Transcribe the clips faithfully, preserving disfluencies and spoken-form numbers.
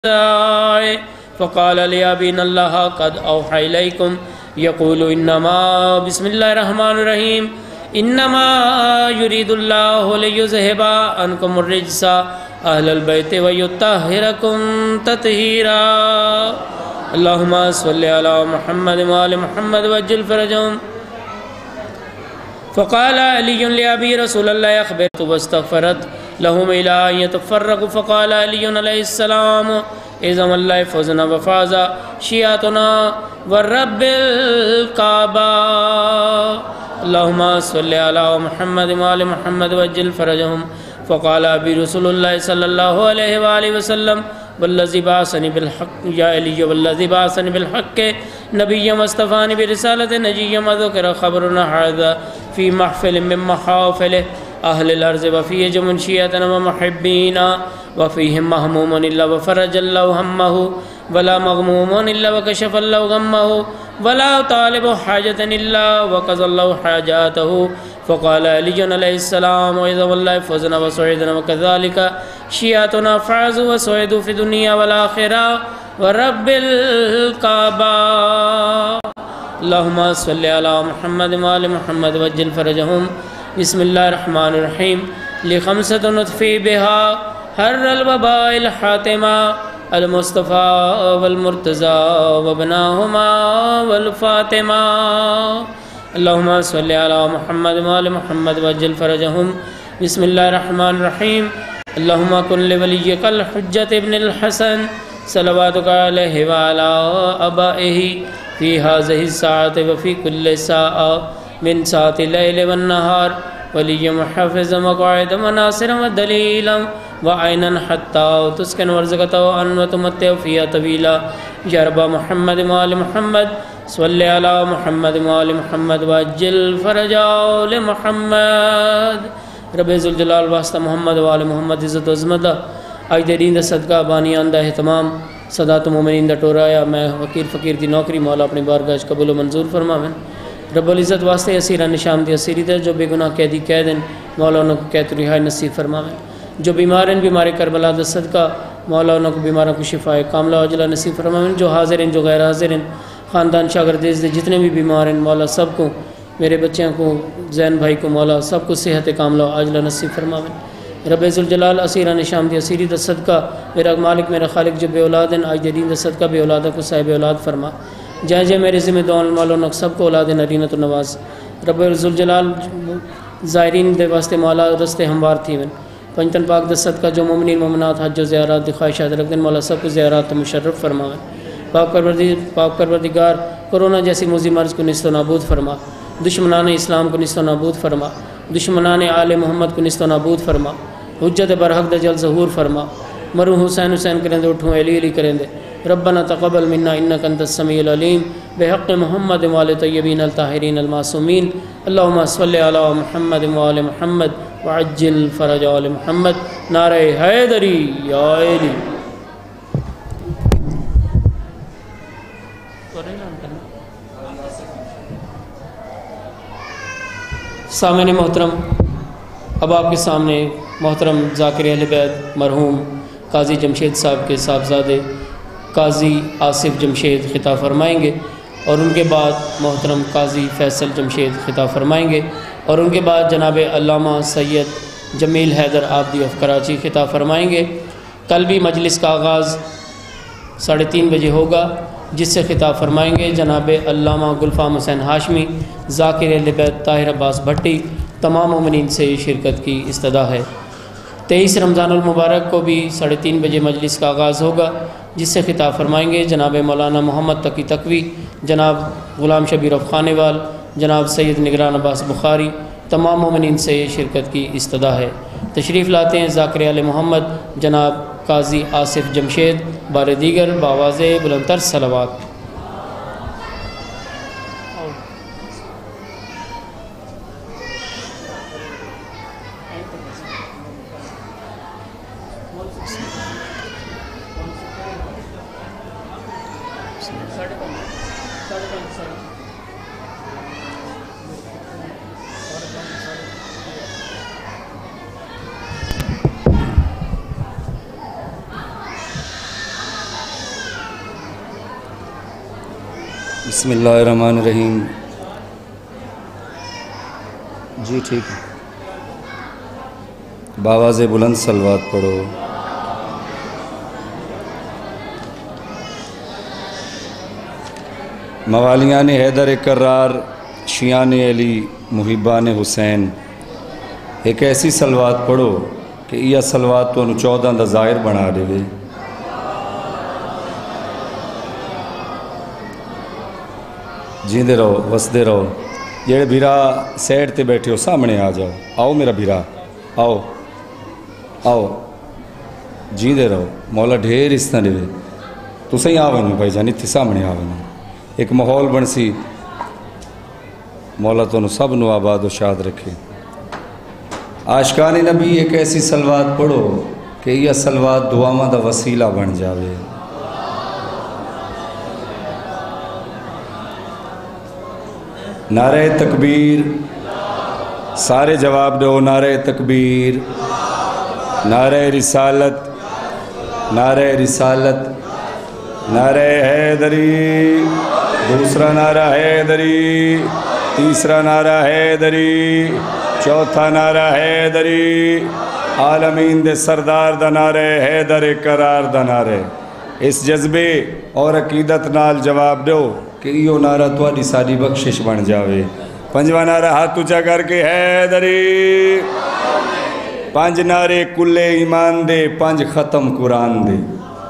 فقال لي أبي إن الله قد أوحى إليكم يقول إنما بسم الله الرحمن الرحيم إنما يريد الله ليذهب عنكم الرجس أهل البيت ويطهركم تطهيرا اللهم صل على محمد وآل محمد وعجل فرجهم. فقال علي لأبي رسول الله أخبرت واستغفرت لهم إلى أن يتفرقوا. فقال علي عليه السلام إذا الله يفوزنا وفاز شيعتنا والرب الكعبة اللهم صل على محمد وآل محمد وعجل فرجهم. فقال أبي رسول الله صلى الله عليه وآله وسلم والذي بعثني بالحق يا علي والذي بعثني بالحق نبيا واصطفاني برسالة نجيا وذكر خبرنا هذا في محفل من محافله أهل الأرض وفيه جمع شيعتنا ومحبينا وفيهم مهموم إلا وفرج الله همه ولا مغموم إلا وكشف الله غمه ولا طالب حاجة إلا وقضى الله حاجاته. فقال علي عليه السلام وإذا والله فوزنا وسعيدنا وكذلك شيعتنا فازوا وسعدوا في الدنيا والآخرة ورب الكعبة اللهم صل على محمد وآل محمد وعجل فرجهم. بسم الله الرحمن الرحيم. لخمسة نطفي بها حر الوباء الحاتمة المصطفى والمرتضى وابناهما والفاطمة اللهم صل على محمد وآل محمد وعجل فرجهم. بسم الله الرحمن الرحيم. اللهم كن لوليك الحجة ابن الحسن صلواتك عليه وعلى آبائه في هذه الساعة وفي كل ساعة من ساعة الليل والنهار وليا محافظا وقاعدا وناصرا ودليلا وعينا حتى تسكن ورزقته أن وتمتع فيها طويلا. يا رب محمد وآل محمد صل على محمد وآل محمد وعجل فرجا لمحمد. رب ذوالجلال واسطہ محمد وآل محمد عزت و عظمت آج دین دا صدقہ بانی آندہ اہتمام صدات مومنین دا ٹورایا میں وکیل فقیر دی نوکری مولا اپنی بارگاہ قبول و منظور فرماویں. رب العزت واسطے اسیرہ نشام دی اسیری دے جو بے گناہ قیدی قیدن مولا انہوں کو قید رہائی نصیب فرماویں. جو بیمارن بیمار کربلا دا صدقہ مولا انہوں کو بیماروں کو شفاء کاملہ عجلہ نصیب فرماویں. جو حاضرین جو غیر حاضرین خاندان شاگردیز دے جتنے بھی بیمارن مولا سب کو میرے بچیاں کو زین بھائی کو مولا سب کو صحت کاملہ عاجلہ نصیب فرماویں. رب ذوالجلال اسیرہ نشام دی اسیری دا صدقہ میرا مالک میرا خالق جو بے اولادن آج دین دا صدقہ بے اولادہ کو صاحب اولاد فرما. جائے جائے میرے ذمہ دعا مولا انہوں سب کو اولاد نرینت و نواز. رب ذوالجلال زائرین دے واسطے مولا رستے ہموار تھی ون پنجتن پاک دا صدقہ جو مومنین مومنات حج و زیارات دی خواہشات رکھ دن مولا سب کو زیارات مشرف فرماویں. پاک پروردگار پاک پروردگار کرونا جیسی موذی مرض کو نست و نابود فرما. دشمنان اسلام کو نست و نابود فرما. دشمنان آل محمد کو نست و نابود فرما. حجت برحق دجل ظہور فرما. مرحوم حسین حسین کریں دے اٹھوں علی علی کریں دے. ربنا تقبل منا انک انت السمیع العلیم بحق محمد وآل طیبین الطاہرین المعصومین. اللہم صلی علی محمد وآل محمد وعجل فرج آل محمد. نعرہ حیدری یا علی. سامعین محترم، اب آپ کے سامنے محترم ذاکر اہل بیت مرحوم قاضی جمشید صاحب کے صاحبزادے قاضی آصف جمشید خطاب فرمائیں گے اور ان کے بعد محترم قاضی فیصل جمشید خطاب فرمائیں گے اور ان کے بعد جناب علامہ سید جمیل حیدر آبدی آف کراچی خطاب فرمائیں گے. کل بھی مجلس کا آغاز ساڑھے تین بجے ہوگا جس سے خطاب فرمائیں گے جناب علامہ گلفام حسین ہاشمی ذاکر اہل بیت طاہر عباس بھٹی. تمام مومنین سے شرکت کی استدعا ہے. تیئیس رمضان المبارک کو بھی ساڑھے تین بجے مجلس کا آغاز ہوگا جس سے خطاب فرمائیں گے جناب مولانا محمد تقی تقوی، جناب غلام شبیر افخانیوال، جناب سید نگران عباس بخاری. تمام مومنین سے شرکت کی استدعا ہے. تشریف لاتے ہیں ذاکر آل محمد جناب قاضی آصف جمشید بار دیگر باواز بلندتر صلوات. بسم اللہ الرحمن الرحیم. جی ٹھیک ہے. باواز بلند صلوات پڑھو. موالیان حیدر کرار، شیعان علی، محبان حسین، ایک ایسی صلوات پڑھو کہ یہ صلوات تو انہوں چودہ دا ظاہر بنا دے وے. جیندے رہو، وسدے رہو. جڑے بھیرا سیڈ تے بیٹھے ہو سامنے آ جاؤ. آؤ میرا بھیرا، آؤ آؤ. جیندے رہو. مولا ڈھیر اس طرح دے تو صحیح آوے نہیں بھائی جان، اتھے سامنے آوے نہیں. ایک ماحول بن سی. مولا تو سب نو آباد و شاد رکھے. عاشقان نبی ایک ایسی صلوات پڑھو کہ یہ صلوات دعاواں دا وسیلہ بن جاوے. نعرہ تکبیر. سارے جواب دو. نعرہ تکبیر، نعرہ رسالت، نعرہ رسالت، نعرہ حیدری. دوسرا نعرہ حیدری، تیسرا نعرہ حیدری، چوتھا نعرہ حیدری. عالمین دے سردار دا نعرہ حیدر قرار دا نعرہ. اس جذبے اور عقیدت نال جواب دو کہ یہ نعرہ تواڈی ساری بخشش بن جاوے. پنجواں نعرہ ہاتھ اونچا کر کے حیدری. پانچ نعرے کلے ایمان دے، پانچ ختم قرآن دے.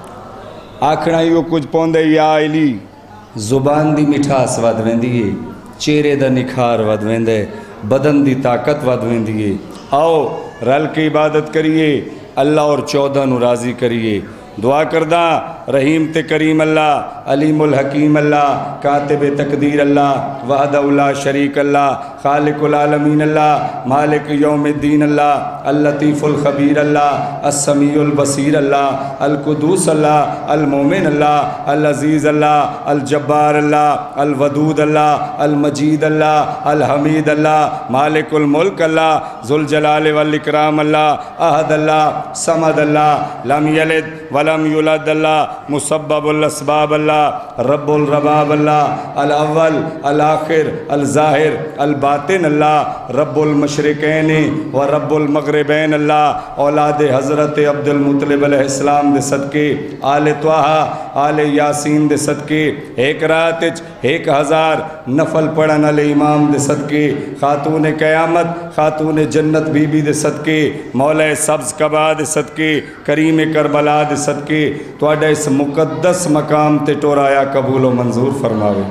آکھنا ہی کچھ پوندے یا علی. زبان دی مٹھاس ود ویندی ہے، چہرے دا نکھار ود ویندے، بدن دی طاقت ود ویندی ہے. آؤ رل کے عبادت کریے، اللہ اور چودہ نو راضی کریے. دعا کردہ رحیم تے کریم اللہ، علیم الحکیم اللہ، کاتب تقدیر اللہ، وحدہ لا شریک اللہ، خالق العالمین اللہ، مالک یوم الدین اللہ، اللطیف الخبیر اللہ، السمیع البصیر اللہ، القدوس اللہ، المومن اللہ، العزیز اللہ، الجبار اللہ، الودود اللہ، المجید اللہ، الحمید اللہ، مالک الملک اللہ، ذوالجلال والاکرام اللہ، احد اللہ، صمد اللہ، لم یلد ولم یولد اللہ، مسبب الاسباب اللہ، رب الرباب اللہ، الاول الاخر الظاہر الباطن اللہ، رب المشرقین و رب المغربین اللہ. اولاد حضرت عبد المطلب علیہ السلام دے صدقے، آل طٰہٰ آل یاسین دے صدقے، ایک رات ایک ہزار نفل پڑھن والے امام دے صدقے، خاتون قیامت خاتون جنت بی بی دے صدقے، مولا سبز قبا دے صدقے، کریم کربلا دے صدقے تواڈا اس مقدس مقام تے ٹورایا قبول و منظور فرماوے.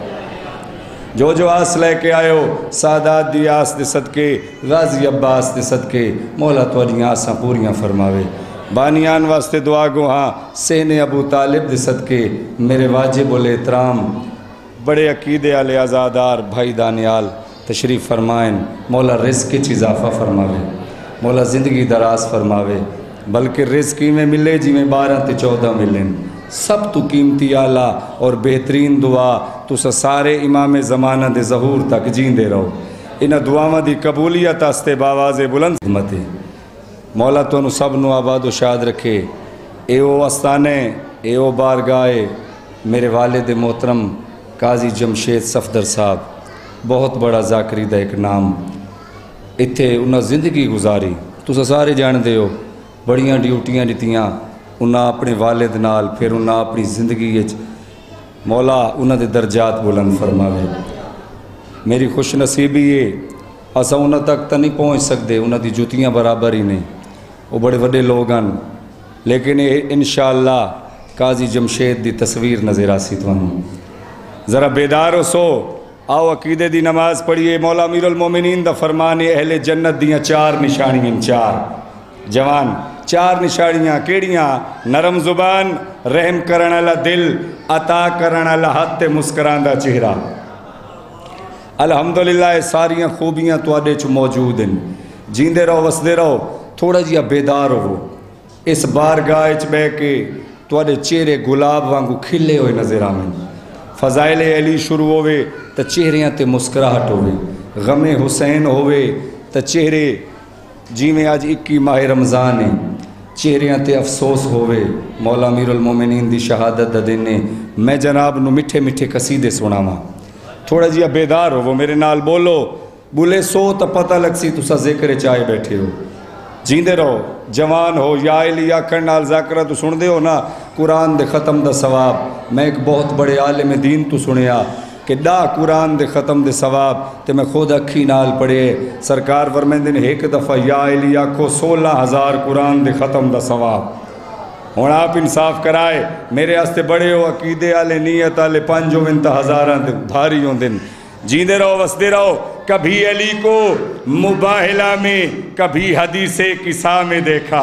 جو جو آس لے کے آئے ہو سادات دی آس دے صدقے، غازی عباس دے صدقے مولا تواڈیاں آساں پوریاں فرماوے. بانیان واسطے دعا گو ہاں سہن ابو طالب دے صدقے میرے واجب الاحترام بڑے عقیدے والے آزادار بھائی دانیال تشریف فرمائیں. مولا رزق کی اضافہ فرماوے، مولا زندگی دراز فرماوے. بلکہ رزق میں ملے جی میں بارہ تے چودہ ملیں. سب تو قیمتی اعلیٰ اور بہترین دعا تسا سارے امام زمانہ دے ظہور تک جیندے رہو. انہاں دعاواں دی قبولیت واسطے باواز بلند خدمت. مولا تو سب نو آباد و شاد رکھے. اے او استانے، اے او بارگاہ میرے والد محترم قاضی جمشید صفدر صاحب، بہت بڑا ذاکری دا ایک نام. اتھے انہاں زندگی گزاری، تسا سارے جان دے ہو. بڑیاں ڈیوٹیاں دیتیاں انہاں اپنے والد نال، پھر انہاں اپنی زندگی مولا انہاں دے درجات بلند فرماوے. میری خوش نصیبی ہے اسا انہاں تک تا نہیں پہنچ سکتے، انہاں دی جوتیاں برابر ہی نہیں، وہ بڑے وڈے لوگ ہیں. لیکن انشاءاللہ قاضی جمشید دی تصویر نظر آسی تو ذرا بیدار ہو سو. آؤ عقیدے دی نماز پڑھیے. مولا امیر المومنین دا فرمان ہے اہل جنت دیاں چار نشانیاں، چار جوان چار نشانیاں کیڑیاں؟ نرم زبان، رحم کرن والا دل، عطا کرن والا ہاتھ، مسکران دا چہرہ. الحمدللہ یہ ساریاں خوبیاں تواڈے چ موجود ہیں. جیندے رہو، وسدے رہو. تھوڑا جہا بیدار ہو. اس بارگاہ چ بہ کے تواڈے چہرے گلاب وانگو کھلے ہوئے نظر آویں. فضائل علی شروع ہوئے تو چہریاں تے مسکراہٹ ہوئے. غم حسین ہوئے تو چہرے جی میں آج اکی ماہ رمضان ہے، چہریاں تے افسوس ہوئے مولا امیر المومنین دی شہادت دا دینے میں جناب نو مٹھے مٹھے قصیدے سناواں تھوڑا جیا بیدار ہو وہ میرے نال بولو بولے سو تا پتہ لگ سی تسا ذکر چائے بیٹھے ہو جیندے رہو جوان ہو یا علی آکھن نال ذاکرہ تو سن دے ہو نا قرآن دے ختم دا ثواب میں ایک بہت بڑے عالم دین تو سنیا کہ ڈا قرآن دے ختم دے ثواب تے میں خود اکھی نال پڑھے سرکار فرمیندے نے ایک دفعہ یا علی آکھو سولہ ہزار قرآن دے ختم دا ثواب ہوں آپ انصاف کرائے میرے ہستے بڑے ہو عقیدے آلے نیت آلے پانچوں انتا ہزاران دے بھاری ہوں دن جیندے رہو وسدے رہو کبھی علی کو مباہلہ میں کبھی حدیث قصہ میں دیکھا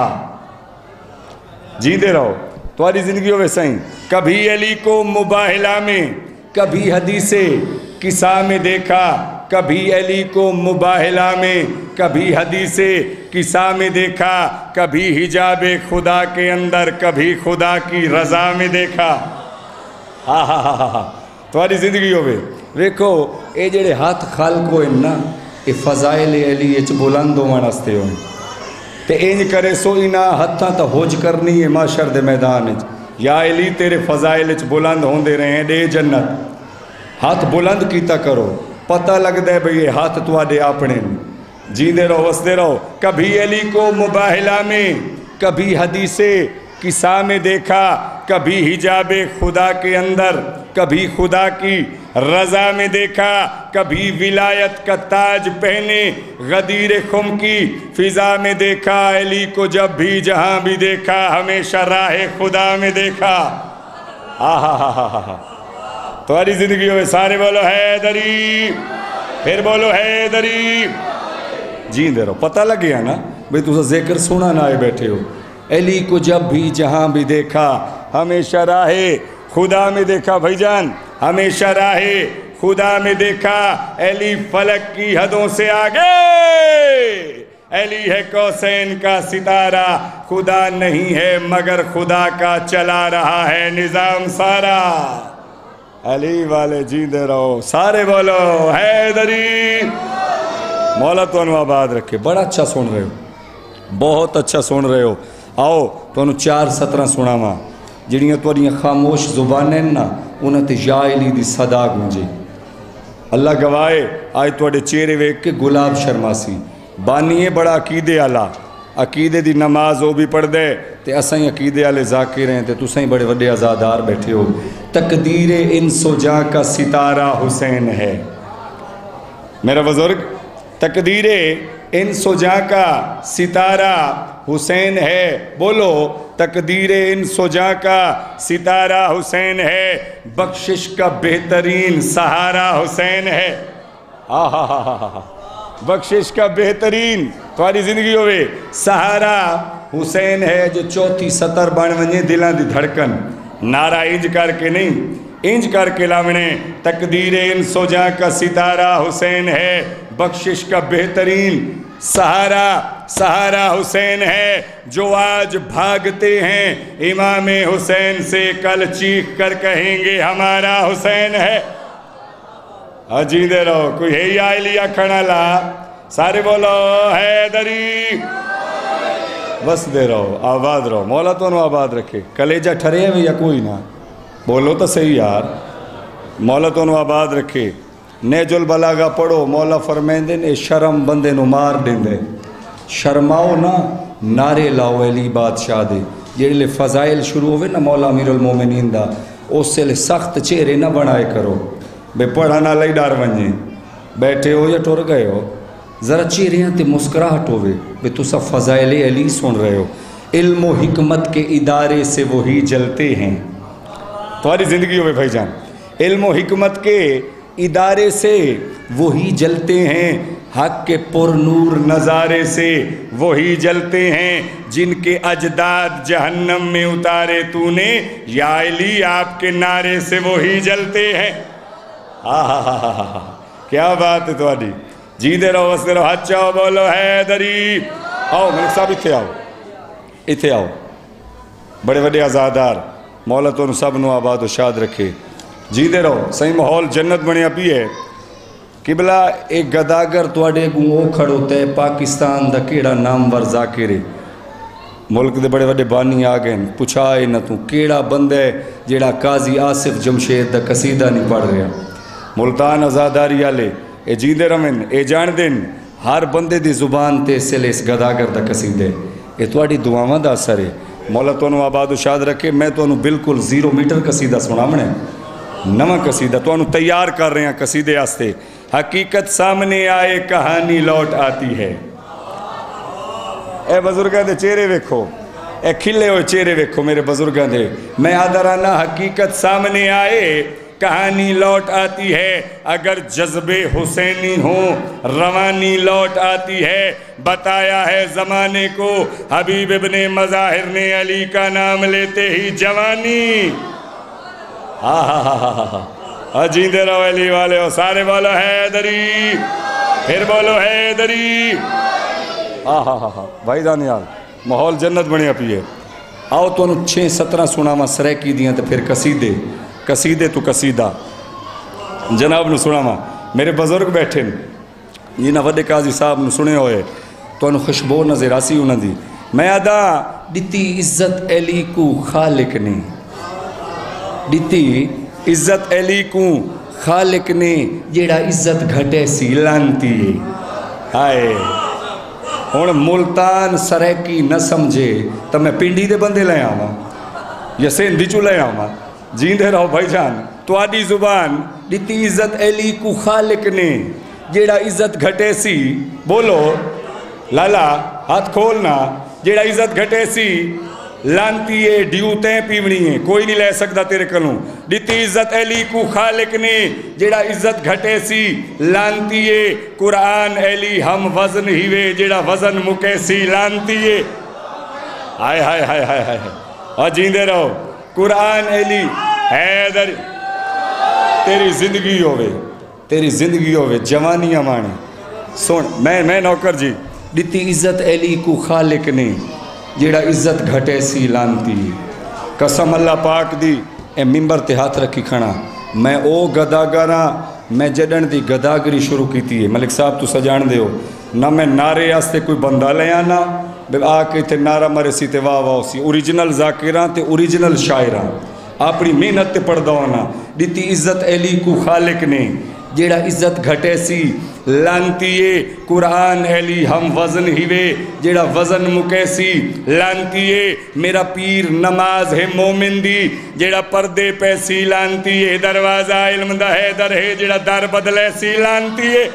جیندے رہو تمہاری زندگی ہوئے سائیں کبھی علی کو مباہلہ میں کبھی حدیث قصہ میں دیکھا کبھی علی کو مباہلہ میں کبھی حدیث قصہ میں دیکھا کبھی حجاب خدا کے اندر کبھی خدا کی رضا میں دیکھا ہاں ہاں ہاں ہاں تمہاری زندگی ہوئے ویکھو اے جڑے ہاتھ خالقو ہیں نا اے فضائل علی اچ بلند ہونے واسطے ہوئے تے اینج کرے سو اینا ہتھاں تا ہوج کرنی ہے معاشر دے میدان اچ یا علی تیرے فضائل اچ بلند ہوندے رہے ہیں دے جنت ہاتھ بلند کیتا کرو پتہ لگ دے بھئی یہ ہاتھ تواڈے اپنے جیندے رہو وسدے رہو کبھی علی کو مباہلہ میں کبھی حدیث قصہ میں دیکھا کبھی حجاب خدا کے اندر کبھی خدا کی رضا میں دیکھا کبھی ولایت کا تاج پہنے غدیر خم کی فضا میں دیکھا علی کو جب بھی جہاں بھی دیکھا ہمیشہ راہ خدا میں دیکھا آہا ہا ہا ہا ہا تمہاری زندگی ہوئے سارے بولو حیدری پھر بولو حیدری جیندے رہو پتہ لگ گیا نا بھئی تو ذکر سنا نہ آئے بیٹھے ہو علی کو جب بھی جہاں بھی دیکھا ہمیشہ راہ خدا میں دیکھا بھائی جان ہمیشہ راہ خدا میں دیکھا علی فلک کی حدوں سے آگے علی ہے کوسین کا ستارہ خدا نہیں ہے مگر خدا کا چلا رہا ہے نظام سارا علی والے جیندے رہو سارے بولو حیدری مولا تو انو آباد رکھے بڑا اچھا سن رہے ہو بہت اچھا سن رہے ہو آؤ تو انو چار سترہ سنا ماں جڑیاں تو انیاں خاموش زبانیں نا انہاں تے یا علی دی صدا گونجے اللہ گوائے آئے تو اڈے چہرے ویک کے گلاب شرماسی بانیے بڑا عقیدے آلہ عقیدے دی نماز وہ بھی پڑھ دے تے اسائیں عقیدے آلے ذاکر ہیں تے تو سائیں بڑے وڈے آزادار بیٹھے ہو تقدیر انس و جاں کا ستارہ حسین ہے میرا بزرگ تقدیر انس و جاں کا ستارہ حسین ہے بولو تقدیر انس و جاں کا ستارہ حسین ہے بخشش کا بہترین سہارا حسین ہے آہا ہا ہا ہا بخشش کا بہترین تمہاری زندگی ہوئے سہارا حسین ہے جو چوتھی سطر بن ونجے دلان دی دھڑکن نعرہ انج کر کے نہیں انج کر کے لامنے تقدیر انس و جاں کا ستارہ حسین ہے بخشش کا بہترین سہارا سہارا حسین ہے جو آج بھاگتے ہیں امام حسین سے کل چیخ کر کہیں گے ہمارا حسین ہے جیندے رہو کوئی ہے یا علی کھڑا لا سارے بولو حیدری بس دے رہو آباد رہو مولا تو انو آباد رکھے کلیجہ ٹھرے ہوئے یا کوئی نہ بولو تو صحیح یار مولا تو انو آباد رکھے نیج البلاغہ پڑھو مولا فرمیندے نے شرم بندے نو مار دیندے شرماؤ نا نعرے لاؤ علی بادشاہ دے جیڑے لے فضائل شروع ہوئے نا مولا امیر المومنین دا اس سے لے سخت چہرے نہ بنائے کرو بے پڑھانا لئی ڈار ونجے بیٹھے ہو یا ٹور گئے ہو ذرا چہریاں تے مسکراہٹ ہوئے بے تو سب فضائل علی سن رہے ہو علم و حکمت کے ادارے سے وہی جلتے ہیں تمہاری زندگی ہوئے بھائی جان علم و حکمت کے ادارے سے وہی جلتے ہیں حق کے پر نور نظارے سے وہی جلتے ہیں جن کے اجداد جہنم میں اتارے تو نے یا علی آپ کے نعرے سے وہی جلتے ہیں آہا کیا بات ہے تمہاری جیندے رہو وستے رہو ہاتھ چاہو بولو حیدری آؤ ملک صاحب اتھے آؤ اتھے آؤ بڑے بڑے آزادار مولا تو سب نو آباد و شاد رکھے جیندے رہو صحیح ماحول جنت بنیا پی ہے قبلہ ایک گداگر تواڈے کو او کھڑو تے پاکستان دا کیڑا نامور ذاکر ہے ملک دے بڑے بڑے بانی آ گئے پوچھا اے نہ تو کیڑا بندہ ہے جیڑا قاضی آصف جمشید دا قصیدہ نہیں پڑھ رہا ملتان آزاداری والے اے جیندے رمن اے جان دین ہر بندے دی زبان تے سلے اس گداگر دا قصیدے اے تواڈی دعاواں دا اثر ہے مولا تانوں آباد و شاد رکھے میں تانوں بالکل زیرو میٹر قصیدہ سناونا ہے نواں قصیدہ تانوں تیار کر رہے ہیں قصیدے واسطے حقیقت سامنے آئے کہانی لوٹ آتی ہے اے بزرگاں دے چہرے ویکھو اے کھلے ہوئے چہرے ویکھو میرے بزرگاں دے میں آدھرانا حقیقت سامنے آئے کہانی لوٹ آتی ہے اگر جذبے حسینی ہوں روانی لوٹ آتی ہے بتایا ہے زمانے کو حبیب ابن مظاہر نے علی کا نام لیتے ہی جوانی ہاں ہاں ہاں ہاں ہاں جیندے رہو علی والے ہو سارے بولو حیدری پھر بولو حیدری ہاں ہاں ہاں بھائی دانیال ماحول جنت بنیا پیے آؤ تو انہوں چھے سترہ سناما سریکی دیاں تو پھر قصیدے قصیدے تو قصیدہ جناب نے سناما میرے بزرگ بیٹھے جنہاں وڈے قاضی صاحب نے سنے ہوئے تو انہوں خوشبو نظر آسی انہوں دی میں آدھا دیتی عزت علی کو خالق نے دیتی عزت علی کو خالق نے جیڑا عزت گھٹے سی لانتی آئے ہون ملتان سریکی نہ سمجھے تو میں پنڈی دے بندے لے آواں یا سین دیچو لے آواں جیندے رہو بھائی جان تو آدھی زبان دیتی عزت علی کو خالق نے جیڑا عزت گھٹے سی بولو لالا ہاتھ کھولنا جیڑا عزت گھٹے سی لانتی ہے ڈیوتیں پیونی ہیں کوئی نہیں لے سکتا تیرے کلوں دیتی عزت علی کو خالق نے جیڑا عزت گھٹے سی لانتی ہے قرآن علی ہم وزن ہیوے جیڑا وزن مکے سی لانتی ہے ہائے ہائے ہائے ہائے ہائے اور جیندے رہو قرآن علی حیدر تیری زندگی ہوئے تیری زندگی ہوئے جوانی امانے سن میں میں نوکر جی دیتی عزت علی کو خالق نے جیڑا عزت گھٹے سی لانتی قسم اللہ پاک دی اے ممبر تے ہاتھ رکھی کھڑا میں او گداگراں میں جڑن دی گداگری شروع کی تھی ملک صاحب تو سجان دے ہو نہ میں نعرے آستے کوئی بندہ لے آنا آ کے تے نعرہ مرے سی تے واہ واہ سی اوریجنل ذاکراں تے اوریجنل شاعراں اپنی محنت تے پڑھ دونا دیتی عزت علی کو خالق نے جیڑا عزت گھٹے سی لانتیے قرآن علی ہم وزن ہیوے جیڑا وزن مکے سی لانتیے میرا پیر نماز ہے مومن دی جیڑا پردے پہ سی لانتیے دروازہ علم دا ہے در ہے جیڑا در بدلے سی لانتیے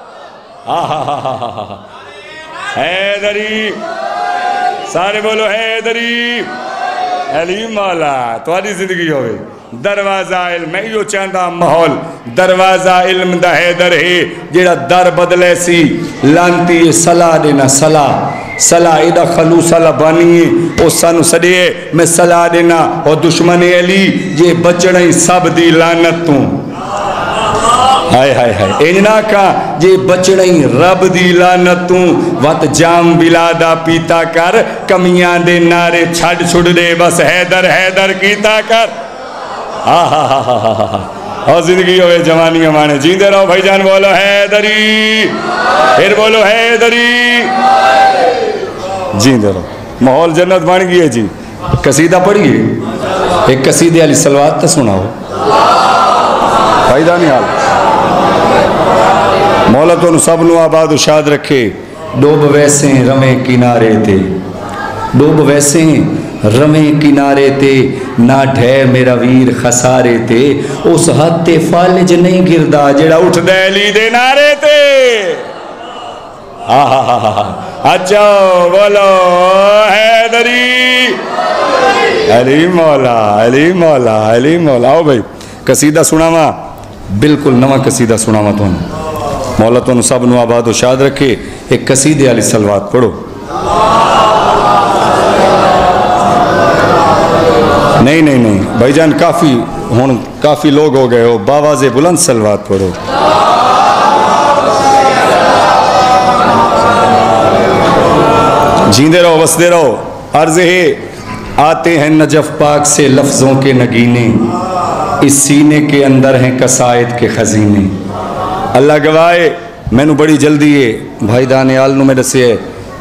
حیدری سارے بولو حیدری علی مولا تو آدھی زندگی ہوئے دروازہ علم میں یوں چاندہ ماحول دروازہ علم دا حیدر ہے جیڑا در بدلے سی لانتی صلاح دینا صلاح صلاح ایدہ خلوص اللہ بانی او سانو سڑیے میں صلاح دینا او دشمن علی یہ بچڑیں سب دی لانتوں ہائے ہائے ہائے ایننا کا یہ بچڑیں رب دی لانتوں وقت جام بلادا پیتا کر کمیاں دے نارے چھڑ چھڑ دے بس حیدر حیدر کیتا کر ہاں ہاں ہاں ہاں ہاں اور زندگی ہوئے جوانی ہمانے جیندے رہو بھائی جان بولو حیدری پھر بولو حیدری جیندے رہو ماحول جنت بن گئی ہے جی قصیدہ پڑھیے ایک قصیدے علی صلوات تا سناؤ بھائی دانیال مولا تو سب نو آباد و شاد رکھے ڈوب ویسے رمے کنارے تے ڈوب ویسے رمے کنارے تے نہ ڈھے میرا ویر خسارے تے اس حد تے فالج نہیں گردہ جڑا اٹھ دہلی دے نارے تے اچھا بولو حیدری علی مولا علی مولا علی مولا آؤ بھائی قصیدہ سناما بالکل نواں قصیدہ سناما تو مولا تو سب نو آباد و شاد رکھے ایک قصیدے علی صلوات پڑھو نہیں نہیں نہیں بھائی جان کافی ہون کافی لوگ ہو گئے ہو باواز بلند صلوات پڑھو جیندے رہو بسدے رہو عرض ہے آتے ہیں نجف پاک سے لفظوں کے نگینے اس سینے کے اندر ہیں قصائد کے خزینے اللہ گواہے میں نو بڑی جلدی ہے بھائی دانیال نو میں دسے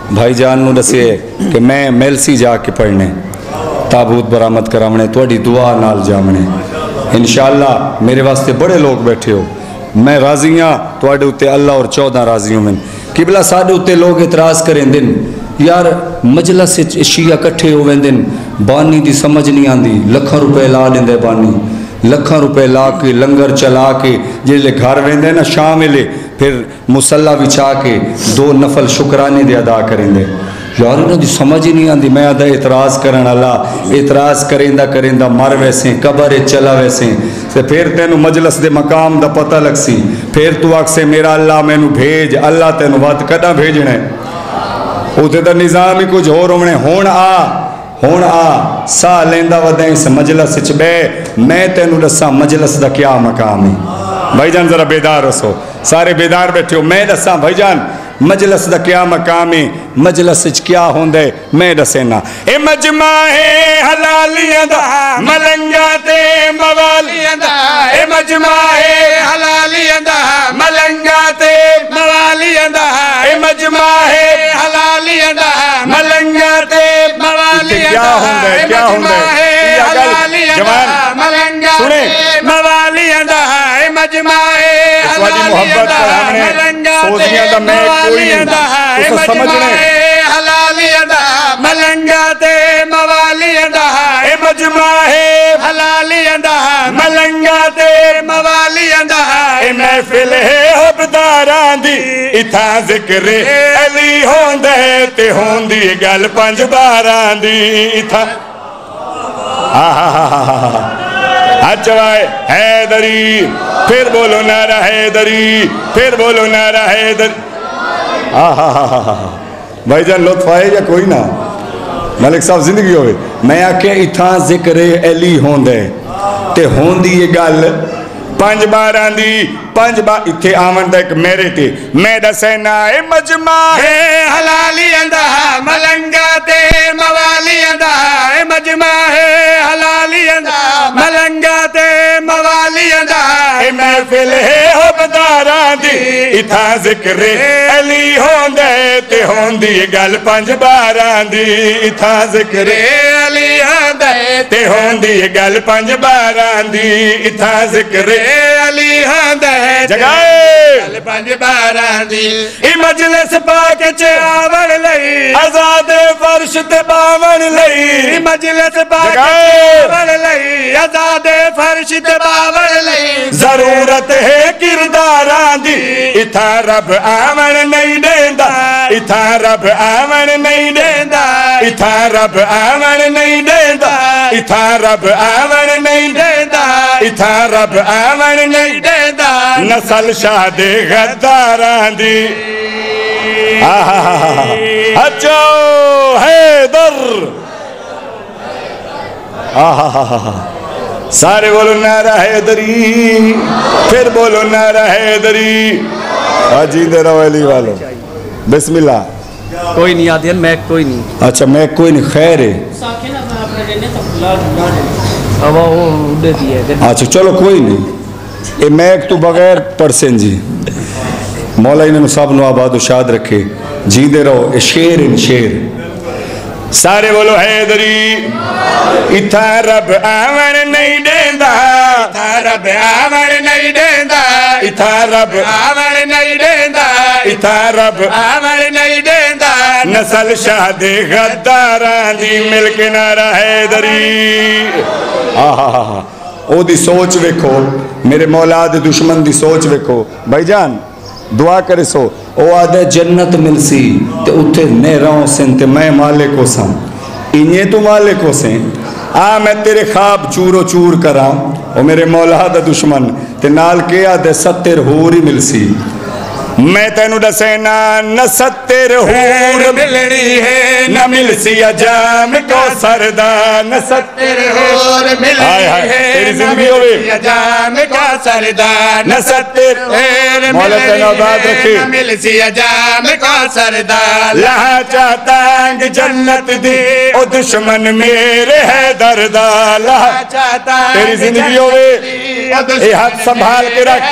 بھائی جان نو دسے کہ میں میلسی جا کے پڑھنے تابوت برآمد کراونے تھوڑی دعا نال جامنے انشاءاللہ میرے واسطے بڑے لوگ بیٹھے ہو میں راضی ہاں تھوڑے اتے اللہ اور چودہ راضیوں میں قبلہ ساڈے اتے لوگ اعتراض کریں دن یار مجلس شیعہ کٹھے ہوئے دن بانی دی سمجھ نہیں آندی لکھاں روپے لا دیندے بانی لکھاں روپے لا کے لنگر چلا کے جلے گھر ویندے نا شام لے پھر مسلح وچھا کے دو نفل شکرانے دے ادا کریں دے یار انہوں دی سمجھ ہی نہیں آندی میں آدھا اعتراض کرن اللہ اعتراض کریندہ کریندہ مر ویسے قبر چلا ویسے سے پھر تینو مجلس دے مقام دا پتہ لگ سی پھر تو آگ سے میرا اللہ میں نو بھیج اللہ تینو بات کٹا بھیجنے اوتے دا نظام ہی کچھ ہو رہنے ہون آ ہون آ سا لیندہ ودائیں سے مجلس چھ بے میں تینو دسا مجلس دا کیا مقام ہے بھائی جان ذرا بیدار رسو سارے بیدار بیٹھے ہو میں دسا بھائی جان مجلس دا کیا مقام ہے مجلس کیا ہوندے میں دسینا اے مجمع حلالیاں دا ملنگا تے موالیاں دا اے مجمع حلالیاں دا ملنگا تے موالیاں دا اے مجمع حلالیاں دا ملنگا تے موالیاں دا اے مجمع حلالیاں دا ملنگا تے موالیاں دا اے مجمع حلالیاں دا ملنگا تے موالیاں دا اے مجمع حلالیاں دا ملنگا تے موالیاں دا اے مجمع حلالیاں دا ملنگا تے موالیاں دا اے محفل حبداراں دی اتھا ذکر علی ہوندے تے ہوندی گل پنج باراں دی اتھا اچھوائے حیدری پھر بولو نعرہ حیدری پھر بولو نعرہ حیدری بھائی جان لطف آئے یا کوئی نہ ملک صاحب زندگی ہوئے میں آکے اتھا ذکر علی ہوندے تے ہوندی یہ گل پانچ بار آندی پانچ بار اتھے آمن دا ایک میرے تے میں دسینا اے مجمع حلالی اندہ ملنگا تے موالی اندہ اے مجمع حلالی اندہ ملنگا تے موالی اندہ اے محفل حبداراں دی اتھا ذکر علی ہوندے تے ہوندی گل پانچ بار آندی اتھا ذکر علی ہوندے تے ہوندی گل پانچ بار آندی اتھا ذکر علی ہوندے جگائے گل پانچ بار آندی ای مجلس پاک چے آون لئی آزاد فرش تے باون لئی ای مجلس پاک چے آون لئی آزاد فرش تے باون لئی ضرورت ہے کرداراں دی اتھا رب آمن نہیں دیندا اتھا رب آمن نہیں دیندا اتھا رب آمن نہیں دیندا اتھا رب آمن نہیں دیندا اتھا رب آمن نہیں دیندا نسل شاد غداراں دی اچھو حیدر سارے بولو نعرہ حیدری پھر بولو نعرہ حیدری آجیدے رہو علی والو بسم اللہ کوئی نہیں آدھین میک کوئی نہیں اچھا میک کوئی نہیں خیر ہے اچھا چلو کوئی نہیں اے میک تو بغیر پرسن جی مولا انہوں سب نو آباد و شاد رکھے جیدے رہو اے شیر ان شیر سارے بولو حیدری اتھا رب آمن نہیں دیندا اتھا رب آمن نہیں دیندا اتھا رب آمن نہیں دیندا اتھا رب آمن نہیں دیندا نسل شاد غداراں دی مل کے نعرہ حیدری آہا او دی سوچ ویکھو میرے مولا دے دشمن دی سوچ ویکھو بھائی جان دعا کرے سو او آدھے جنت مل سی تے اتھے نیراؤں سن تے میں مالکو سن انہیں تو مالکو سن آ میں تیرے خواب چورو چور کرا او میرے مولا دا دشمن تے نال کے آدھے ستر ہوری مل سی میں تینو دسینا نہ ستر ہور ملنی ہے نہ مل سی اجام کو سردہ نہ ستر ہور ملنی ہے نہ مل سی اجام کو سردہ نہ ستر ہور ملنی ہے نہ مل سی اجام کو سردہ لہا چاہتانگ جنت دی او دشمن میرے ہے دردہ لہا چاہتانگ تیری زندگی ہوئے اے ہاتھ سنبھال کے رکھ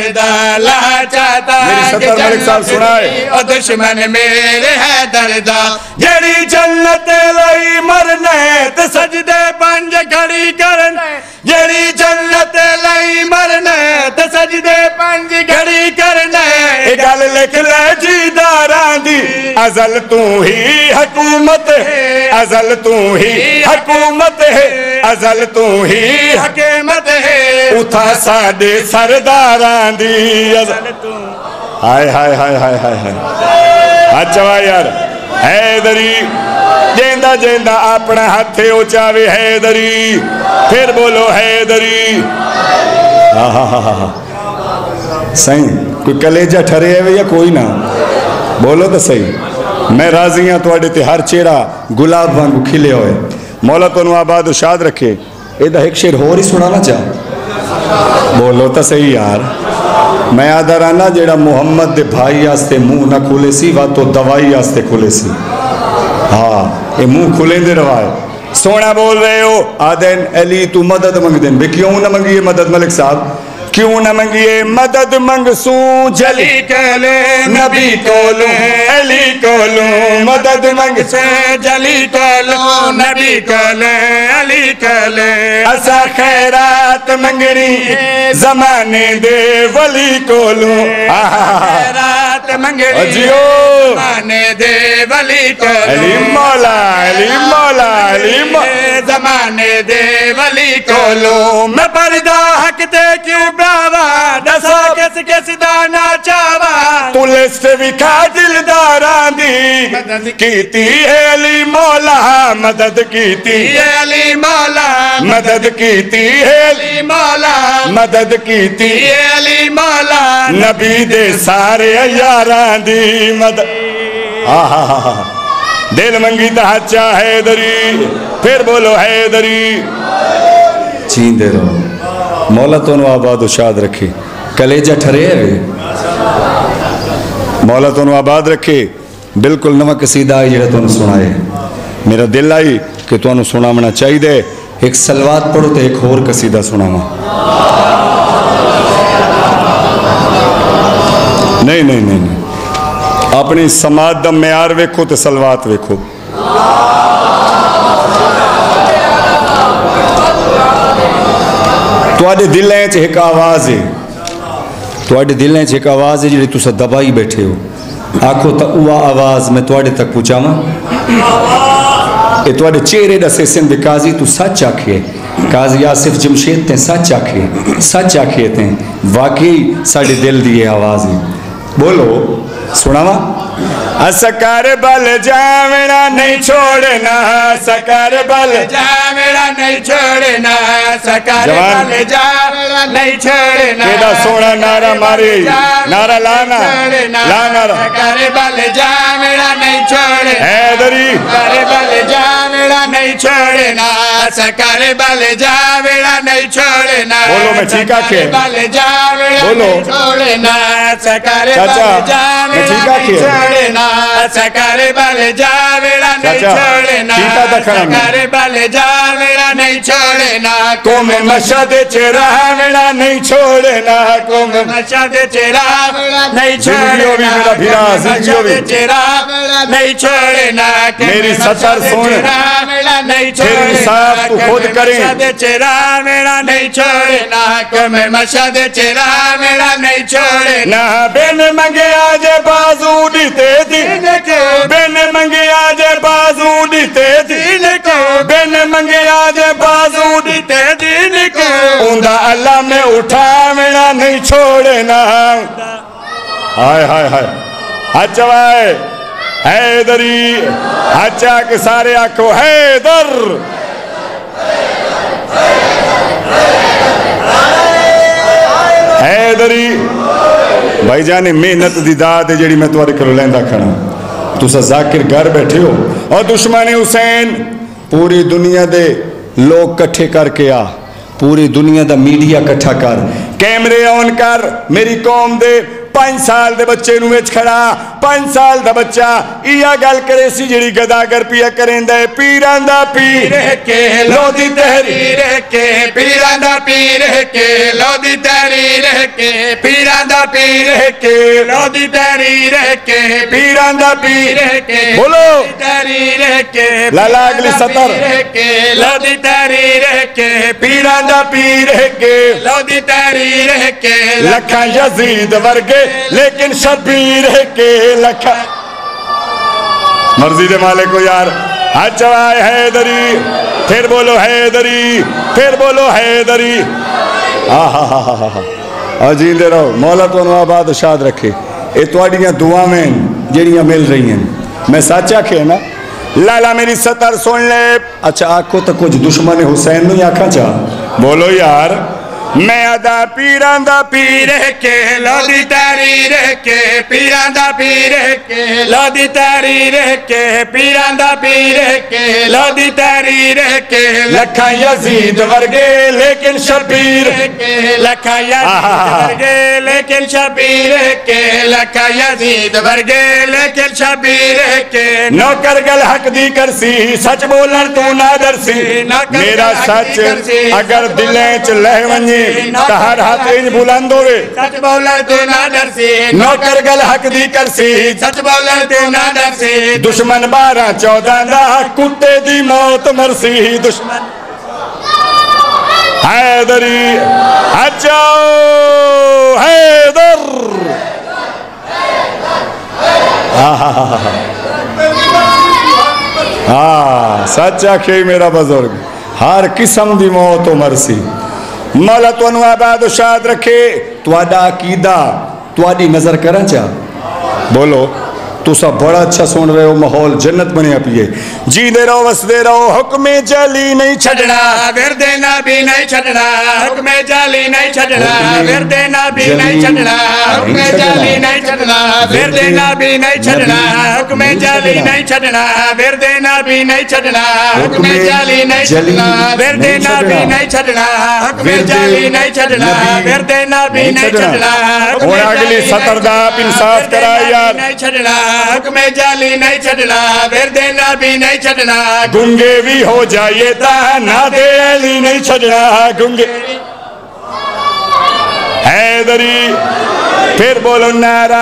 میری ستر ملک صاحب سنائے او دشمن میرے ہے دردا جیڑی جنت لئی مرنے تے سجدے پنج گھڑی کرنے جیڑی جنت لئی مرنے تے سجدے پنج گھڑی کرنے اے گل لکھ لے جی داراں دی ازل تو ہی حکومت ہے ازل تو ہی حکومت ہے ازل تو ہی حکومت ہے اتھا ساڈے سرداراں دی ازل تو ہائے ہائے ہائے ہائے ہائے اچھا یار حیدری جیندہ جیندہ اپنا ہتھے اچھاوے حیدری پھر بولو حیدری صحیح کوئی کلیجہ ٹھرے ہے یا کوئی نہ بولو تو صحیح میں راضی ہاں توڑے تے ہر چیڑا گلاب وانگو کھلے ہوئے مولا تو آباد و شاد رکھے ایدہ ایک شیر ہو رہی سنانا چاہ بولو تو صحیح یار میں آدھا رانا جیڑا محمد دے بھائی آستے منہ نہ کھولے سی وہاں تو دوائی آستے کھولے سی ہاں یہ منہ کھولیں دے روائے سونا بول رہے ہو آدھین علی تو مدد منگ دیں بے کیوں نہ منگیے مدد ملک صاحب کیوں نہ منگیے مدد منگ سوں جلی کلے نبی کولوں علی کولوں مدد منگ سوں جلی کولوں نبی کولے علی کولے اسا خیرات منگنی زمانے دے ولی کولوں خیرات منگنی زمانے دے ولی کولوں علی مولا علی مولا علی مولا زمانے دے ولی کولوں میں پردہ حق دے کیوں دسا کس کس دانا چاوا تو لسٹ وکھا دلداران دی مدد کیتی ہے علی مولا مدد کیتی ہے علی مولا مدد کیتی ہے علی مولا مدد کیتی ہے علی مولا نبی دے سارے یاران دی مدد دل منگی تا ہچا حیدری پھر بولو حیدری چین دے رہو مولا تو آباد و شاد رکھے کلیجہ ٹھرے ہے مولا تو آباد رکھے بالکل نوہ قصیدہ آئی جڑا تو سنائے میرا دل آئی کہ تو سنا منا چاہی دے ایک سلوات پڑھو تو ایک اور قصیدہ سنا ما نہیں نہیں نہیں اپنی سماعت دم معیار ویکھو تو سلوات ویکھو توڑے دلیں چھ ایک آواز ہے توڑے دلیں چھ ایک آواز ہے جڑی تُسا دبائی بیٹھے ہو آنکھو تا اوہ آواز میں توڑے تک پوچھا ماں اے توڑے چہرے دا سیسن دے قاضی تو سچ آکھے قاضی آصف جمشید تے سچ آکھے سچ آکھے تے واقعی ساڑے دل دیئے آواز ہے بولو سنا ماں سکار بل جامنا نہیں چھوڑنا سکار بل جامنا نہیں چھوڑنا سکار بل جامنا نہیں چھوڑنا کیڑا سونا نعرہ ماری نعرہ لانا لانا سکار بل جامنا نہیں چھوڑنا حیدری سکار بل جامنا نہیں چھوڑنا سکار بل جامنا نہیں چھوڑنا بولو میں ٹھیک آکھے بل جامنا نہیں چھوڑنا سکار بل جامنا نہیں چھوڑنا سکار بل جاویڑا نہیں چھوڑنا سکار بل جاویڑا نہیں چھوڑنا قوم مشہد چراویڑا نہیں چھوڑنا قوم مشہد چراویڑا نہیں چھوڑنا مشہد چراویڑا نہیں چھوڑنا میری ستر سن پھر انصاف تو خود کریں مشہد چراویڑا نہیں چھوڑنا قوم مشہد چراویڑا نہیں چھوڑنا بین منگے آجے بازو دیتے دین کو بین منگے آجے بازو دیتے دین کو بین منگے آجے بازو دیتے دین کو اوندہ اللہ میں اٹھا میرا نہیں چھوڑنا ہائے ہائے ہائے اچھا بھائی حیدری اچھا کہ سارے آنکھو حیدر حیدری بھائی جانے محنت دی داد جڑی میں توارے کرو لیندہ کھڑا تو سا ذاکر گھر بیٹھے ہو اور دشمن حسین پوری دنیا دے لوگ کٹھے کر کے آ پوری دنیا دا میڈیا کٹھا کر کیمرے آن کر میری قوم دے پانچ سال دے بچے نو وچ کھڑا پانچ سال دا بچہ ایا گل کرے سی جڑی گداگر پیا کریندا ہے پیران دا پیر کے لودی تحریر کے پیران دا پیر کے لودی تحریر کے پیران دا پیر کے لودی تحریر کے پیران دا پیر کے بولو تحریر کے لالا اگلی سطر کے لودی تحریر کے پیران دا پیر کے لودی تحریر کے لکھا یزید ورگے لیکن شبیر کے لکھا مرضی دے مالک کو یار اچھا آئے حیدری پھر بولو حیدری پھر بولو حیدری آہ جیندے رہو مولا تو انہوں آباد شاد رکھے اے توڑیاں دعاویں جڑیاں مل رہی ہیں میں سچا کہے نا لالا میری سطر سن لے اچھا آنکھوں تک کچھ دشمن حسین نہیں آنکھاں چاہ بولو یار میں ادا پیران دا پیر کے لودی تحریر کے پیران دا پیر کے لودی تحریر کے پیران دا پیر کے لودی تحریر کے لکھا یزید ورگے لیکن شبیر کے لکھا یزید ورگے لیکن شبیر کے لکھا یزید ورگے لیکن شبیر کے نوکر گل حق دی کرسی سچ بولن تو نہ درسی میرا سچ اگر دلیں چ لہ ونجے تہر ہاتھ انج بلند ہوئے سچ بولن تو نہ درسی نوکر گل حق دی کرسی سچ بولن تو نہ درسی دشمن بارہ چودہ دا کتے دی موت مرسی دشمن حیدری اچھو حیدر ہاں سچا کھئی میرا بزرگ ہر قسم دی موت و مرسی مولا تو انہوں آباد و شاد رکھے تو آڈا عقیدہ تو آڈی نظر کرنا چاہ بولو تو سب بڑا اچھا سن رہے ہو محول جنت بنے اپیے جی دے رہو وس دے رہو حکم جالی نہیں چھڑنا ورد نبی نہیں چھڑنا حکم جالی نہیں چھڑنا ورد نبی نہیں چھڑنا حکم جالی نہیں چھڑنا ورد نبی نہیں چھڑنا حکم جالی نہیں چھڑنا ورد نبی نہیں چھڑنا حکم جالی نہیں چھڑنا ورد نبی نہیں چھڑنا حکم جالی نہیں چھڑنا ورد نبی نہیں چھڑنا اور اگلی سطر دا آپ انصاف کرائے یار نہیں چھڑنا حکم جالی نہیں چھڑنا ورد نبی نہیں چھڑنا گنگے بھی ہو جائے تا نادے علی نہیں چھڑنا گنگے حیدری پھر بولو نعرہ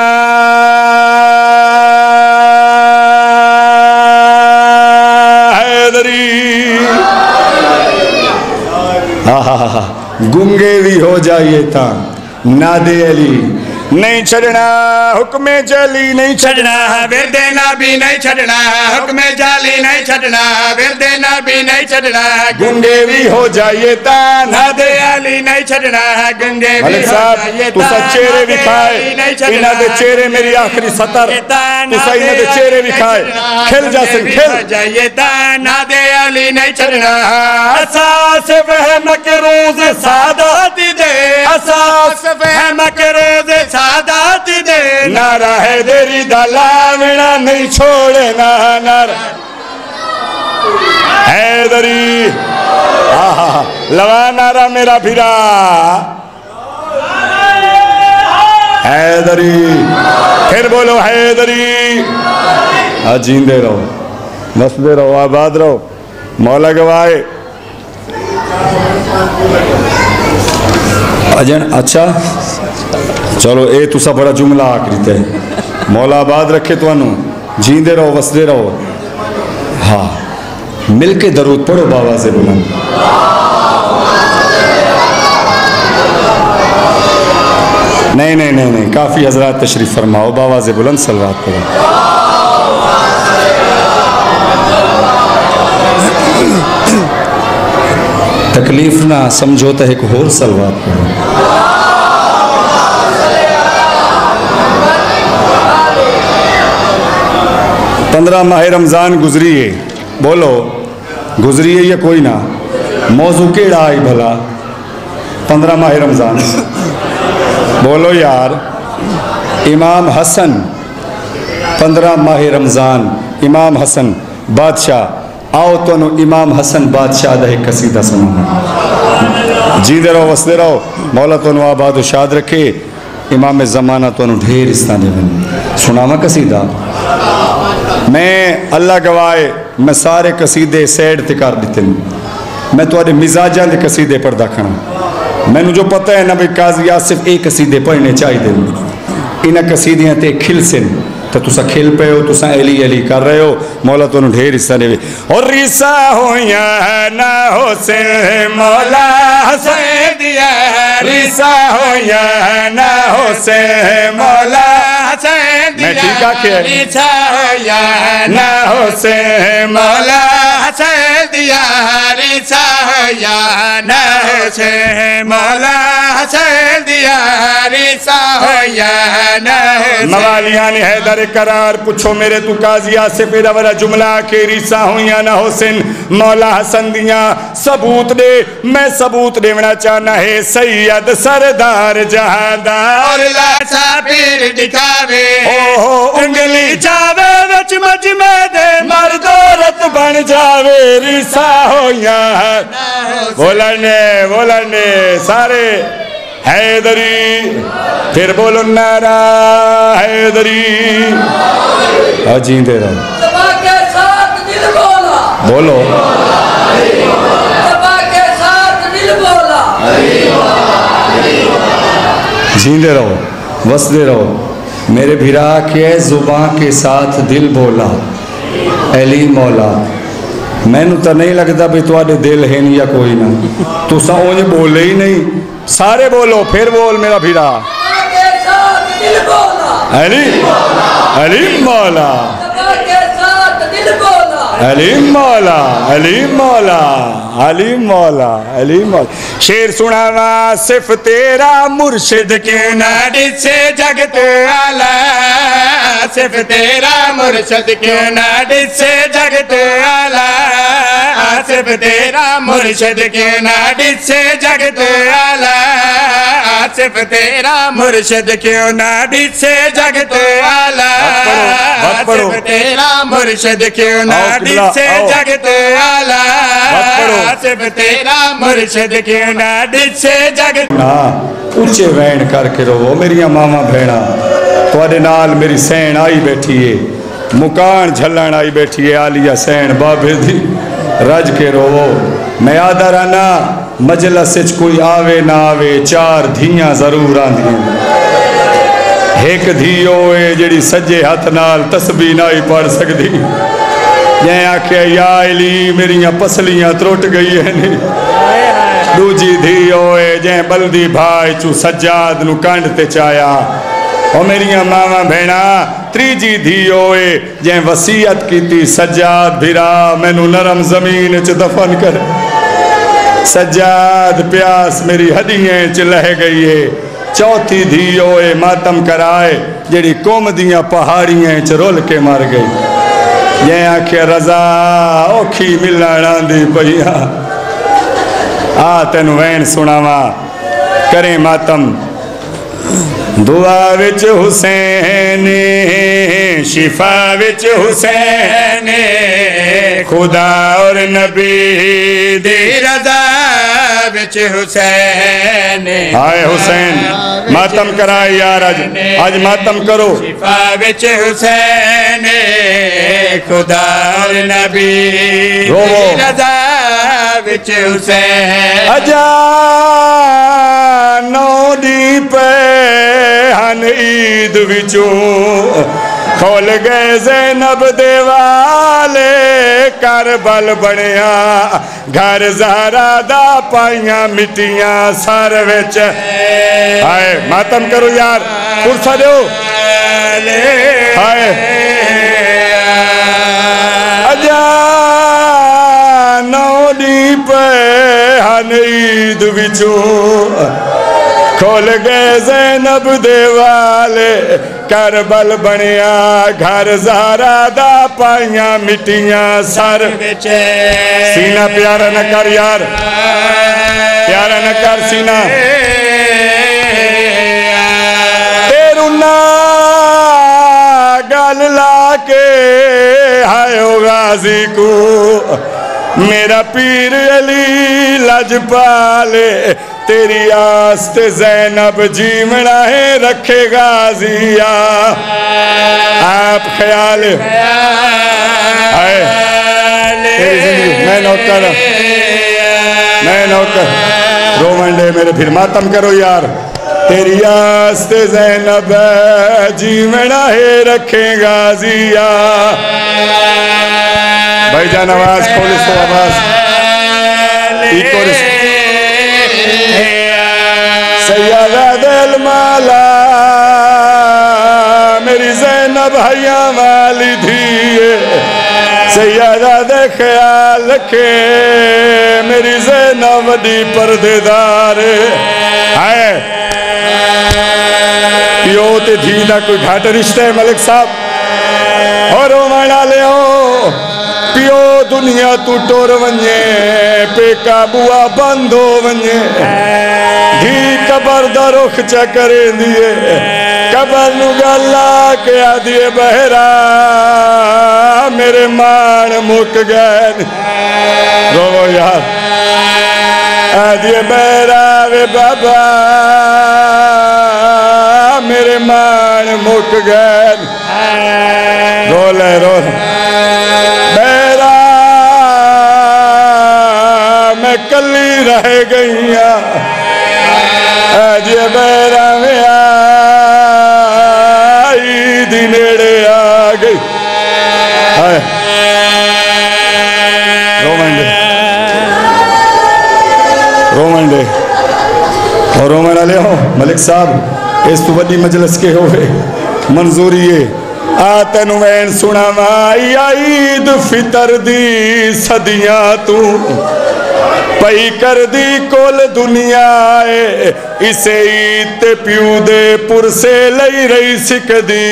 حیدری گنگے بھی ہو جائے تا نادے علی نہیں چھڑنا حکم جالی نہیں چھڑنا ورد نبی نہیں چھڑنا حکم جالی نہیں چھڑنا ورد نبی نہیں چھڑنا گنگے بھی ہو جائے تا نادے علی نہیں چھڑنا گنگے بھی ملک ہو صاحب جائے تو سا چہرے بھی کھائے انہا دے چہرے میری آخری سطر تو سا انہا دے چہرے بھی کھائے کھل جا سن کھل جائے تا نادے علی نہیں چھڑنا اساس فہم کے روز سادات دے اساس فہم کے روز سادات دے نعرہ حیدری دلاونا نہیں چھوڑنا نعرہ حیدری لوا نعرہ میرا بھیرا حیدری پھر بولو حیدری جیندے رہو بسدے رہو آباد رہو مولا گوائے اجن اچھا چلو اے تو سا بڑا جملہ آکری تے مولا آباد رکھے تو انہوں جیندے رہو وسدے رہو ہاں مل کے درود پڑھو بابا سے بلند نہیں نہیں نہیں نہیں کافی حضرات تشریف فرماؤ بابا سے بلند صلوات پڑھو تکلیف نہ سمجھوتا ہے کہ اور صلوات پڑھو پندرہ ماہ رمضان گزری ہے بولو گزری ہے یا کوئی نہ موضوع کیڑا آئی بھلا پندرہ ماہ رمضان بولو یار امام حسن پندرہ ماہ رمضان امام حسن بادشاہ آؤ تو انہوں امام حسن بادشاہ دہ قصیدہ سنو جیدے رہو وسدے رہو مولا تو انہوں آباد و شاد رکھے امام زمانہ تو انہوں ڈھیر اس طرح دے سناما قصیدہ میں اللہ گوائے میں سارے قصیدے سیڈ تے کر دیتے ہیں میں تو آدھے مزاجاں دے قصیدے پڑھ دکھنا میں نے جو پتہ ہے نا بھی قاضی آصف ایک قصیدے پڑھنے چاہی دے انہ قصیدیاں تے کھل سن تو تسا کھل پہ ہو تسا علی علی کر رہے ہو مولا تو انہوں ڈھیر حصہ دے اور ریسا ہویا نہ حسین مولا حسین دیا ریسا ہویا نہ حسین مولا حسین دیا میں ٹھیک آکھے ریسا ہویا نہ حسین مولا حسین دیا ریسا ہویا نہ حسین مولا حسین دیا ریسا ہویا نہ حسین موالیان حیدر قرار پوچھو میرے تو قاضی آصف ایدہ والا جملہ کہ ریسا ہویاں نہ حسین مولا حسن دیاں ثبوت دے میں ثبوت دیونا چاہنا ہے سید سردار جہاندار اور لاسا پیر دکھاوے انگلی چاوے وچ مجمع دے مردورت بن جاوے ریسا ہویاں بولنے بولنے سارے حیدری پھر بولو نعرہ حیدری جیندے رہو سبا کے ساتھ دل بولا بولو سبا کے ساتھ دل بولا جیندے رہو وسدے رہو میرے بھیرا کے زبان کے ساتھ دل بولا علی مولا میں نو تا نہیں لگتا بھی تو آدھے دل ہے نہیں یا کوئی نہ تو سا اونجے بولے ہی نہیں سارے بولو پھر بول میرا بھیرا سبا کے ساتھ دل بولا علی علی مولا سبا کے ساتھ دل بولا علی مولا علی مولا علی مولا علی مولا شیر سناوا صرف تیرا مرشد کیوں نہ ڈسے جگت آلہ صرف تیرا مرشد کیوں نہ ڈسے جگت آلہ صرف تیرا مرشد کیوں نہ ڈسے جگت آلہ صرف تیرا مرشد کیوں نہ ڈسے جگت آلہ صرف تیرا مرشد کیوں نہ ڈسے جگت آلہ صرف تیرا مرشد کیوں نہ ڈسے جگت اچھے وین کر کے رہو میری ماما بھیڑا توڑے نال میری سین آئی بیٹھی ہے مکان جھلان آئی بیٹھی ہے آلیہ سین بابے دی رج کے رہو میں آدھا رہنا مجلس سچ کوئی آوے نہ آوے چار دھیاں ضرور آندھیں ایک دھی ہوئے جڑی سجے ہاتھ نال تسبیح نہ ہی پڑھ سکتی یہ آکھے یا علی میریاں پسلیاں تروٹ گئی ہیں نہیں دو جی دھی ہوئے جہیں بلدی بھائی چو سجاد نو کانڈتے چایا اور میریاں ماما بھینا تری جی دھی ہوئے جہیں وسیعت کی تی سجاد بھیرا میں نو نرم زمین چھ دفن کر سجاد پیاس میری ہڈیاں چھ لہ گئی ہے چوتھی دھی ہوئے ماتم کرائے جڑی کوم دیاں پہاڑیاں چھ رول کے مار گئی یہ آنکھیں رضا اوکھی ملان دی پہیا آتن وین سناوا کریں ماتم دعا وچ حسین شفا وچ حسین خدا اور نبی دی رضا وچ حسین آئے حسین ماتم کرائے یار آج آج ماتم کرو شفا وچ حسین خدا اور نبی دی رضا وچ حسین اجا نو دی پہ ہن عید وچوں کھول گئے زینب دیوالے کربل بڑیاں گھر زہرا دا پائیاں مٹیاں سر وچ آئے ماتم کرو یار پرسا دیو آئے اجا نو دی پہ ہن عید وچوں کھول گئے زینب دیوالے کربل بنیا گھر زہرا دا پائیاں مٹیاں سر سینہ پیارا نہ کر یار پیارا نہ کر سینہ تیرونا گل لا کے ہائے غازی کو میرا پیر علی لج پالے تیری آست زینب جیمنا ہے رکھے غازیہ آپ خیال آئے تیری زندگی میں نوکر میں نوکر رومنڈے میرے پھر ماتم کرو یار تیری آست زینب جیمنا ہے رکھے غازیہ بھائی جان آواز کھولے سو آواز ایک اور اس سیدہ دل مالا میری زینب حیاں والی دھیے سیدہ دے خیال رکھے میری زینب وڈی پردے دار ہے پیو تے دھی دا کوئی گھاٹ رشتہ ہے ملک صاحب اور رومانا لے ہو پیو دنیا تو ٹور ونجے پیکا بوا بندو ونجے دھی قبر دا رخ چکرے دیئے قبر نو گالا کے آدھیے بہرا میرے مان مک گئے رو یار آدھیے بہرا وے بابا میرے مان مک گئے رو لے رو لے میں کلی رہ گئیاں آج یہ بیرہ میں آئی دی نیڑے آ گئی آئے رومنڈے رومنڈے اور رومن علیہ ہو ملک صاحب اس تو بڑی مجلس کے ہوئے منظوری ہے آتن وین سنا مائی عید فطر دی صدیاں تو پئی کر دی کول دنیا ہے اسے عید پیو دے پر سے لئی رئی سکھ دی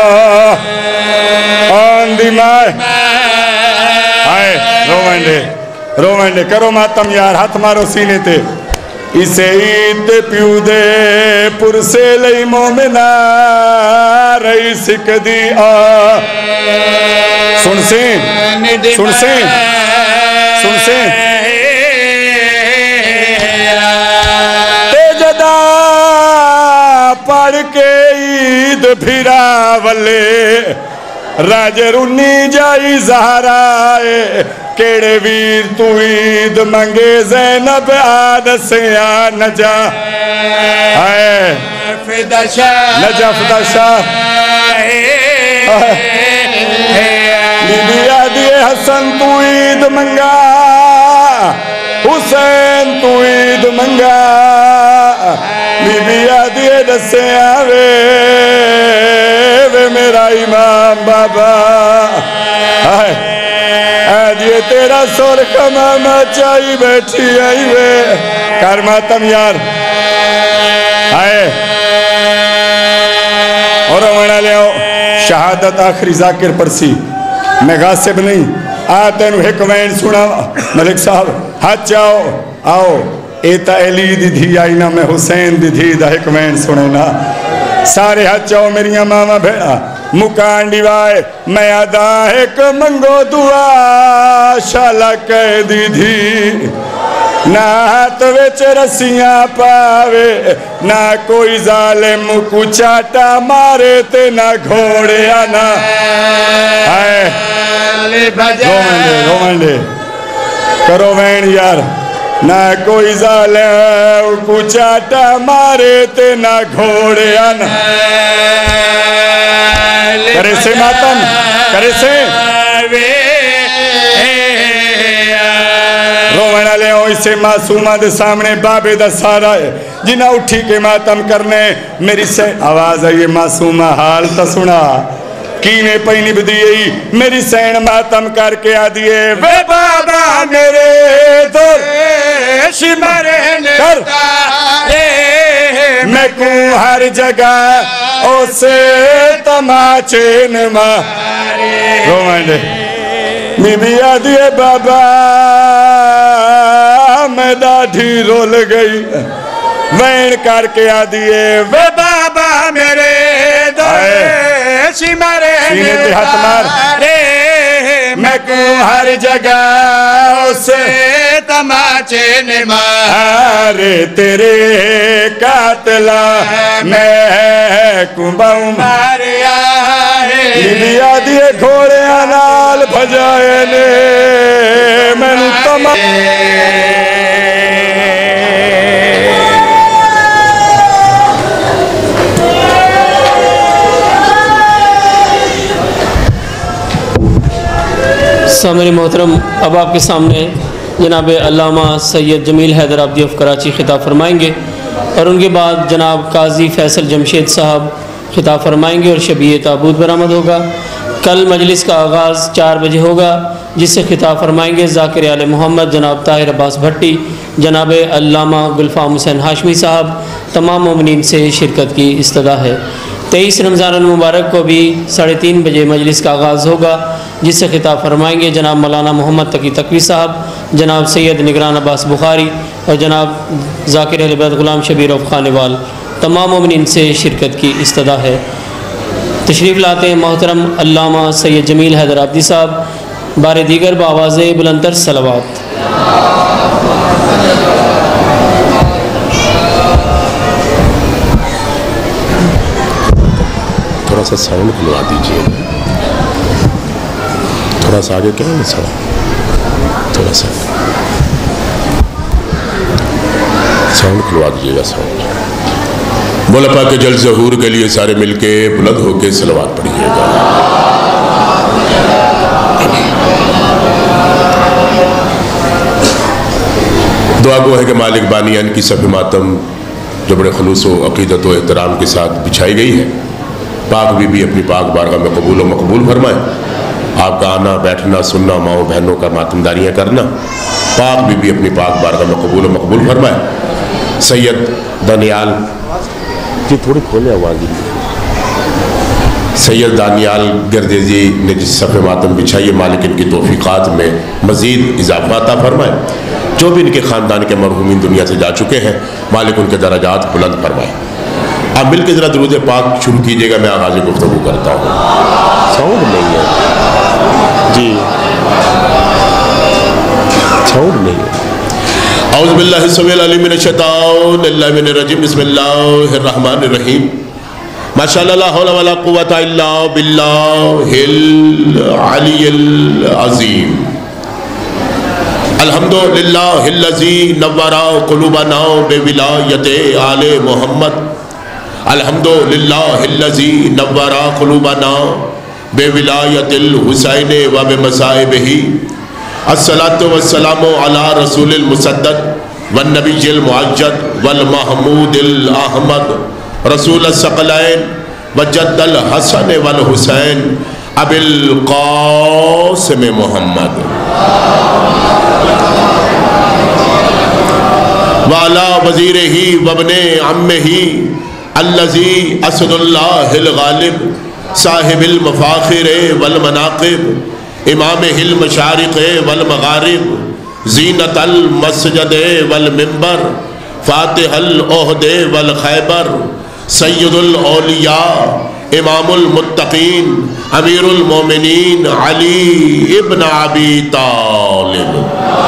آن دی مائے آئے رومنڈے رومنڈے کرو ماتم یار ہاتھ مارو سینے تے اسے عید پیو دے پر سے لئی مومنہ رئی سکھ دی آن سن سین سن سین سن سین پڑھ کے عید بھیرا والے راج رونی جائی زہرائے کیڑے ویر تو عید منگے زینب آد سے نجا آئے فدا شاہ نجا فدا شاہ بی بی آدھی حسن تو عید منگا حسین تو عید منگا بی بی آدھی دسے آوے وے میرا امام بابا آج یہ تیرا سور کماما چاہی بیٹھی آئی وے کار ماتم یار آئے اور امانا لے آؤ شہادت آخری ذاکر پرسی میں غاسب نہیں آتے انہوں حکمین سنا ملک صاحب ہاتھ چاہو آؤ ایتا علی دی دھی آئینا میں حسین دی دھی دا حکمین سنینا سارے ہاتھ چاہو میری ماما بھیڑا مکان ڈیوائے میں آدھا ایک منگو دعا شالا کہہ دی دھی نہ ہاتھ ویچ رسیاں پاوے نہ کوئی ظالم کو چاٹا مارے تے نہ گھوڑے آنا آئے رومنڈے رومنڈے کرو وین یار نہ کوئی ظالم کو چاٹا مارے تے نہ گھوڑے آنا کرے سے ماتم کرے سے رومن علیہ ہوں اسے معصومہ دے سامنے بابے دا سارا ہے جنہ اٹھی کے ماتم کرنے میری سے آواز ہے یہ معصومہ حال تا سنا کینے پہنی بدیئی میری سین ماتم کر کے آدھئے وے بابا میرے دور شمارے کر میں کو ہر جگہ اسے تماچے نمارے رومنڈے بی بی آدھئے بابا میں ڈاڈھی رول گئی وین کر کے آدھئے وے بابا میرے دور شمارے سینے پہ ہاتھ مار میں کو ہر جگہ اسے تماچے نے مارے تیرے قاتلہ میں کنباؤں ماریا ہے دیا دیے گھوڑے آنال بھجائے نے میں نو تمام سامعین محترم، اب آپ کے سامنے جناب علامہ سید جمیل حیدر عابدی آف کراچی خطاب فرمائیں گے اور ان کے بعد جناب قاضی فیصل جمشید صاحب خطاب فرمائیں گے اور شبیہ تابوت برآمد ہوگا۔ کل مجلس کا آغاز چار بجے ہوگا جس سے خطاب فرمائیں گے ذاکر آل محمد جناب طاہر عباس بھٹی، جناب علامہ گلفام حسین ہاشمی صاحب۔ تمام مومنین سے شرکت کی استدعا ہے۔ تیئیس رمضان المبارک کو بھی ساڑھے تین بجے مجلس کا آغاز ہوگا جس سے خطاب فرمائیں گے جناب مولانا محمد تقی تقوی صاحب، جناب سید نگران عباس بخاری اور جناب ذاکر اہل بیت غلام شبیر رؤف خانوال۔ تمام مومنین سے شرکت کی استدعا ہے۔ تشریف لاتے ہیں محترم علامہ سید جمیل حیدر عابدی صاحب بار دیگر بآواز بلندتر صلوات۔ تھوڑا سا ساؤنڈ کھلوا دیجیے، تھوڑا سا آگے کیا ہے سر، تھوڑا سا ساؤنڈ کھلوا دیجیے گا ساؤنڈ۔ مولا پاک کے جل ظہور کے لیے سارے مل کے بلند ہو کے صلوات پڑھیے گا۔ دعا گو ہے کہ مالک بانیان کی صف ماتم جو بڑے خلوص و عقیدت و احترام کے ساتھ بچھائی گئی ہے، پاک بی بی اپنی پاک بارگاہ میں قبول و مقبول فرمائیں۔ آپ کا آنا بیٹھنا سننا ماؤں بہنوں کا ماتمداریاں کرنا پاک بی بی اپنی پاک بارگاہ میں قبول و مقبول فرمائیں۔ سید دانیال جی تھوڑی کھولے آواز دی، سید دانیال گردیزی نے جس صف ماتم بچھائی، مالک ان کی توفیقات میں مزید اضافہ عطا فرمائے۔ جو بھی ان کے خاندان کے مرحومین دنیا سے جا چکے ہیں، مالک ان کے درجات بلند فرمائے۔ آپ مل کے ذرا درود پاک شروع کیجئے گا، میں آغاز گفتگو کرتا ہوں۔ ساؤنڈ نہیں ہے جی، ساؤنڈ نہیں ہے۔ اعوذ باللہ السمیع العلیم من الشیطان الرجیم، بسم اللہ الرحمن الرحیم۔ ماشاءاللہ لا حول ولا قوة الا باللہ العلی العظیم۔ الحمدللہ الذی نور قلوبنا بولایت آل محمد، الحمدللہ الذی نور قلوبنا بولایت الحسین و بمصائبہ، الصلاة والسلام علی رسول المصدق والنبی المعجد والمحمود الاحمد، رسول الثقلین وجد الحسن والحسین ابی القاسم محمد، وعلی وزیرہ وابن عمہ الذی اسد اللہ الغالب، صاحب المفاخر والمناقب، امام المشارق والمغارب، زینت المسجد والمنبر، فاتح العہد والخیبر، سید الاولیاء، امام المتقین، امیر المومنین علی ابن ابی طالب،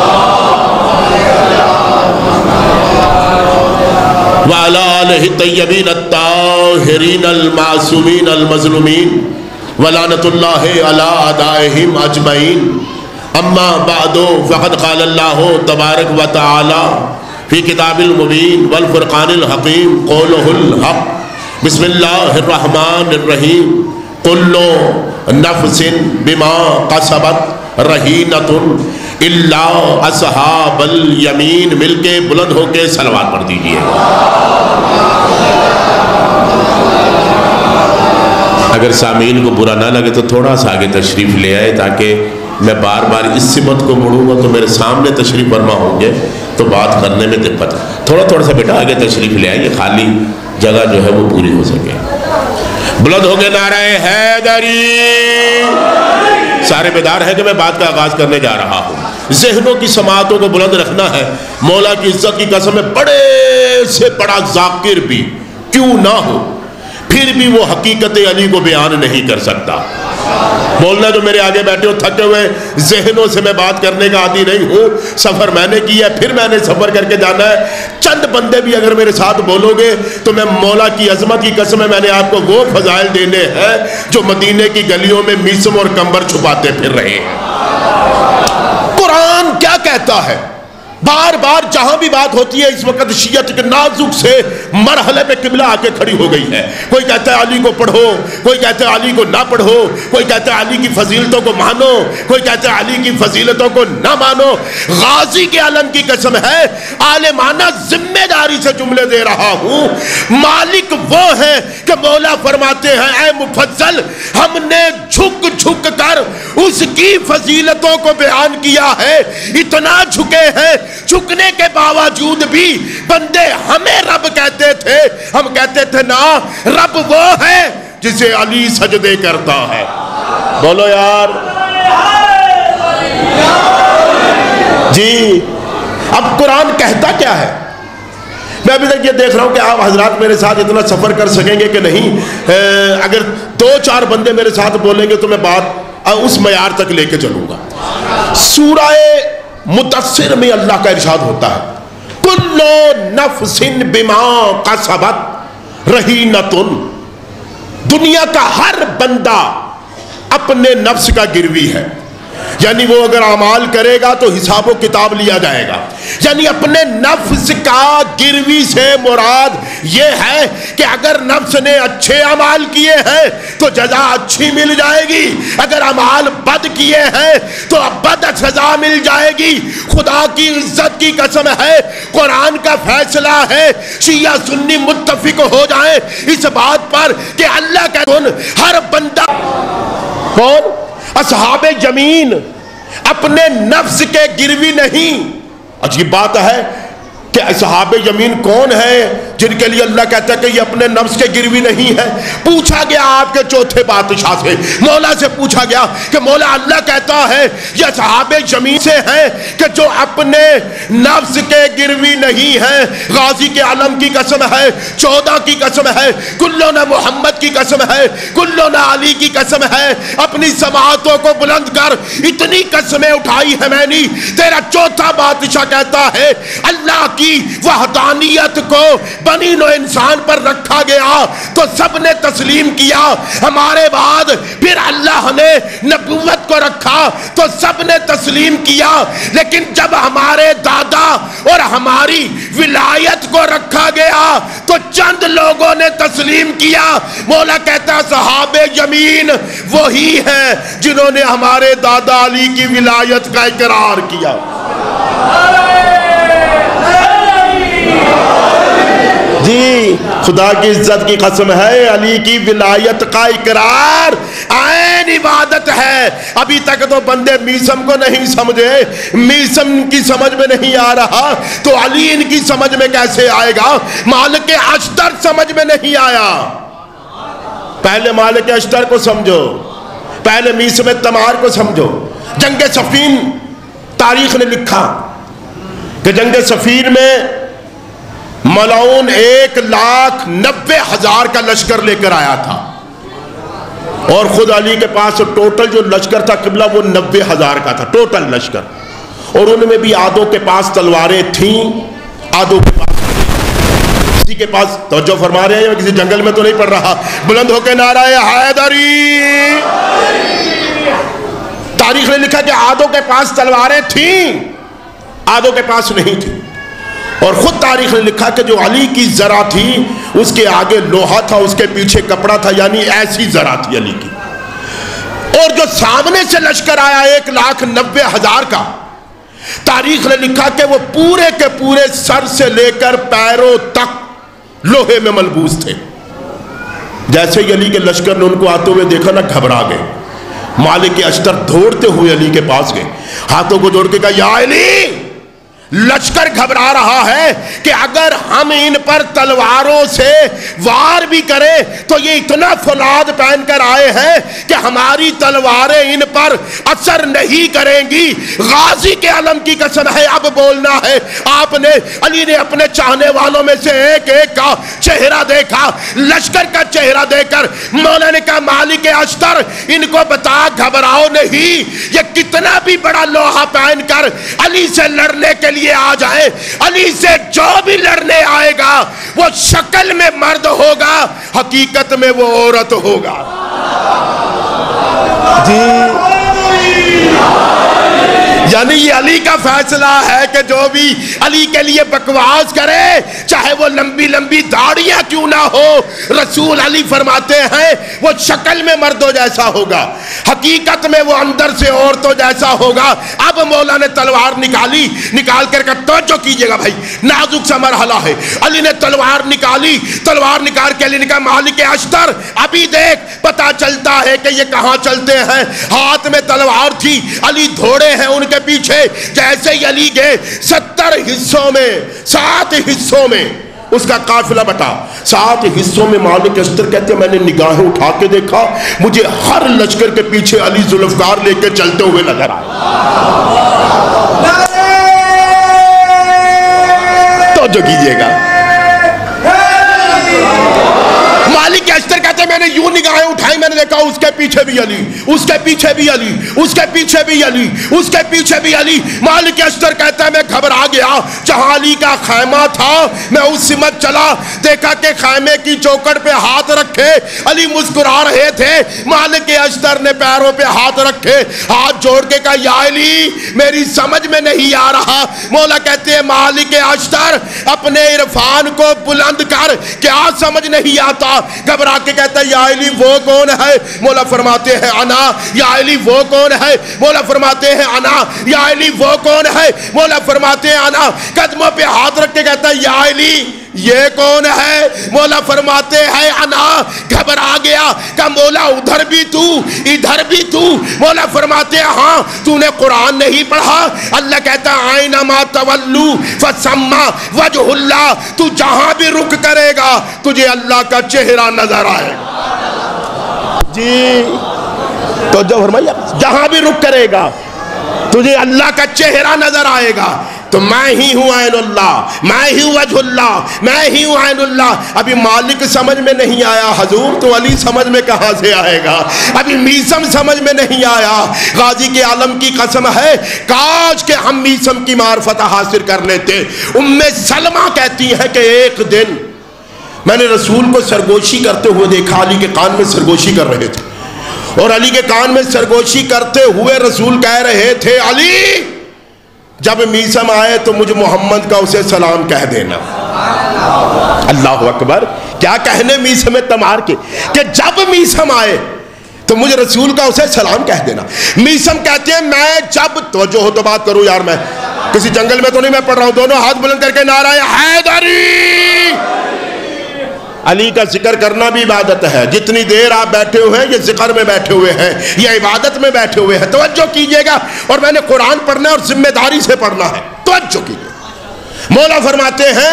وعلی آلہ الطیبین الطاہرین المعصومین المظلومین، ولعنت اللہ علی اعدائہم اجمعین۔ اما بعد فقد قال اللہ تبارک و تعالی فی کتاب المبین والفرقان الحکیم قولہ الحق، بسم اللہ الرحمن الرحیم، کل نفس بما کسبت رہینۃ الا اصحاب الیمین۔ مل کے بلند ہو کے صلوات پڑھ دیجئے۔ اگر سامعین کو برا نہ لگے تو تھوڑا سا آگے تشریف لے آئے تاکہ میں بار بار اس سمت کو مڑوں گا تو میرے سامنے تشریف فرما ہوں گے تو بات کرنے میں دقت۔ تھوڑا تھوڑا سا بیٹا آگے تشریف لے آئے، یہ خالی جگہ جو ہے وہ پوری ہو سکے۔ بلند ہو کے نعرہ حیدری، سارے بیدار ہیں کہ میں بات کا آغاز کرنے جا رہا ہوں۔ ذہنوں کی سماعتوں کو بلند رکھنا ہے۔ مولا کی عزت کی قسم ہے، بڑے سے بڑا ذاکر بھی کیوں نہ ہو پھر بھی وہ حقیقت علی کو بیان نہیں کر سکتا۔ بولنا جو میرے آگے بیٹھے ہو تھکے ہوئے ذہنوں سے میں بات کرنے کا عادی نہیں ہوں. سفر میں نے کیا ہے، پھر میں نے سفر کر کے جانا ہے. چند بندے بھی اگر میرے ساتھ بولو گے تو میں مولا کی عظمت کی قسم ہے میں نے آپ کو وہ فضائل دینے ہیں جو مدینے کی گلیوں میں میسم اور کمبر چھپاتے پھر رہے ہیں. قرآن کیا کہتا ہے؟ بار بار جہاں بھی بات ہوتی ہے اس وقت شیعت کے نازک سے مرحلے پہ قبلہ آ کے کھڑی ہو گئی ہے. کوئی کہتا ہے علی کو پڑھو، کوئی کہتا ہے علی کو نہ پڑھو، کوئی کہتا ہے علی کی فضیلتوں کو مانو، کوئی کہتا ہے علی کی فضیلتوں کو نہ مانو. غازی کے علم کی قسم ہے عالمانہ ذمہ داری سے جملے دے رہا ہوں. مالک وہ ہے کہ مولا فرماتے ہیں اے مفضل ہم نے جھک جھک کر اس کی فضیلتوں کو بیان کیا ہے. اتنا جھکے ہیں جھکنے کے باوجود بھی بندے ہمیں رب کہتے تھے. ہم کہتے تھے نا رب وہ ہے جسے علی سجدے کرتا ہے. بولو یار جی. اب قرآن کہتا کیا ہے؟ میں ابھی تک یہ دیکھ رہا ہوں کہ آپ حضرات میرے ساتھ اتنا سفر کر سکیں گے کہ نہیں. اگر دو چار بندے میرے ساتھ بولیں گے تو میں بات اس معیار تک لے کے چلوں گا. سورہ مدثر میں اللہ کا ارشاد ہوتا ہے کلو نفس بما کسبت رہینۃ. دنیا کا ہر بندہ اپنے نفس کا گروی ہے. یعنی وہ اگر اعمال کرے گا تو حساب و کتاب لیا جائے گا. یعنی اپنے نفس کا گروی سے مراد یہ ہے کہ اگر نفس نے اچھے اعمال کیے ہیں تو جزا اچھی مل جائے گی، اگر اعمال بد کیے ہیں تو بد سزا مل جائے گی. خدا کی عزت کی قسم ہے قرآن کا فیصلہ ہے شیعہ سنی متفق ہو جائیں اس بات پر کہ اللہ کا دن ہر بندہ کون؟ اصحاب یمین اپنے نفس کے گروی نہیں. عجیب بات ہے کہ اصحاب یمین کون ہے جن کے لیے اللہ کہتا ہے کہ یہ اپنے نفس کے گروی نہیں ہے. پوچھا گیا آپ کے چوتھے بادشاہ سے، مولا سے پوچھا گیا کہ مولا اللہ کہتا ہے یہ اصحاب یمین سے ہیں کہ جو اپنے نفس کے گروی نہیں ہیں. غازی کے علم کی قسم ہے، چودہ کی قسم ہے، کلوں نے محمد کی قسم ہے، کلوں نے علی کی قسم ہے. اپنی سماعتوں کو بلند کر اتنی قسمیں اٹھائی ہے میں نے. تیرا چوتھا بادشاہ کہتا ہے اللہ کی وحدانیت کو بنی نو انسان پر رکھا گیا تو سب نے تسلیم کیا. ہمارے بعد پھر اللہ نے نبوت کو رکھا تو سب نے تسلیم کیا. لیکن جب ہمارے دادا اور ہماری ولایت کو رکھا گیا تو چند لوگوں نے تسلیم کیا. مولا کہتا ہے صحاب یمین وہی ہیں جنہوں نے ہمارے دادا علی کی ولایت کا اقرار کیا. جی خدا کی عزت کی قسم ہے علی کی ولایت کا اقرار عین عبادت ہے. ابھی تک تو بندے میسم کو نہیں سمجھے، میسم کی سمجھ میں نہیں آ رہا تو علی ان کی سمجھ میں کیسے آئے گا؟ مالک اشتر سمجھ میں نہیں آیا. پہلے مالک اشتر کو سمجھو، پہلے میسم تمار کو سمجھو. جنگ صفین تاریخ نے لکھا کہ جنگ صفین میں ملعون ایک لاکھ نبے ہزار کا لشکر لے کر آیا تھا اور خود علی کے پاس ٹوٹل جو لشکر تھا قبلہ وہ نبے ہزار کا تھا ٹوٹل لشکر. اور ان میں بھی آدھوں کے پاس تلواریں تھیں، آدھوں کے پاس کسی کے پاس توجہ فرما رہے ہیں، کسی جنگل میں تو نہیں پڑ رہا. بلند ہو کے نعرہ حیدری. تاریخ نے لکھا کہ آدھوں کے پاس تلواریں تھیں، آدھوں کے پاس نہیں تھیں. اور خود تاریخ نے لکھا کہ جو علی کی ذرا تھی اس کے آگے لوہا تھا، اس کے پیچھے کپڑا تھا، یعنی ایسی ذرا تھی علی کی. اور جو سامنے سے لشکر آیا ایک لاکھ نبے ہزار کا، تاریخ نے لکھا کہ وہ پورے کے پورے سر سے لے کر پیروں تک لوہے میں ملبوس تھے. جیسے ہی علی کے لشکر نے ان کو آتے ہوئے دیکھا نا گھبرا گئے. مالک اشتر دوڑتے ہوئے علی کے پاس گئے، ہاتھوں کو جوڑ کے کہا یا علی لشکر گھبرا رہا ہے کہ اگر ہم ان پر تلواروں سے وار بھی کریں تو یہ اتنا فولاد پہن کر آئے ہیں کہ ہماری تلواریں ان پر اثر نہیں کریں گی. غازی کے علم کی قسم ہے اب بولنا ہے. آپ نے علی نے اپنے چاہنے والوں میں سے ایک ایک کا چہرہ دیکھا, لشکر کا چہرہ دیکھ کر مولا نے کہا مالک اشتر ان کو بتا گھبراؤ نہیں, یہ کتنا بھی بڑا لوہا پہن کر علی سے لڑنے کے لیے آ جائے, علی سے جو بھی لڑنے آئے گا وہ شکل میں مرد ہوگا, حقیقت میں وہ عورت ہوگا. جی یعنی یہ علی کا فیصلہ ہے کہ جو بھی علی کے لیے بکواس کرے چاہے وہ لمبی لمبی داڑیاں کیوں نہ ہو, رسول علی فرماتے ہیں وہ شکل میں مردوں جیسا ہوگا, حقیقت میں وہ اندر سے عورتوں جیسا ہوگا. اب مولا نے تلوار نکالی, نکال کر کہا توجہ کیجئے گا بھائی نازک سا مرحلہ ہے. علی نے تلوار نکالی, تلوار نکال کے علی نے کہا مالک اشتر ابھی دیکھ پتا چلتا ہے کہ یہ کہاں چلتے ہیں. ہاتھ میں تلوار تھی, علی دھوڑے ہیں ان کے پیچھے. جیسے ہی علی گئے ستر حصوں میں, سات حصوں میں اس کا قافلہ بٹا, سات حصوں میں مالک اشتر کہتے ہیں میں نے نگاہیں اٹھا کے دیکھا مجھے ہر لشکر کے پیچھے علی ذوالفقار لے کے چلتے ہوئے نظر آئے. توجہ کیجئے گا. مالک اشتر کہتے ہیں میں نے یوں نگاہیں اٹھائی, میں نے دیکھا اس کے پیچھے بھی علی, اس کے پیچھے بھی علی, اس کے پیچھے بھی علی, اس کے پیچھے بھی علی. مالک اشتر کہتا ہے میں گھبرا گیا, جہاں علی کا خیمہ تھا میں اس سمت چلا, دیکھا کہ خیمے کی چوکٹ پہ ہاتھ رکھے علی مسکرا رہے تھے. مالک اشتر نے پیروں پہ ہاتھ رکھے, ہاتھ جوڑ کے کہا یا علی میری سمجھ میں نہیں آ رہا. مولا کہتے ہیں مالک اشتر اپنے عرفان کو بلند کر, کیا سمجھ نہیں آتا؟ گھبرا کے کہتا ہے یا علی وہ کون ہے؟ مولا فرماتے ہیں انا. یا علی وہ کون ہے؟ مولا فرماتے ہیں انا. یا علی وہ کون ہے؟ مولا فرماتے ہیں انا. قدموں پہ ہاتھ رکھ کے کہتا ہے یا علی یہ کون ہے؟ مولا فرماتے ہیں انا. گھبرا گیا کہ مولا ادھر بھی تو ادھر بھی تو. مولا فرماتے ہیں ہاں تو نے قرآن نہیں پڑھا؟ اللہ کہتا ہے اینما تولو فثم وجہ اللہ, تو جہاں بھی رخ کرے گا تجھے اللہ کا چہرہ نظر آئے گا. جی تو جو فرمایا جہاں بھی رخ کرے گا تجھے اللہ کا چہرہ نظر آئے گا. تو میں ہی ہوں عین اللہ, میں ہی ہوں وجہ اللہ, میں ہی ہوں عین اللہ. ابھی مالک سمجھ میں نہیں آیا حضور تو علی سمجھ میں کہاں سے آئے گا؟ ابھی میسم سمجھ میں نہیں آیا. غازی کے عالم کی قسم ہے کاش کہ ہم میسم کی معرفت حاصل کر لیتے. ام سلمہ کہتی ہے کہ ایک دن میں نے رسول کو سرگوشی کرتے ہوئے دیکھا, علی کے کان میں سرگوشی کر رہے تھے اور علی کے کان میں سرگوشی کرتے ہوئے رسول کہہ رہے تھے علی جب میسم آئے تو مجھے محمد کا اسے سلام کہہ دینا. اللہ اکبر, کیا کہنے میسم تمار کے کہ جب میسم آئے تو مجھے رسول کا اسے سلام کہہ دینا. میسم کہتے ہیں میں جب توجہ ہو تو بات کروں یار, میں کسی جنگل میں تو نہیں میں پڑھ رہا ہوں, دونوں ہاتھ بلند کر کے نعرہ حیدری. علی کا ذکر کرنا بھی عبادت ہے. جتنی دیر آپ بیٹھے ہوئے ہیں یہ ذکر میں بیٹھے ہوئے ہیں, یہ عبادت میں بیٹھے ہوئے ہیں. توجہ کیجئے گا, اور میں نے قرآن پڑھنا ہے اور ذمہ داری سے پڑھنا ہے. توجہ کیجئے. مولا فرماتے ہیں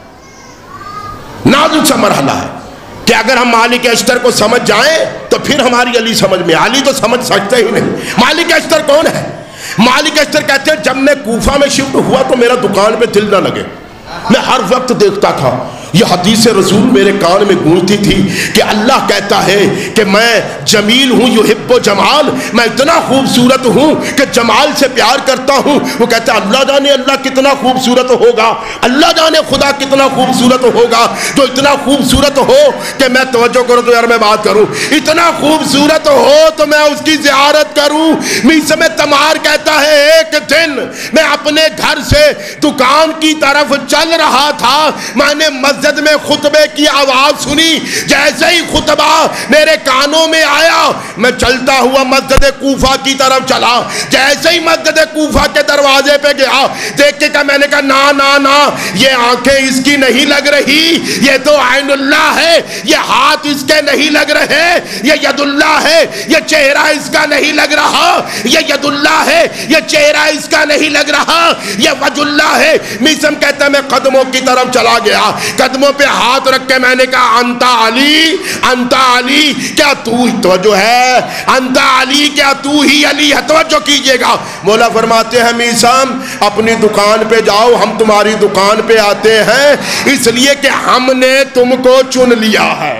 نازک سا مرحلہ ہے کہ اگر ہم مالک اشتر کو سمجھ جائیں تو پھر ہماری علی سمجھ میں. علی تو سمجھ سکتے ہی نہیں. مالک اشتر کون ہے؟ مالک اشتر کہتے ہیں جب میں کوفہ میں شفٹ ہوا تو میرا دکان پہ دل نہ لگے, میں ہر وقت دیکھتا تھا. یہ حدیث رسول میرے کان میں گونجتی تھی کہ اللہ کہتا ہے کہ میں جمیل ہوں یحب جمال, میں اتنا خوبصورت ہوں کہ جمال سے پیار کرتا ہوں. وہ کہتا ہے اللہ جانے اللہ کتنا خوبصورت ہوگا, اللہ جانے خدا کتنا خوبصورت ہوگا جو اتنا خوبصورت ہو کہ میں توجہ کروں تو یار میں بات کروں, اتنا خوبصورت ہو تو میں اس کی زیارت کروں. میسم تمار کہتا ہے ایک دن میں اپنے گھر سے دکان کی طرف چل رہا تھا, میں نے مسجد میں خطبے کی آواز سنی، جیسے ہی خطبہ میرے کانوں میں آیا میں چلتا ہوا مسجد کوفہ کی طرف چلا، جیسے ہی مسجد کوفہ کے دروازے پہ گیا دیکھ کے کہا میں نے کہا نا نا نا یہ آنکھیں اس کی نہیں لگ رہی، یہ تو عین اللہ ہے، یہ ہاتھ اس کے نہیں لگ رہے، یہ ید اللہ ہے، یہ چہرہ اس کا نہیں لگ رہا، یہ ید اللہ ہے، یہ چہرہ اس کا نہیں لگ رہا، یہ وجہ اللہ ہے۔ میسم کہتا ہے میں قدموں کی طرف چلا گیا، قدموں پہ ہاتھ رکھ کے میں نے کہا انتا علی انتا علی، کیا تو ہی توجہ ہے، انتا علی کیا تو ہی علی ہے، توجہ کیجئے گا۔ مولا فرماتے ہیں میسم اپنی دکان پہ جاؤ، ہم تمہاری دکان پہ آتے ہیں اس لیے کہ ہم نے تم کو چن لیا ہے،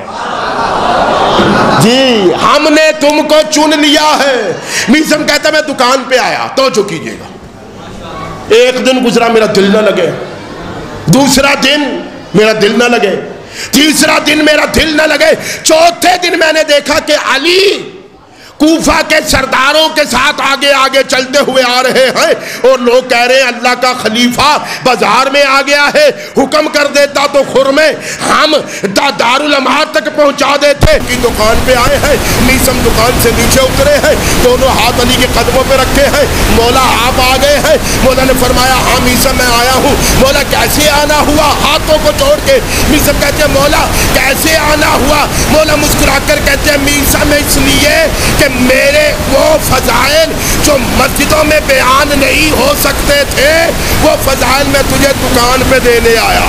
جی ہم نے تم کو چن لیا ہے۔ میسم کہتا ہے میں دکان پہ آیا، توجہ کیجئے گا، ایک دن گزرا میرا دل نہ لگے، دوسرا دن میرا دل نہ لگے، تیسرا دن میرا دل نہ لگے، چوتھے دن میں نے دیکھا کہ علی کوفہ کے سرداروں کے ساتھ آگے آگے چلتے ہوئے آ رہے ہیں اور لوگ کہہ رہے ہیں اللہ کا خلیفہ بازار میں آ گیا ہے، حکم کر دیتا تو خرمے ہم دارالامار تک پہنچا دیتے۔ کی دکان پہ آئے ہیں، میسم دکان سے نیچے اترے ہیں، دونوں ہاتھ علی کے قدموں پہ رکھے ہیں، مولا آپ آ گئے ہیں۔ مولا نے فرمایا ہاں میسم میں آیا ہوں۔ مولا کیسے آنا ہوا، ہاتھوں کو جوڑ کے میسم کہتے ہیں مولا کیسے آنا ہوا؟ مولا مسکرا کر کہتے ہیں میسم اس لیے کہ میرے وہ فضائل جو مسجدوں میں بیان نہیں ہو سکتے تھے وہ فضائل میں تجھے دکان پہ دینے آیا۔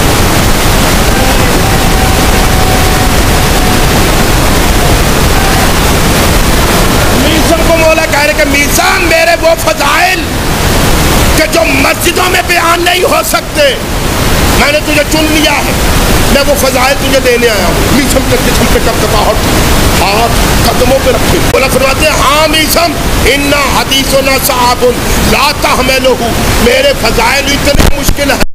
میسم کو مولا کہہ رہے کہ میسم میرے وہ فضائل کہ جو مسجدوں میں بیان نہیں ہو سکتے میں نے تجھے چن لیا ہے، میں وہ فضائل تجھے دینے آیا ہوں۔ میسم کے جسم پہ کب کباہٹ، ہاتھ قدموں پہ رکھے، مولا فرماتے ہیں ہاں میسم انا حدیثنا صعب لا تحملہ، میرے فضائل اتنے مشکل ہیں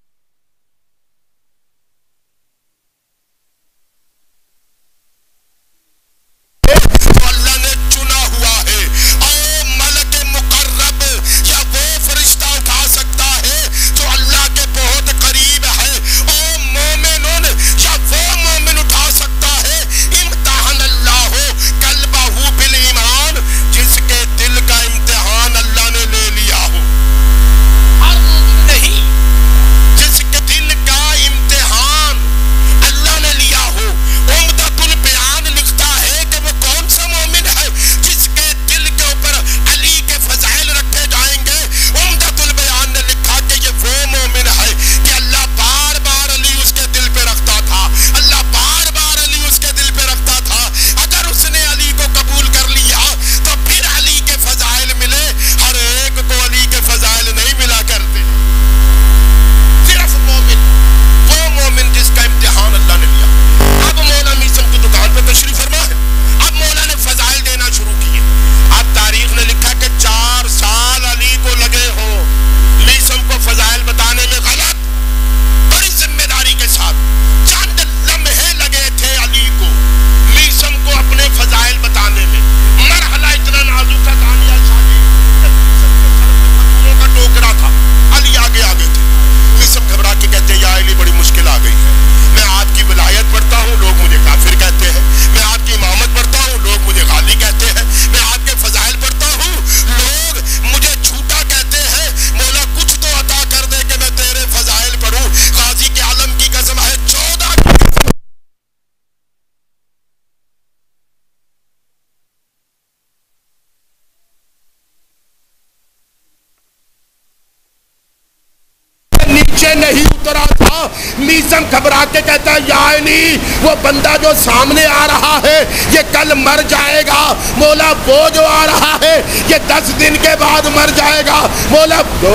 نہیں اترا تھا۔ میسم گھبرا کے کہتا ہے یا علی وہ بندہ جو سامنے آ رہا ہے یہ کل مر جائے گا، مولا وہ جو آ رہا ہے یہ دس دن کے بعد مر جائے گا، مولا دو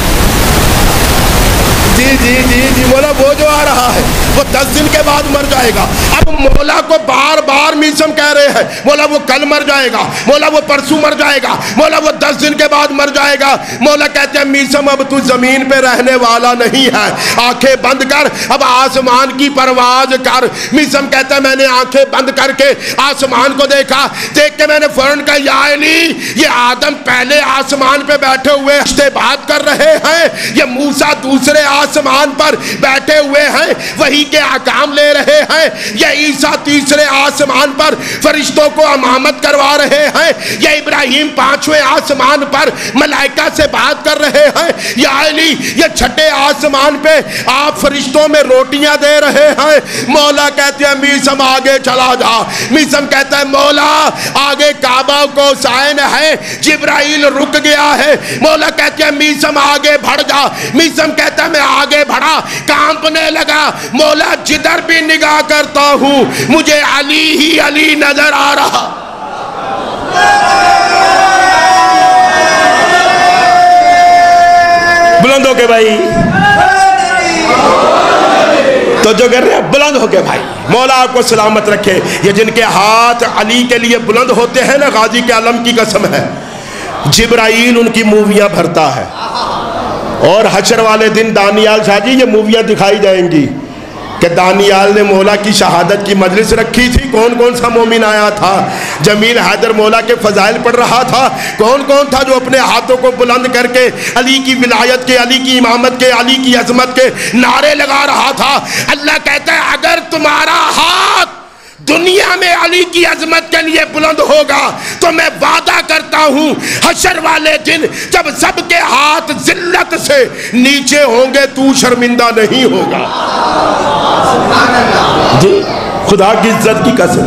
جی جی جی جی مولا وہ جو آ رہا ہے وہ دس دن کے بعد مر جائے گا۔ اب مولا کو بار بار میسم کہہ رہے ہیں مولا وہ کل مر جائے گا، مولا وہ پرسوں مر جائے گا، مولا وہ دس دن کے بعد مر جائے گا۔ مولا کہتے ہیں میسم اب تو زمین پہ رہنے والا نہیں ہے، آنکھیں بند کر اب آسمان کی پرواز کر۔ میسم کہتا ہے میں نے آنکھیں بند کر کے آسمان کو دیکھا، دیکھ کے میں نے فوراً کہا یا علی یہ آدم پہلے آسمان پہ بیٹھے ہوئے رشتے بات کر رہے ہیں، یہ موسیٰ دوسرے آسمان پر بیٹھے ہوئے ہیں، وحی کے احکام لے رہے ہیں، یا عیسیٰ تیسرے آسمان پر فرشتوں کو امامت کروا رہے ہیں، یا ابراہیم پانچویں آسمان پر ملائکہ سے بات کر رہے ہیں، یا علی یہ چھٹے آسمان پہ آپ فرشتوں میں روٹیاں دے رہے ہیں۔ مولا کہتے ہیں میسم آگے چلا جا، میسم کہتا ہے مولا آگے کعبہ کو سائن ہے، جبرائیل رک گیا ہے۔ مولا کہتے ہیں میسم آگے بڑھ جا، میسم کہتا ہے میں آگے بڑھا، کانپنے لگا۔ مولا جدھر بھی نگاہ کرتا ہوں مجھے علی ہی علی نظر آ رہا۔ بلند ہو کے بھائی تو جو کر رہے ہیں بلند ہو کے بھائی، مولا آپ کو سلامت رکھے۔ یہ جن کے ہاتھ علی کے لیے بلند ہوتے ہیں نا، غازی کے علم کی قسم ہے، جبرائیل ان کی موویاں بھرتا ہے، اور حشر والے دن دانیال شاہ جی یہ موویاں دکھائی جائیں گی کہ دانیال نے مولا کی شہادت کی مجلس رکھی تھی، کون کون سا مومن آیا تھا، جمیل حیدر مولا کے فضائل پڑھ رہا تھا، کون کون تھا جو اپنے ہاتھوں کو بلند کر کے علی کی ولایت کے، علی کی امامت کے، علی کی عظمت کے نعرے لگا رہا تھا۔ اللہ کہتا ہے اگر تمہارا ہاتھ دنیا میں علی کی عظمت کے لیے بلند ہوگا تو میں وعدہ کرتا ہوں حشر والے دن جب سب کے ہاتھ ذلت سے نیچے ہوں گے تو شرمندہ نہیں ہوگا۔ جی خدا کی عزت کی قسم،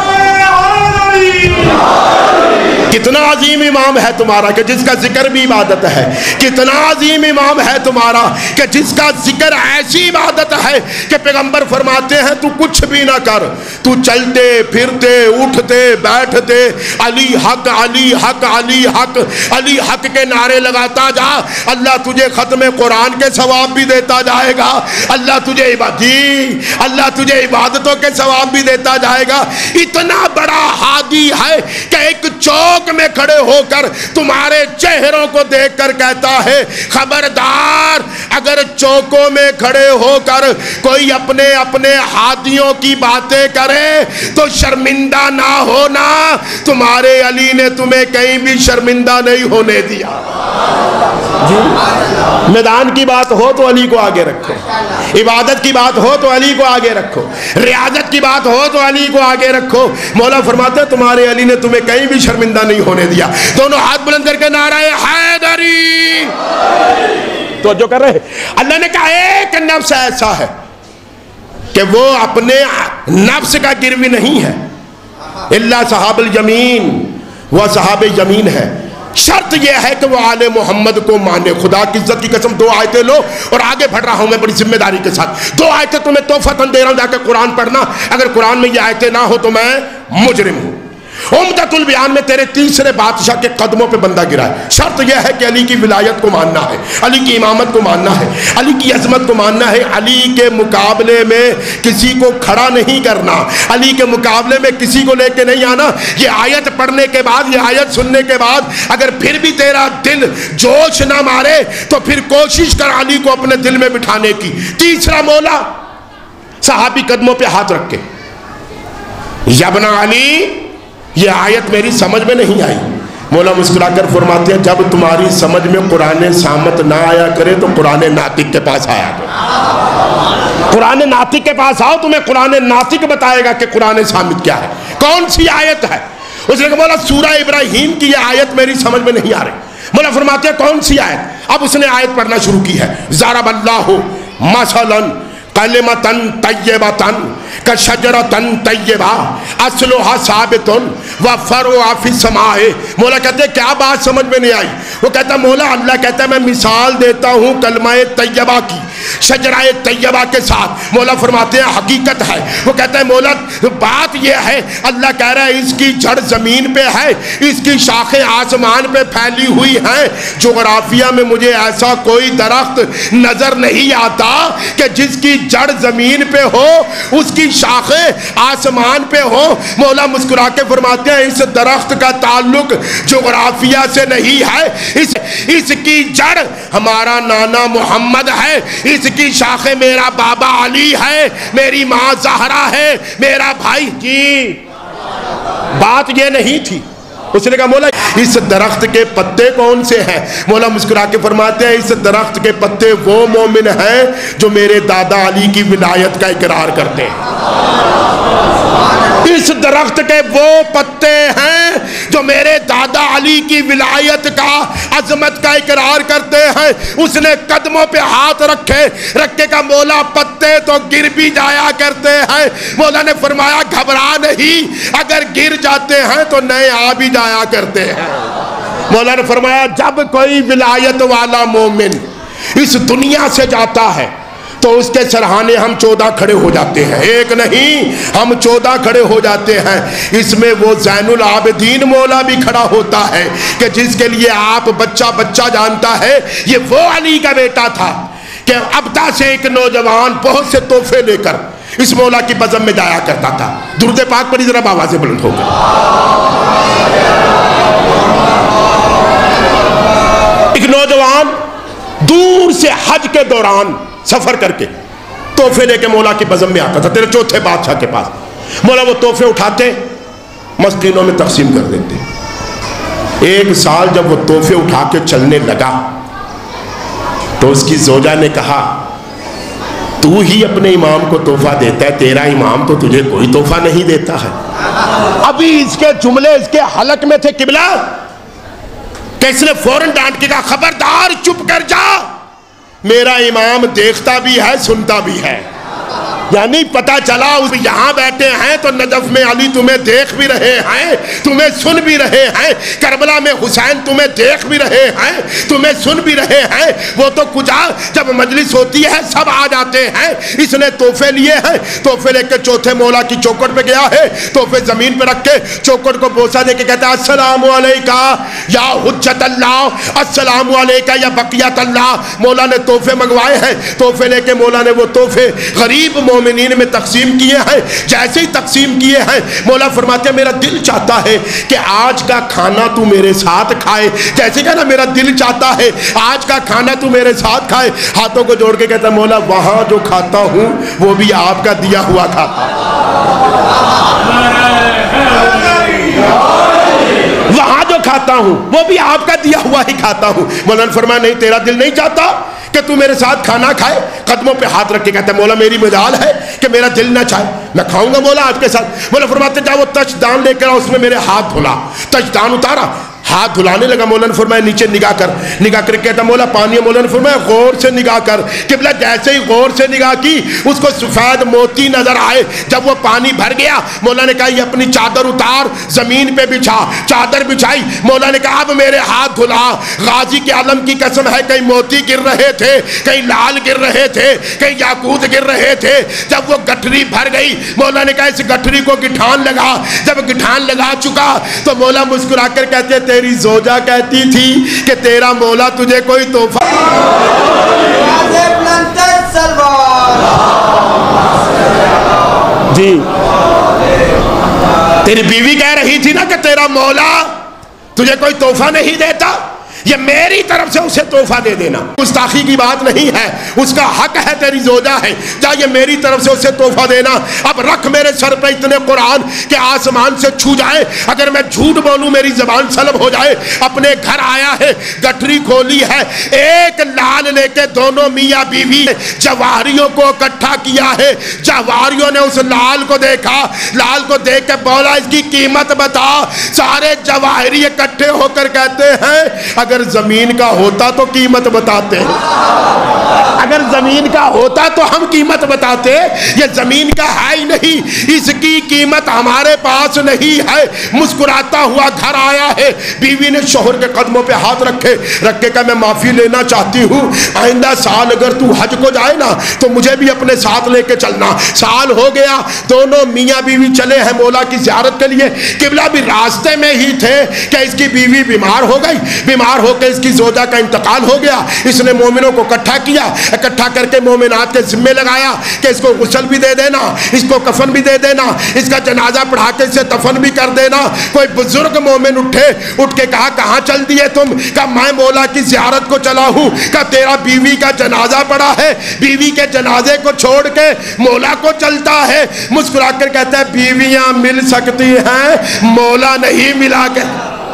کتنا عظیم امام ہے تمہارا کہ جس کا ذکر بھی عبادت ہے، کتنا عظیم امام ہے تمہارا کہ جس کا ذکر ایسی عبادت ہے کہ پیغمبر فرماتے ہیں تو کچھ بھی نہ کر، تو چلتے پھرتے اٹھتے بیٹھتے علی حق علی حق علی حق علی حق کے نعرے لگاتا جا، اللہ تجھے ختم قرآن کے ثواب بھی دیتا جائے گا، اللہ تجھے عبادت اللہ تجھے عبادتوں کے ثواب بھی دیتا جائے گا۔ اتنا بڑا ہادی ہے کہ ایک چوک میں کھڑے ہو کر تمہارے چہروں کو دیکھ کر کہتا ہے خبردار اگر چوکوں میں کھڑے ہو کر کوئی اپنے اپنے ہادیوں کی باتیں کرے تو شرمندہ نہ ہونا، تمہارے علی نے تمہیں کہیں بھی شرمندہ نہیں ہونے دیا۔ جی میدان کی بات ہو تو علی کو آگے رکھو، عبادت کی بات ہو تو علی کو آگے رکھو، ریاضت کی بات ہو تو علی کو آگے رکھو۔ مولا فرماتا ہے تمہارے علی نے تمہیں کہیں بھی شرمندہ نہیں ہونے دیا۔ دونوں ہاتھ بلند کر کے نعرہ حیدری تو جو کر رہے، اللہ نے کہا ایک نفس ایسا ہے کہ وہ اپنے نفس کا گروی نہیں ہے، اللہ صحاب الیمین، وہ صحاب یمین ہے۔ شرط یہ ہے کہ وہ آل محمد کو مانے۔ خدا کی عزت کی قسم دو آیتیں لو اور آگے بڑھ رہا ہوں میں بڑی ذمہ داری کے ساتھ، دو آیتیں تمہیں تحفۃً دے رہا ہوں، جا کے قرآن پڑھنا، اگر قرآن میں یہ آیتیں نہ ہو تو میں مجرم ہوں۔ عمدۃ البیان میں تیرے تیسرے بادشاہ کے قدموں پہ بندہ گرا ہے۔ شرط یہ ہے کہ علی کی ولایت کو ماننا ہے، علی کی امامت کو ماننا ہے، علی کی عظمت کو ماننا ہے، علی کے مقابلے میں کسی کو کھڑا نہیں کرنا، علی کے مقابلے میں کسی کو لے کے نہیں آنا۔ یہ آیت پڑھنے کے بعد، یہ آیت سننے کے بعد اگر پھر بھی تیرا دل جوش نہ مارے تو پھر کوشش کر علی کو اپنے دل میں بٹھانے کی۔ تیسرا مولا صحابی قدموں پہ ہاتھ رکھ کے، یا ابن علی یہ آیت میری سمجھ میں نہیں آئی۔ مولا مسکرا کر فرماتے ہیں جب تمہاری سمجھ میں قرآن سامت نہ آیا کرے تو قرآن ناطق کے پاس آیا کرے، قرآن ناطق کے پاس آؤ، تمہیں قرآن ناطق بتائے گا کہ قرآن سامت کیا ہے، کون سی آیت ہے۔ اس نے کہا مولا سورہ ابراہیم کی یہ آیت میری سمجھ میں نہیں آ رہی۔ مولا فرماتے ہیں کون سی آیت؟ اب اس نے آیت پڑھنا شروع کی ہے، ضرب اللہ مثلا کلمۃ طیبۃ کشجرۃ طیبہ اصلھا ثابت وفرعھا فی السماء۔ مولا کہتے ہیں کیا بات سمجھ میں نہیں آئی؟ وہ کہتا ہے مولا اللہ کہتا ہے میں مثال دیتا ہوں کلمہ طیبہ کی شجرہ طیبہ کے ساتھ۔ مولا فرماتے ہیں حقیقت ہے۔ وہ کہتا ہے مولا بات یہ ہے، اللہ کہہ رہا ہے اس کی جڑ زمین پہ ہے، اس کی شاخیں آسمان پہ پھیلی ہوئی ہیں۔ جغرافیہ میں مجھے ایسا کوئی درخت نظر نہیں آتا کہ جس کی جڑ زمین پہ ہو، اس کی شاخیں آسمان پہ ہو۔ مولا مسکرا کے فرماتے ہیں اس درخت کا تعلق جغرافیہ سے نہیں ہے، اس اس کی جڑ ہمارا نانا محمد ہے، اس کی شاخیں میرا بابا علی ہے، میری ماں زہرا ہے، میرا بھائی۔ جی بات یہ نہیں تھی، اس نے کہا مولا اس درخت کے پتے کون سے ہیں؟ مولا مسکرا کے فرماتے ہیں اس درخت کے پتے وہ مومن ہیں جو میرے دادا علی کی ولایت کا اقرار کرتے ہیں۔ اس درخت کے وہ پتے ہیں جو میرے دادا علی کی ولایت کا عظمت کا اقرار کرتے ہیں۔ اس نے قدموں پہ ہاتھ رکھے رکھے کا مولا پتے تو گر بھی جایا کرتے ہیں۔ مولا نے فرمایا گھبرا نہیں، اگر گر جاتے ہیں تو نئے آ بھی جایا کرتے ہیں۔ مولا نے فرمایا جب کوئی ولایت والا مومن اس دنیا سے جاتا ہے تو اس کے سرہانے ہم چودہ کھڑے ہو جاتے ہیں، ایک نہیں ہم چودہ کھڑے ہو جاتے ہیں۔ اس میں وہ زین العابدین مولا بھی کھڑا ہوتا ہے کہ جس کے لیے آپ بچہ بچہ جانتا ہے، یہ وہ علی کا بیٹا تھا کہ ابدا سے ایک نوجوان بہت سے تحفے لے کر اس مولا کی بزم میں جایا کرتا تھا۔ درود پاک پر ذرا آواز بلند ہو کر ایک نوجوان دور سے حج کے دوران سفر کر کے تحفے لے کے مولا کی بزم میں آتا تھا، تیرے چوتھے بادشاہ کے پاس۔ مولا وہ تحفے اٹھاتے مسکینوں میں تقسیم کر دیتے۔ ایک سال جب وہ تحفے اٹھا کے چلنے لگا تو اس کی زوجہ نے کہا تو ہی اپنے امام کو تحفہ دیتا ہے، تیرا امام تو تجھے کوئی تحفہ نہیں دیتا ہے۔ ابھی اس کے جملے اس کے حلق میں تھے قبلہ کہ اس نے فوراً ڈانٹ کے کہا خبردار چپ کر جا، میرا امام دیکھتا بھی ہے سنتا بھی ہے۔ یعنی پتہ چلا یہاں بیٹھے ہیں تو نجف میں علی تمہیں دیکھ بھی رہے ہیں، تمہیں سن بھی رہے ہیں، کربلا میں حسین تمہیں دیکھ بھی رہے ہیں، تمہیں سن بھی رہے ہیں۔ وہ تو کجا جب مجلس ہوتی ہے سب آ جاتے ہیں۔ اس نے تحفے لیے ہیں، تحفے لے کے چوتھے مولا کی چوکٹ پہ گیا ہے، تحفے زمین پہ رکھ کے چوکٹ کو بوسہ دے کے کہتا ہے السلام علیکہ یا حجت اللہ، السلام علیکہ یا بقیت اللہ۔ مولا نے تحفے منگوائے ہیں، تحفے لے کے مولا نے وہ تحفے غریب مومنین میں تقسیم کیے ہیں۔ جیسے ہی تقسیم کیے ہیں مولا فرماتے ہیں میرا دل چاہتا ہے کہ آج کا کھانا تو میرے ساتھ کھائے۔ جیسے کہ نا میرا دل چاہتا ہے آج کا کھانا تو میرے ساتھ کھائے۔ ہاتھوں کو جوڑ کے کہتا ہے مولا وہاں جو کھاتا ہوں وہ بھی آپ کا دیا ہوا کھاتا ہوں، وہاں جو کھاتا ہوں وہ بھی آپ کا دیا ہوا ہی کھاتا ہوں۔ مولا نے فرمایا نہیں تیرا دل نہیں چاہتا کہ تو میرے ساتھ کھانا کھائے؟ قدموں پہ ہاتھ رکھ کے کہتا ہے مولا میری مجال ہے کہ میرا دل نہ چاہے، میں کھاؤں گا مولا آپ کے ساتھ۔ مولا فرماتے جا وہ تچدان لے کر اس میں میرے ہاتھ دھلا۔ تچدان اتارا، ہاتھ دھلانے لگا۔ مولا نے فرمایا نیچے نگاہ کر، نگاہ کر کہتا مولا پانی ہے۔ مولا نے فرمایا غور سے نگاہ کر۔ قبلہ جیسے ہی غور سے نگاہ کی اس کو سفید موتی نظر آئے۔ جب وہ پانی بھر گیا مولا نے کہا یہ اپنی چادر اتار زمین پہ بچھا۔ چادر بچھائی، مولا نے کہا اب میرے ہاتھ دھلا۔ غازی کے عالم کی قسم ہے کہیں موتی گر رہے تھے، کہیں لال گر رہے تھے، کہیں یاقوت گر رہے تھے۔ جب وہ گٹھری بھر گئی مولا نے کہا اس گٹھری کو گٹھان لگا۔ جب گٹھان لگا چکا تو مولا مسکرا کر کہتے تیری زوجہ کہتی تھی کہ تیرا مولا تجھے کوئی تحفہ جی تیری بیوی کہہ رہی تھی نا کہ تیرا مولا تجھے کوئی تحفہ نہیں دیتا، یہ میری طرف سے اسے تحفہ دے دینا۔ گستاخی کی بات نہیں ہے، اس کا حق ہے، تیری زوجہ ہے، جا یہ میری طرف سے اسے تحفہ دینا۔ اب رکھ میرے سر پہ اتنے قرآن کہ آسمان سے چھو جائے، اگر میں جھوٹ بولوں میری زبان سلب ہو جائے۔ اپنے گھر آیا ہے، گٹھری کھولی ہے، ایک لال لے کے دونوں میاں بیوی جواہریوں کو اکٹھا کیا ہے۔ جواہریوں نے اس لال کو دیکھا، لال کو دیکھ کے بولا اس کی قیمت بتا۔ سارے جواہری اکٹھے ہو کر کہتے ہیں اگر زمین کا ہوتا تو قیمت بتاتے، اگر زمین کا ہوتا تو ہم قیمت بتاتے، یہ زمین کا ہے ہی نہیں، اس کی قیمت ہمارے پاس نہیں ہے۔ مسکراتا ہوا گھر آیا ہے، بیوی نے شوہر کے قدموں پہ ہاتھ رکھے رکھ کے کہا میں معافی لینا چاہتی ہوں، آئندہ سال اگر تو حج کو جائے نا تو مجھے بھی اپنے ساتھ لے کے چلنا۔ سال ہو گیا، دونوں میاں بیوی چلے ہیں مولا کی زیارت کے لیے۔ قبلہ بھی راستے میں ہی تھے کہ اس کی بیوی بیمار ہو گئی، بیمار ہو کے اس کی زوجہ کا انتقال ہو گیا۔ اس نے مومنوں کو اکٹھا کیا، اکٹھا کر کے مومنات کے ذمے لگایا کہ اس کو غسل بھی دے دینا، اس کو کفن بھی دے دینا، اس کا جنازہ پڑھا کے اسے دفن بھی کر دینا۔ کوئی بزرگ مومن اٹھے، اٹھ کے کہا کہاں چل دیے تم؟ کہا میں مولا کی زیارت کو چلا ہوں۔ کہا تیرا بیوی کا جنازہ پڑا ہے، بیوی کے جنازے کو چھوڑ کے مولا کو چلتا ہے؟ مسکرا کر کہتا ہے بیویاں مل سکتی ہیں، مولا نہیں ملا کے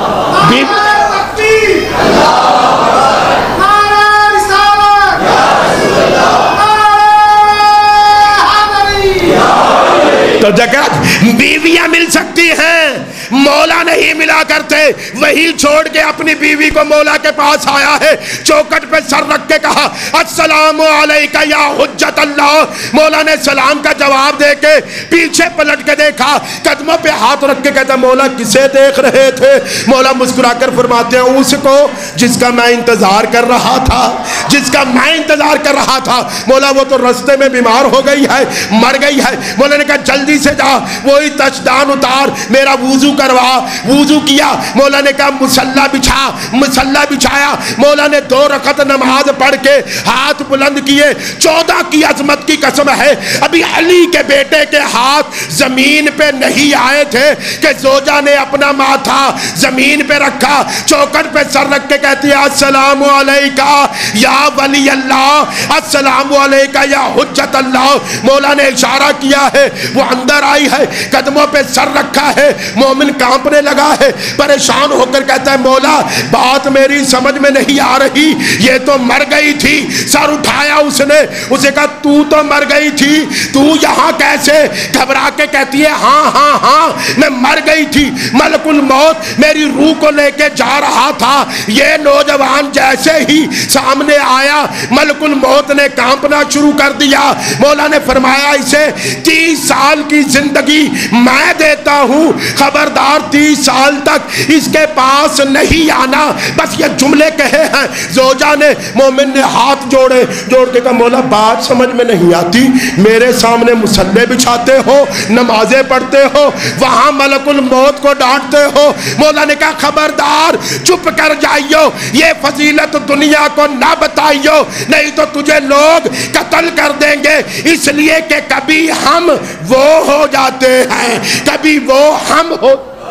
تو جگہ بیویاں مل سکتی ہیں، مولا نہیں ملا کرتے. وہی چھوڑ کے اپنی بیوی کو مولا کے پاس آیا ہے، چوکٹ پہ سر رکھ کے کہا السلام علیکہ یا حجت اللہ. مولا نے سلام کا جواب دے کے پیچھے پلٹ کے دیکھا، قدموں پہ ہاتھ رکھ کے کہتا مولا کسے دیکھ رہے تھے؟ مولا مسکرا کر فرماتے ہیں اس کو جس کا میں انتظار کر رہا تھا، جس کا میں انتظار کر رہا تھا. مولا وہ تو رستے میں بیمار ہو گئی ہے، مر گئی ہے. مولا نے کہا جلدی سے جا، وہی تشدان اتار، میرا وضو کروا. وضو کیا. مولا نے کہا مصلی بچھا. مصلی بچھایا. مولا نے دو رکعت نماز پڑھ کے ہاتھ بلند کیے. چودہ کی عظمت کی قسم ہے ابھی علی کے بیٹے کے ہاتھ زمین پہ نہیں آئے تھے کہ زوجہ نے اپنا ماتھا زمین پہ رکھا، چوکٹ پہ سر رکھ کے کہتی ہے السلام علیکہ یا ولی اللہ، السلام علیکہ یا حجت اللہ. مولا نے اشارہ کیا ہے، وہ اندر آئی ہے، قدموں پہ سر رکھا ہے. مومن کانپنے لگا ہے، پریشان ہو کر کہتا ہے مولا بات میری سمجھ میں نہیں آ رہی، یہ تو مر گئی تھی. سر اٹھایا اس نے، اسے کہا تو تو مر گئی تھی، تو یہاں کیسے؟ گھبرا کے کہتی ہے ہاں ہاں ہاں میں مر گئی تھی، ملک الموت میری روح کو لے کے جا رہا تھا. یہ نوجوان جیسے ہی سامنے آیا ملک الموت نے کانپنا شروع کر دیا. مولا نے فرمایا اسے تیس سال کی زندگی میں دیتا ہوں، خبردار تیس سال تک اس کے پاس نہیں آنا. بس یہ جملے کہے ہیں. زوجہ نے مومن نے ہاتھ جوڑے، جوڑ کے کہا مولا بات سمجھ میں نہیں آتی، میرے سامنے مصلی بچھاتے ہو، نمازیں پڑھتے ہو، وہاں ملک الموت کو ڈانٹتے ہو. مولا نے کہا خبردار چپ کر جائیو، یہ فضیلت دنیا کو نہ بتائیو، نہیں تو تجھے لوگ قتل کر دیں گے. اس لیے کہ کبھی ہم وہ ہو جاتے ہیں، کبھی وہ ہم ہو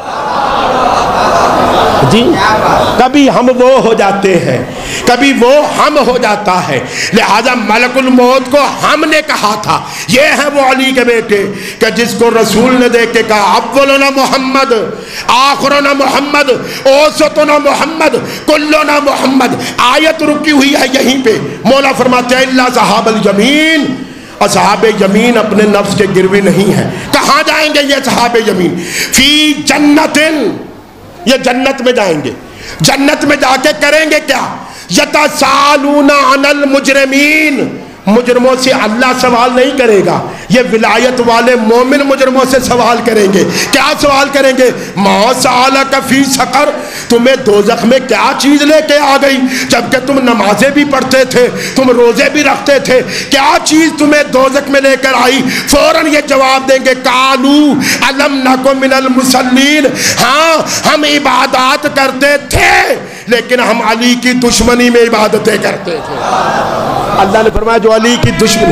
جی کبھی ہم وہ ہو جاتے ہیں، کبھی وہ ہم ہو جاتا ہے. لہذا ملک الموت کو ہم نے کہا تھا. یہ ہے وہ علی کے بیٹے کہ جس کو رسول نے دیکھ کے کہا اولنا محمد، آخرنا محمد، اوسطنا محمد، کلنا محمد. آیت رکی ہوئی ہے یہیں پہ. مولا فرماتے ہیں اللہ صحاب الیمین، اصحاب یمین اپنے نفس کے گروی نہیں ہیں. کہاں جائیں گے یہ اصحاب یمین؟ فی جنت، یہ جنت میں جائیں گے. جنت میں جا کے کریں گے کیا؟ یتسالون عن المجرمین، مجرموں سے اللہ سوال نہیں کرے گا، یہ ولایت والے مومن مجرموں سے سوال کریں گے. کیا سوال کریں گے؟ ما سالک فی سقر، تمہیں دوزخ میں کیا چیز لے کے آ گئی جبکہ تم نمازیں بھی پڑھتے تھے، تم روزے بھی رکھتے تھے، کیا چیز تمہیں دوزخ میں لے کر آئی؟ فوراً یہ جواب دیں گے قالو الم نک من المصلین، ہاں ہم عبادات کرتے تھے لیکن ہم علی کی دشمنی میں عبادتیں کرتے تھے. اللہ نے فرمایا جو علی کی دشمنی،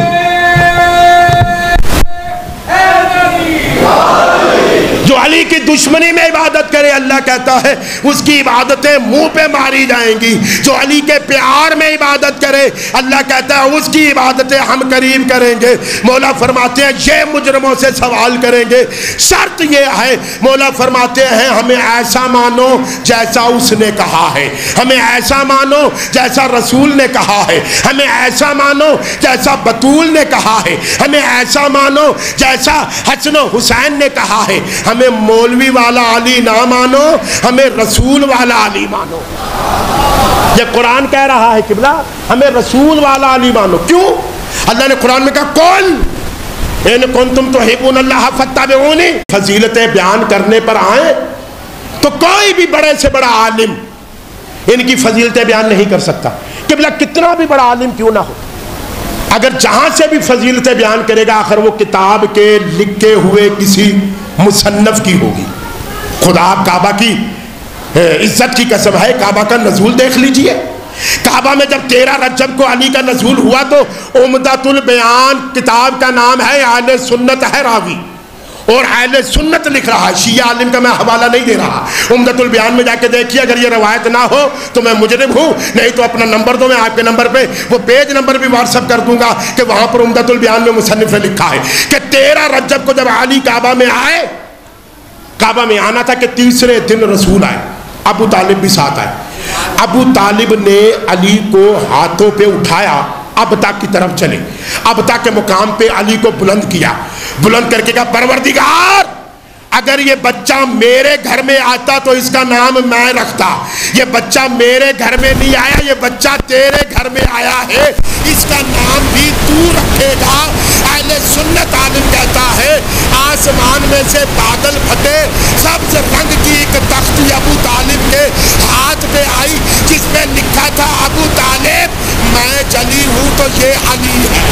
جو علی کی دشمنی میں عبادت کرے اللہ کہتا ہے اس کی عبادتیں منہ پہ ماری جائیں گی. جو علی کے پیار میں عبادت کرے اللہ کہتا ہے اس کی عبادتیں ہم قریب کریں گے. مولا فرماتے ہیں یہ مجرموں سے سوال کریں گے. شرط یہ ہے، مولا فرماتے ہیں ہمیں ایسا مانو جیسا اس نے کہا ہے، ہمیں ایسا مانو جیسا رسول نے کہا ہے، ہمیں ایسا مانو جیسا بطول نے کہا ہے، ہمیں ایسا مانو جیسا حسن و حسین نے کہا ہے. ہمیں مولوی والا علی نہ مانو، ہمیں رسول والا علی مانو. یہ قرآن کہہ رہا ہے قبلہ ہمیں رسول والا علی مانو. کیوں؟ اللہ نے قرآن میں کہا قل ان کنتم تحبون اللہ فاتبعونی. فضیلتیں بیان کرنے پر آئیں تو کوئی بھی بڑے سے بڑا عالم ان کی فضیلتیں بیان نہیں کر سکتا. قبلہ کتنا بھی بڑا عالم کیوں نہ ہو، اگر جہاں سے بھی فضیلتیں بیان کرے گا آخر وہ کتاب کے لکھے ہوئے کسی مصنف کی ہوگی. خدا کعبہ کی عزت کی قسم ہے، کعبہ کا نزول دیکھ لیجئے. کعبہ میں جب تیرہ رجب کو علی کا نزول ہوا تو عمدۃ البیان کتاب کا نام ہے، اہل سنت ہے راوی اور اہل سنت لکھ رہا ہے. شیعہ عالم کا میں حوالہ نہیں دے رہا. عمدۃ البیان میں جا کے دیکھیے، اگر یہ روایت نہ ہو تو میں مجرم ہوں، نہیں تو اپنا نمبر دو، میں آپ کے نمبر پہ وہ پیج نمبر بھی واٹس ایپ کر دوں گا کہ وہاں پر عمدۃ البیان میں مصنف نے لکھا ہے کہ تیرہ رجب کو جب علی کعبہ میں آئے، کعبہ میں آنا تھا کہ تیسرے دن رسول آئے. ابو طالب بھی ساتھ آئے. ابو طالب نے علی کو ہاتھوں پہ اٹھایا، اب تک کی طرف چلے، اب تک کے مقام پہ علی کو بلند کیا، بلند کر کے کہا پروردگار اگر یہ بچہ میرے گھر میں آتا تو اس کا نام میں رکھتا، یہ بچہ میرے گھر میں نہیں آیا، یہ بچہ تیرے گھر میں آیا ہے، اس کا نام بھی تو رکھے گا. اہل سنت عالم کہتا ہے آسمان میں سے بادل پھٹے، سبز رنگ کی ایک تختی ابو طالب کے ہاتھ پہ آئی جس میں لکھا تھا ابو طالب میں جلی ہوں تو یہ علی ہے.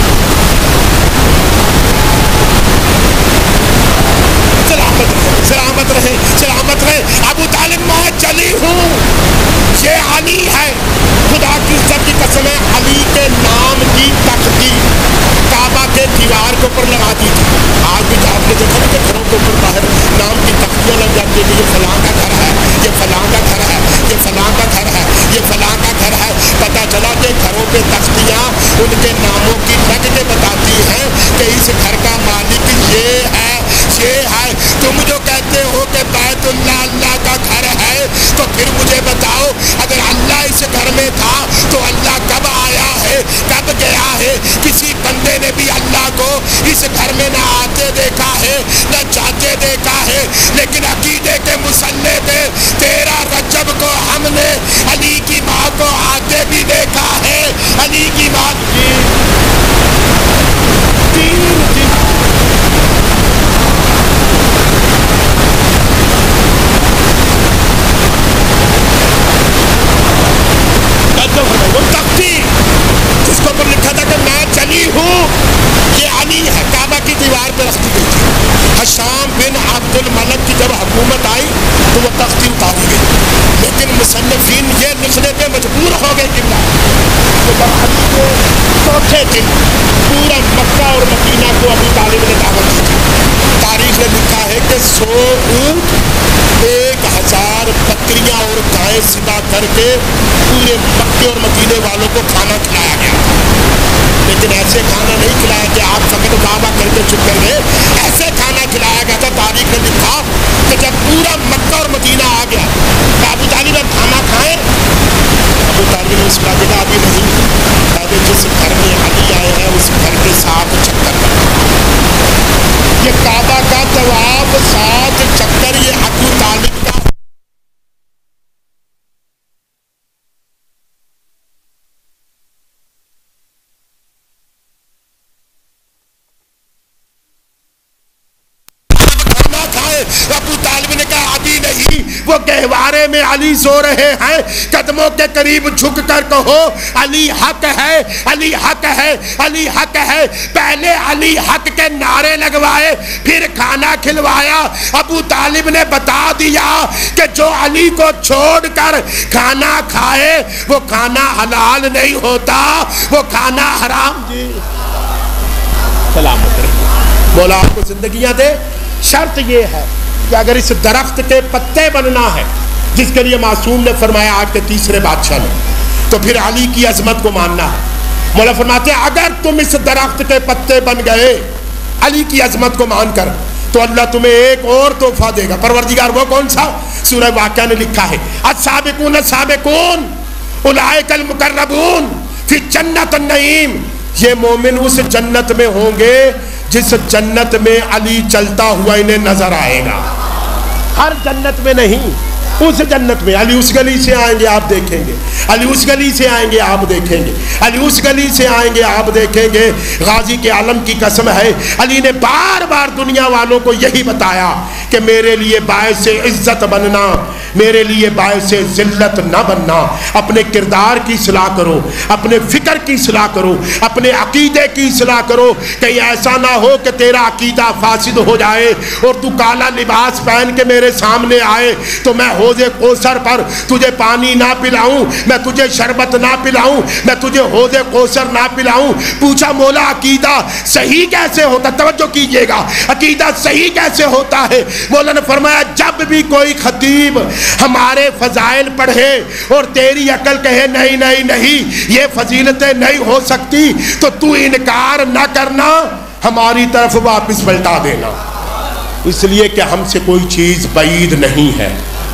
سلامت رہے سلامت رہے سلامت رہے ابو طالب میں جلی ہوں یہ علی ہے. خدا کی عزت کی قسم ہے علی کے نام کی تختی کعبہ کے دیوار کے اوپر لگا دی تھی. آج بھی آپ نے دیکھا نا کہ گھروں کے اوپر باہر نام کی تختیاں لگ جاتی ہیں کہ یہ فلاں کا گھر ہے، یہ فلاں کا گھر ہے، یہ فلاں کا گھر ہے، یہ فلاں کا گھر ہے. پتہ چلا کہ گھروں پہ تختیاں ان کے ناموں کی لگ کے بتاتی ہیں کہ اس گھر کا مالک یہ ہے یہ ہے. تم جو کہتے ہو کہ بیت اللہ اللہ کا گھر ہے تو پھر مجھے بتاؤ اگر اللہ اس گھر میں تھا تو اللہ کب آیا ہے کب گیا ہے؟ کسی بندے نے بھی اللہ کو اس گھر میں نہ آتے دیکھا ہے نہ جاتے دیکھا ہے. لیکن عقیدے کے مسلح پہ تیرہ رجب کو ہم نے علی کی ماں کو آتے بھی دیکھا ہے. علی کی ماں تین دن وہ تختی جس کو پر لکھا تھا کہ میں چلی ہوں یہ علی ہے کعبہ کی دیوار پہ رکھ دی گئی تھی. حشام بن عبد الملک کی جب حکومت آئی تو وہ تختی اتاری گئی، لیکن مصنفین یہ لکھنے پہ مجبور ہو گئے کہ جب علی کے چوتھے دن پورا مکہ اور مدینہ کو ابو طالب نے دعوت دی تھی. تاریخ نے لکھا ہے کہ سو اونٹ ایک ہزار بکریاں اور گائے ذبح کر کے پورے مکے اور مدینے والوں کو کھانا کھلایا گیا. لیکن ایسے کھانا نہیں کھلایا کہ آپ فقط کعبہ کر کے چپ کر گئے، ایسے کھانا کھلایا گیا تھا. تاریخ نے لکھا کہ جب پورا مکہ اور مدینہ آ گیا کہ ابو طالب اب کھانا کھائیں، ابو طالب نے اس کا کہا ابھی نہیں، پہلے جس گھر میں علی آئے ہیں اس گھر کے ساتھ چکر کرنا. یہ کعبہ کا طواف سات چکر یہ ابو طالب کا ابو طالب نے کہا ابھی نہیں. وہ گہوارے میں علی سو رہے ہیں، قدموں کے قریب جھک کر کہو علی حق ہے، علی حق ہے، علی حق ہے. پہلے علی حق کے نعرے لگوائے پھر کھانا کھلوایا. ابو طالب نے بتا دیا کہ جو علی کو چھوڑ کر کھانا کھائے وہ کھانا حلال نہیں ہوتا، وہ کھانا حرام. جی سلامت رہے مولا آپ کو زندگیاں دے. شرط یہ ہے کہ اگر اس درخت کے پتے بننا ہے جس کے لیے معصوم نے فرمایا آج کے تیسرے بادشاہ نے، تو پھر علی کی عظمت کو ماننا ہے. مولا فرماتے ہیں اگر تم اس درخت کے پتے بن گئے علی کی عظمت کو مان کر تو اللہ تمہیں ایک اور تحفہ دے گا. پروردگار وہ کون سا؟ سورہ واقعہ نے لکھا ہے السابقون السابقون اولئک المقربون فی جنت النعیم. یہ مومن اس جنت میں ہوں گے جس جنت میں علی چلتا ہوا انہیں نظر آئے گا. ہر جنت میں نہیں، اس جنت میں. علی اس گلی سے آئیں گے آپ دیکھیں گے، علی اس گلی سے آئیں گے آپ دیکھیں گے، علی اس گلی سے آئیں گے آپ دیکھیں گے. غازی کے عالم کی قسم ہے علی نے بار بار دنیا والوں کو یہی بتایا کہ میرے لیے باعث عزت بننا، میرے لیے باعث ذلت نہ بننا. اپنے کردار کی اصلاح کرو، اپنے فکر کی اصلاح کرو، اپنے عقیدے کی اصلاح کرو. کہیں ایسا نہ ہو کہ تیرا عقیدہ فاسد ہو جائے اور تو کالا لباس پہن کے میرے سامنے آئے تو میں حوض کوثر پر تجھے پانی نہ پلاؤں، میں تجھے شربت نہ پلاؤں، میں تجھے حوض کوثر نہ پلاؤں. پوچھا مولا عقیدہ صحیح کیسے ہوتا؟ توجہ کیجئے گا، عقیدہ صحیح کیسے ہوتا ہے؟ مولا نے فرمایا جب بھی کوئی خطیب ہمارے فضائل پڑھے اور تیری عقل کہے نہیں نہیں نہیں یہ فضیلتیں نہیں ہو سکتی تو تو انکار نہ کرنا، ہماری طرف واپس پلٹا دینا. اس لیے کہ ہم سے کوئی چیز بعید نہیں ہے.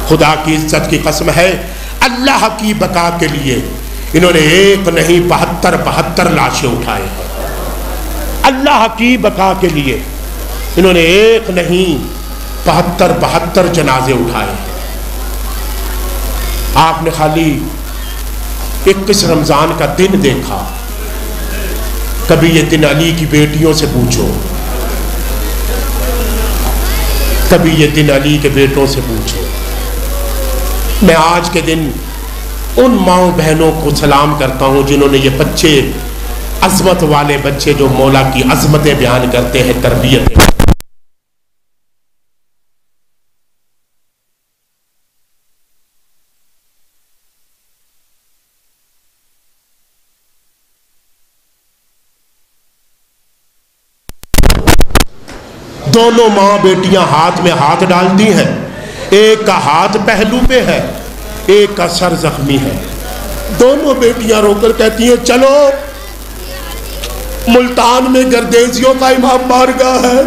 خدا کی عزت کی قسم ہے، اللہ کی بقا کے لیے انہوں نے ایک نہیں بہتر بہتر لاشیں اٹھائے ہیں۔ اللہ کی بقا کے لیے انہوں نے ایک نہیں بہتر بہتر جنازے اٹھائے ہیں۔ آپ نے خالی اکیس رمضان کا دن دیکھا، کبھی یہ دن علی کی بیٹیوں سے پوچھو، کبھی یہ دن علی کے بیٹوں سے پوچھو۔ میں آج کے دن ان ماؤں بہنوں کو سلام کرتا ہوں جنہوں نے یہ بچے، عظمت والے بچے جو مولا کی عظمتیں بیان کرتے ہیں، تربیت دونوں ماں بیٹیاں ہاتھ میں ہاتھ ڈالتی ہیں، ایک کا ہاتھ پہلو پہ ہے، ایک کا سر زخمی ہے۔ دونوں بیٹیاں رو کر کہتی ہیں چلو ملتان میں گردیزیوں کا امام بارگاہ ہے،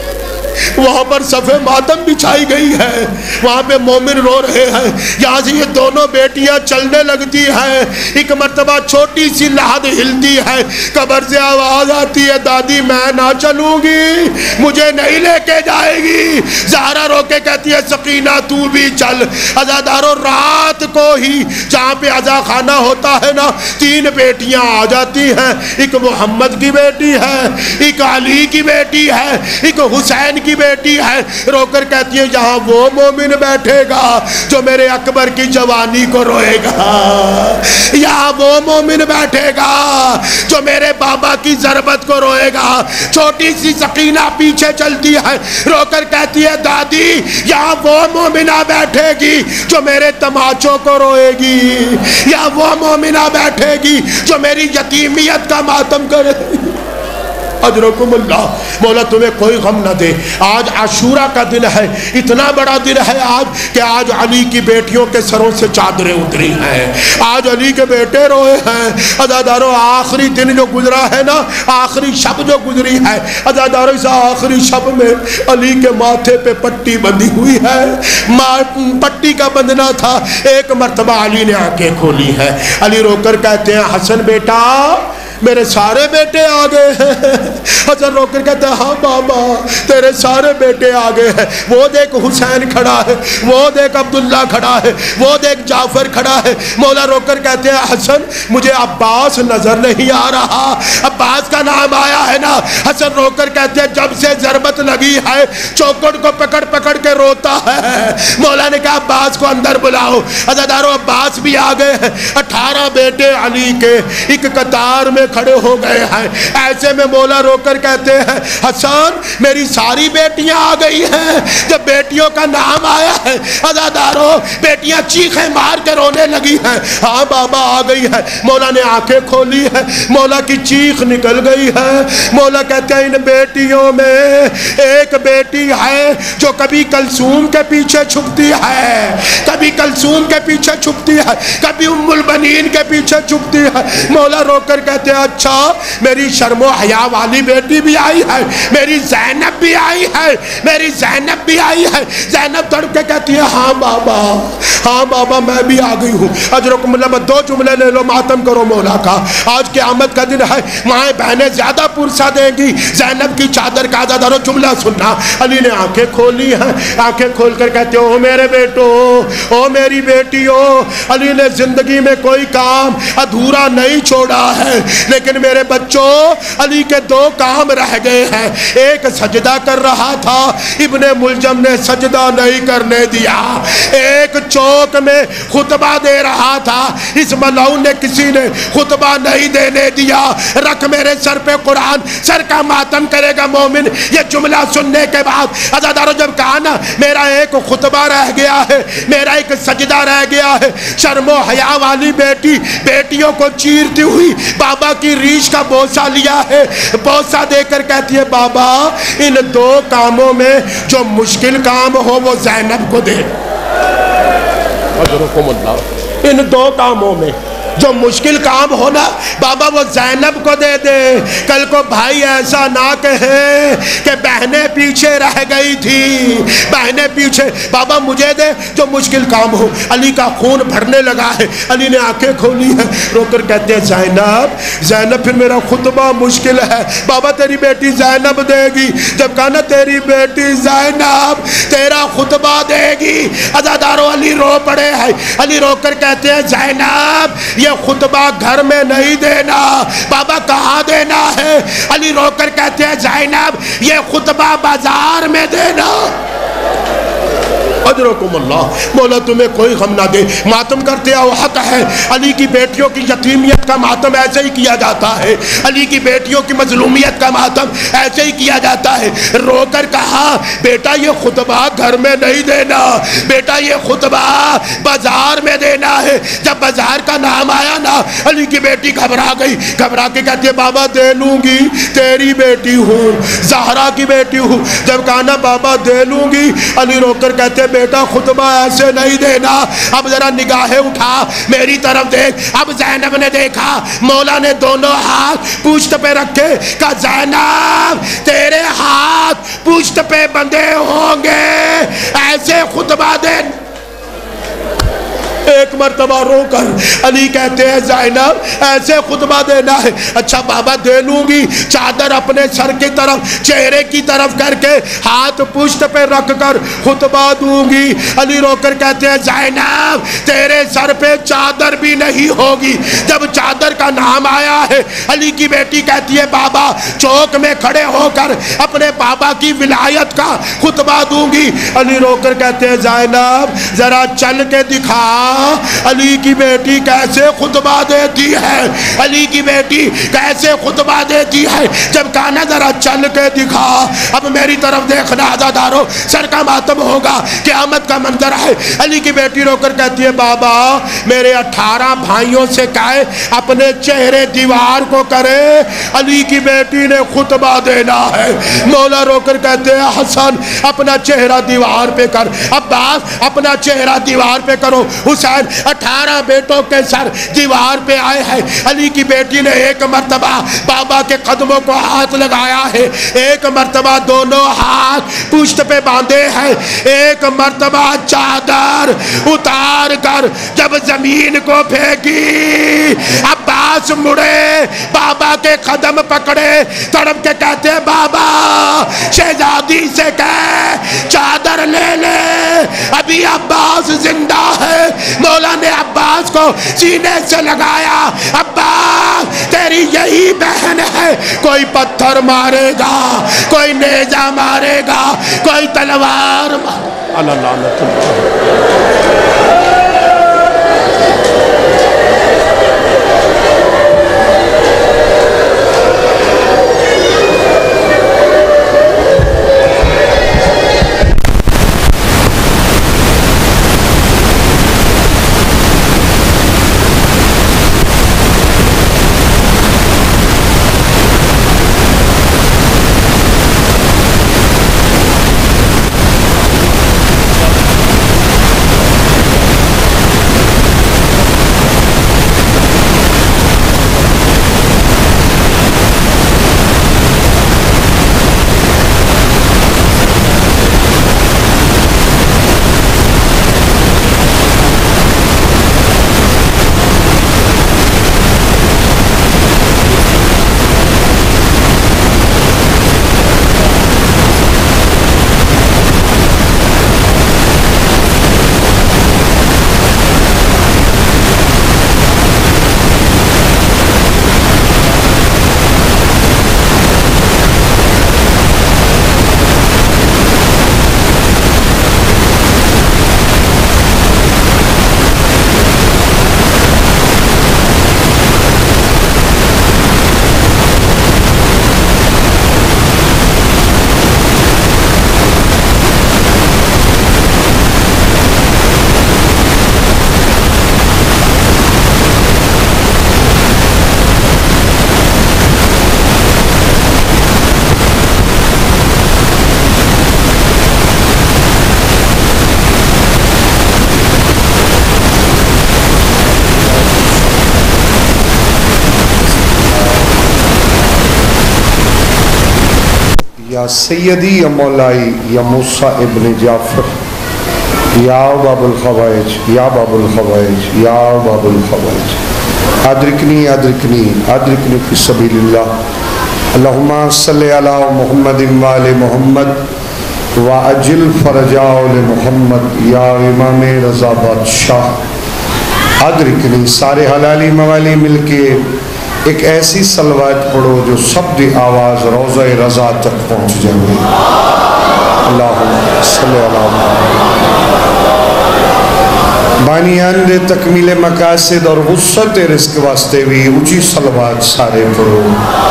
وہاں پر صف ماتم بچھائی گئی ہے، وہاں پہ مومن رو رہے ہیں۔ یہاں سے یہ دونوں بیٹیاں چلنے لگتی ہیں، ایک مرتبہ چھوٹی سی لحد ہلتی ہے، قبر سے آواز آتی ہے دادی میں نہ چلوں گی، مجھے نہیں لے کے جائے گی۔ زہرا رو کے کہتی ہے سکینہ تو بھی چل۔ عزادارو رات کو ہی جہاں پہ عزا خانہ ہوتا ہے نا، تین بیٹیاں آ جاتی ہیں، ایک محمد کی بیٹی ہے، ایک علی کی بیٹی ہے، ایک حسین کی بیٹی ہے۔ رو کر کہتی ہے یہاں وہ مومن بیٹھے گا جو میرے اکبر کی جوانی کو روئے گا، یہاں وہ مومن بیٹھے گا جو میرے بابا کی ضربت کو روئے گا۔ چھوٹی سی سکینہ پیچھے چلتی ہے، رو کر کہتی ہے دادی یہاں وہ مومنہ بیٹھے گی جو میرے تماچوں کو روئے گی، یہاں وہ مومنہ بیٹھے گی جو میری یتیمیت کا ماتم کرے گی۔ اجرکم اللہ، مولا تمہیں کوئی غم نہ دے۔ آج عاشورہ کا دن ہے، اتنا بڑا دن ہے آج کہ آج علی کی بیٹیوں کے سروں سے چادریں اتری ہیں، آج علی کے بیٹے روئے ہیں۔ عزادارو آخری دن جو گزرا ہے نا، آخری شب جو گزری ہے، عزادارو اس آخری شب میں علی کے ماتھے پہ پٹی بندھی ہوئی ہے، پٹی کا بندنا تھا۔ ایک مرتبہ علی نے آنکھیں کھولی ہیں، علی رو کر کہتے ہیں حسن بیٹا میرے سارے بیٹے آ گئے ہیں۔ حسن رو کر کہتے ہیں ہاں بابا تیرے سارے بیٹے آ گئے ہیں، وہ دیکھ حسین کھڑا ہے، وہ دیکھ عبداللہ کھڑا ہے، وہ دیکھ جعفر کھڑا ہے۔ مولا رو کر کہتے ہیں حسن مجھے عباس نظر نہیں آ رہا، عباس کا نام آیا ہے نا۔ حسن رو کر کہتے ہیں جب سے ضربت لگی ہے چوکٹ کو پکڑ پکڑ کے روتا ہے۔ مولا نے کہا عباس کو اندر بلاؤ۔ عزادارو عباس بھی آ گئے ہیں، اٹھارہ بیٹے علی کے ایک قطار میں کھڑے ہو گئے ہیں۔ ایسے میں مولا رو کر کہتے ہیں حسن میری ساری بیٹیاں آ گئی ہیں۔ جب بیٹیوں کا نام آیا ہے عزادارو بیٹیاں چیخیں مار کے رونے لگی ہیں، ہاں بابا آ گئی ہے۔ مولا نے آنکھیں کھولی ہے، مولا کی چیخ نکل گئی ہے۔ مولا کہتے ہیں ان بیٹیوں میں ایک بیٹی ہے جو کبھی کلثوم کے پیچھے چھپتی ہے، کبھی کلثوم کے پیچھے چھپتی ہے، کبھی ام البنین کے پیچھے چھپتی ہے۔ مولا رو کر کہتے ہیں اچھا میری شرم و حیا والی بیٹی بھی آئی ہے، میری زینب بھی آئی ہے، میری زینب بھی آئی ہے۔ زینب تڑپ کے کہتی ہے ہاں بابا ہاں بابا میں بھی آ گئی ہوں۔ اجرکم اللہ، دو جملے لے لو ماتم کرو مولا کا۔ آج قیامت کا دن ہے، مائیں بہنیں زیادہ پرسہ دیں گی۔ زینب کی چادر کا عزادارو جملہ سننا۔ علی نے آنکھیں کھولی ہیں، آنکھیں کھول کر کہتے ہیں او میرے بیٹو، او میری بیٹیو، علی نے زندگی میں کوئی کام ادھورا نہیں چھوڑا ہے، لیکن میرے بچوں علی کے دو کام رہ گئے ہیں۔ ایک سجدہ کر رہا تھا، ابن ملجم نے سجدہ نہیں کرنے دیا۔ ایک چوک میں خطبہ دے رہا تھا، اس ملعون نے کسی نے خطبہ نہیں دینے دیا۔ رکھ میرے سر پہ قرآن، سر کا ماتم کرے گا مومن۔ یہ جملہ سننے کے بعد عزادارو جب کہا نا میرا ایک خطبہ رہ گیا ہے، میرا ایک سجدہ رہ گیا ہے، شرم و حیا والی بیٹی بیٹیوں کو چیرتی ہوئی بابا کی ریش کا بوسہ لیا ہے، بوسہ دے کر کہتی ہے بابا ان دو کاموں میں جو مشکل کام ہو وہ زینب کو دے۔ ان دو کاموں میں جو مشکل کام ہونا بابا وہ زینب کو دے دے. کل کو بھائی ایسا نہ کہے کہ بہنیں پیچھے رہ گئی تھی, بہنیں پیچھے. بابا مجھے دے جو مشکل کام ہو. علی کا خون بھرنے لگا ہے. علی نے آنکھیں کھولی ہیں, رو کر کہتے ہیں زینب زینب پھر میرا خطبہ مشکل ہے. بابا تیری بیٹی زینب دے گی. جب کہا نا تیری بیٹی زینب تیرا خطبہ دے گی, عزادارو علی رو پڑے ہیں. علی رو کر کہتے ہیں زینب یہ خطبہ گھر میں نہیں دینا. بابا کہاں دینا ہے؟ علی رو کر کہتے ہیں زینب یہ خطبہ بازار میں دینا. اجرکم اللہ, مولا تمہیں کوئی غم نہ دے. ماتم کرتے ہو حق ہے. علی کی بیٹیوں کی یتیمیت کا ماتم ایسے ہی کیا جاتا ہے. علی کی بیٹیوں کی مظلومیت کا ماتم ایسے ہی کیا جاتا ہے. رو کر کہا بیٹا یہ خطبہ گھر میں نہیں دینا, بیٹا یہ خطبہ بازار میں دینا ہے. جب بازار کا نام آیا نا علی کی بیٹی گھبرا گئی. گھبرا کے کہتی ہے بابا دے لوں گی, تیری بیٹی ہوں, زہرا کی بیٹی ہوں. جب کہا نا بابا دے لوں گی, علی رو کر کہتے بیٹا خطبہ ایسے نہیں دینا. اب ذرا نگاہیں اٹھا میری طرف دیکھ. اب زینب نے دیکھا, مولا نے دونوں ہاتھ پوشت پہ رکھے. کہا زینب تیرے ہاتھ پوشت پہ بندھے ہوں گے, ایسے خطبہ دے. ایک مرتبہ رو کر علی کہتے ہیں زینب ایسے خطبہ دینا ہے. اچھا بابا دے لوں گی. چادر اپنے سر کی طرف چہرے کی طرف کر کے ہاتھ پشت پہ رکھ کر خطبہ دوں گی. علی رو کر کہتے ہیں زینب تیرے سر پہ چادر بھی نہیں ہوگی. جب چادر کا نام آیا ہے علی کی بیٹی کہتی ہے بابا چوک میں کھڑے ہو کر اپنے بابا کی ولایت کا خطبہ دوں گی. علی رو کر کہتے ہیں زینب ذرا چل کے دکھا علی کی بیٹی کیسے خطبہ دیتی ہے, علی کی بیٹی کیسے خطبہ دیتی ہے. جب کہا ذرا چل کے دکھا. اب میری طرف دیکھنا عزادارو, سر کا ماتم ہوگا, قیامت کا منظر ہے. علی کی بیٹی رو کر کہتی ہے بابا میرے اٹھارہ بھائیوں سے کہے اپنے چہرے دیوار کو کرے, علی کی بیٹی نے خطبہ دینا ہے. مولا رو کر کہتے ہیں حسن اپنا چہرہ دیوار پہ کر, عباس اپنا چہرہ دیوار پہ کرو. حسین اٹھارہ بیٹوں کے سر دیوار پہ آئے ہیں. علی کی بیٹی نے ایک مرتبہ بابا کے قدموں کو ہاتھ لگایا ہے, ایک مرتبہ دونوں ہاتھ پشت پہ باندھے ہیں, ایک مرتبہ چادر اتار کر جب زمین کو پھینکی. عباس مڑے بابا کے قدم پکڑے, تڑپ کے کہتے ہیں بابا شہزادی سے کہہ چادر لے لے, ابھی عباس زندہ ہے. مولا نے عباس کو سینے سے لگایا. عباس تیری یہی بہن ہے, کوئی پتھر مارے گا, کوئی نیزہ مارے گا, کوئی تلوار مارے. اللہ لعنت اللہ. یا سیدی یا مولائی یا موسیٰ ابن جعفر یا باب الخوائج یا باب الخوائج یا باب الخوائج ادرکنی ادرکنی ادرکنی فی سبیل اللہ اللہم صلی علی محمد وآل محمد وعجل فرجاء لمحمد یا امام رضا بادشاہ ادرکنی. سارے حلالی موالی مل کے ایک ایسی صلوات پڑھو جو سب دی آواز روضہ رضا تک پہنچ جائے. اللہم صلی علی محمد. بانیان دے تکمیل مقاصد اور وسعت رزق واسطے بھی اونچی صلوات سارے پڑھو.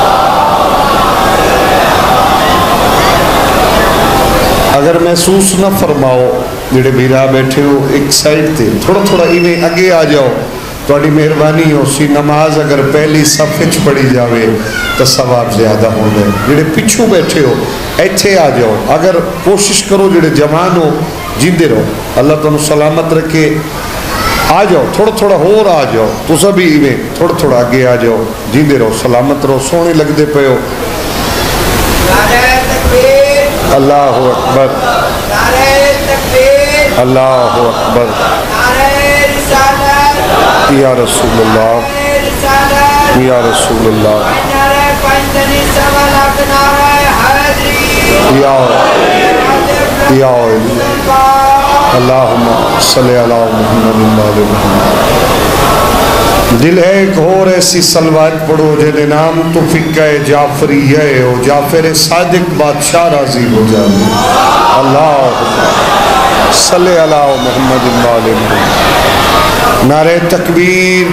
اگر محسوس نہ فرماؤ جڑے بھیرا بیٹھے ہو ایک سائڈ تے تھوڑا تھوڑا ایویں اگے آ جاؤ تھوڑی مہربانی ہو سی. نماز اگر پہلی صف وچ پڑھی جاوے تو ثواب زیادہ ہو گئے. جڑے پچھوں بیٹھے ہو ایتھے آ جاؤ. اگر کوشش کرو جڑے جوان ہو جیندے رہو اللہ تمہیں سلامت رکھے. آ جاؤ تھوڑا تھوڑا ہور آ جاؤ تو سبھی ایویں تھوڑا تھوڑا آگے آ جاؤ. جیندے رہو سلامت رہو سونے لگتے پے ہو. اللہ اکبر اللہ اکبر یا رسول اللہ یا رسول اللہ یا یا اللہم صلی علی محمد وآل محمد. دل ہے ایک اور ایسی صلوات پڑھو جہدے نام تو فقہ جعفری ہے ہو جعفر صادق بادشاہ راضی ہو جائے. اللہ صلی علی محمد وآل محمد. نعرہ تکبیر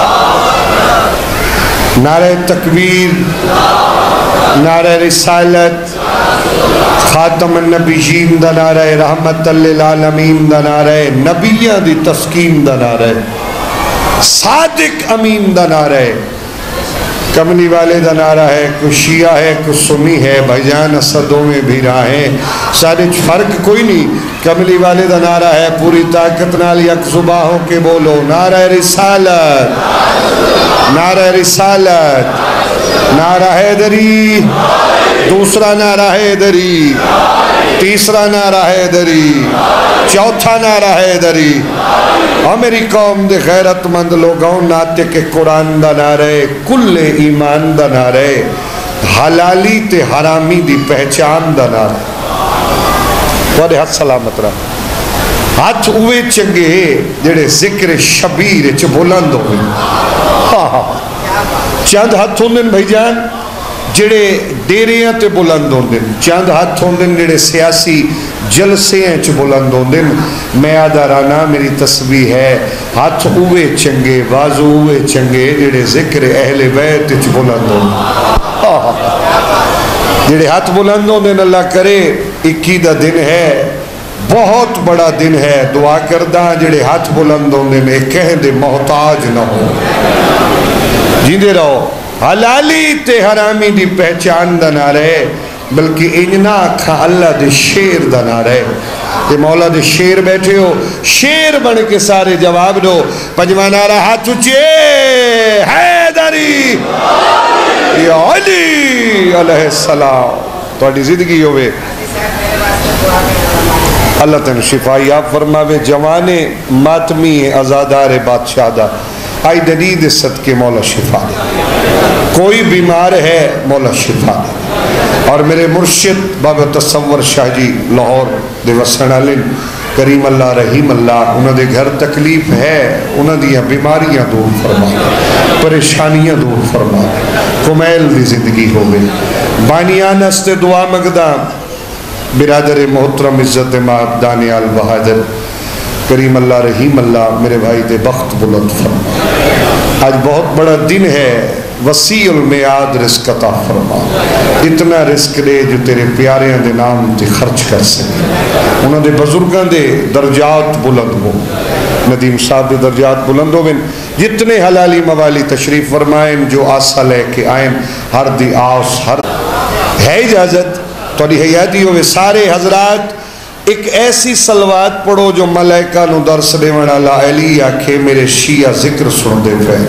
نعرہ تکبیر نعرہ رسالت خاتم النبیین دا نعرہ رحمت للعالمین دا نعرہ نبیہ دی تسکین دا نعرہ صادق امین دا نعرہ کملی والے دا نعرہ ہے. کوئی شیعہ ہے کوئی سنی ہے بھائی جان اسدوں میں بھی راہیں سارے فرق کوئی نہیں. کملی والے دا نعرہ ہے پوری طاقت نال یک زباں ہو کے بولو نعرہ رسالت نعرہ رسالت نعرہ حیدری. دوسرا نعرہ حیدری تیسرا نعرہ حیدری چوتھا نعرہ حیدری. اور میری قوم دے غیرت مند لوگوں ناتے کے قرآن دا نعرہ کل ایمان دا نعرہ حلالی تے حرامی دی پہچان دا نعرہ. وارے ہاتھ سلامت رہا. ہاتھ اوے چنگے جڑے ذکر شبیر چ بلند ہوئے. ہاں ہاں چند ہاتھ ہوندن بھائی جان جڑے ڈیریاں تے بلند ہوندن. چند ہاتھ ہوندن جڑے سیاسی جلسے ہیں چ بلند ہوندن. میں آدھارانا میری تسبیح ہے ہاتھ اوے چنگے بازو اوے چنگے جڑے ذکر اہل بیت چ بلند ہوندن. جڑے ہاتھ بلند ہوندن اللہ کرے اکی دا دن ہے بہت بڑا دن ہے. دعا کردہ جڑے ہاتھ بلند ہوندن ایک کہن دے محتاج نہ ہو. جیندے رہو. حلالی تے حرامی دی پہچان دا نعرہ ہے بلکہ انجنا کھا اللہ دے شیر دا نعرہ ہے. تے مولا دے شیر بیٹھے ہو شیر بن کے سارے جواب دو. پنجواں نعرہ ہاتھ اچھے حیدری یا علی علیہ السلام. توڑی زندگی ہوئے اللہ تن شفائی آپ فرماوے. جوانے ماتمی ازادار بادشاہ دا آئی دنید صدقے مولا شفا دے. کوئی بیمار ہے مولا شفا دے. اور میرے مرشد بابا تصور شاہ جی لاہور دے وسن علم کریم اللہ رحیم اللہ انہوں دے گھر تکلیف ہے انہوں دیا بیماریاں دور فرما دے پریشانیاں دور فرما دے. کمیل دی زندگی ہو گئی. بانیان است دعا مگدہ برادر محترم عزت مآب دانیال بہادر کریم اللہ رحیم اللہ میرے بھائی دے بخت بلند فرما. آج بہت بڑا دن ہے وسیع المیاد رزق عطا فرما. اتنا رزق دے جو تیرے پیاریاں دے نام تے خرچ کر سکے. انہوں دے بزرگاں دے درجات بلند ہو. ندیم صاحب دے درجات بلند ہو. جتنے حلالی موالی تشریف فرمائیں جو آسا لے کے آئیں ہر دی آس ہر ہے اجازت توڑی حیاتی ہوئے سارے حضرات ایک ایسی صلوات پڑھو جو ملائکہ نو درس دے والا علی آکھے میرے شیعہ ذکر سن دے پہ.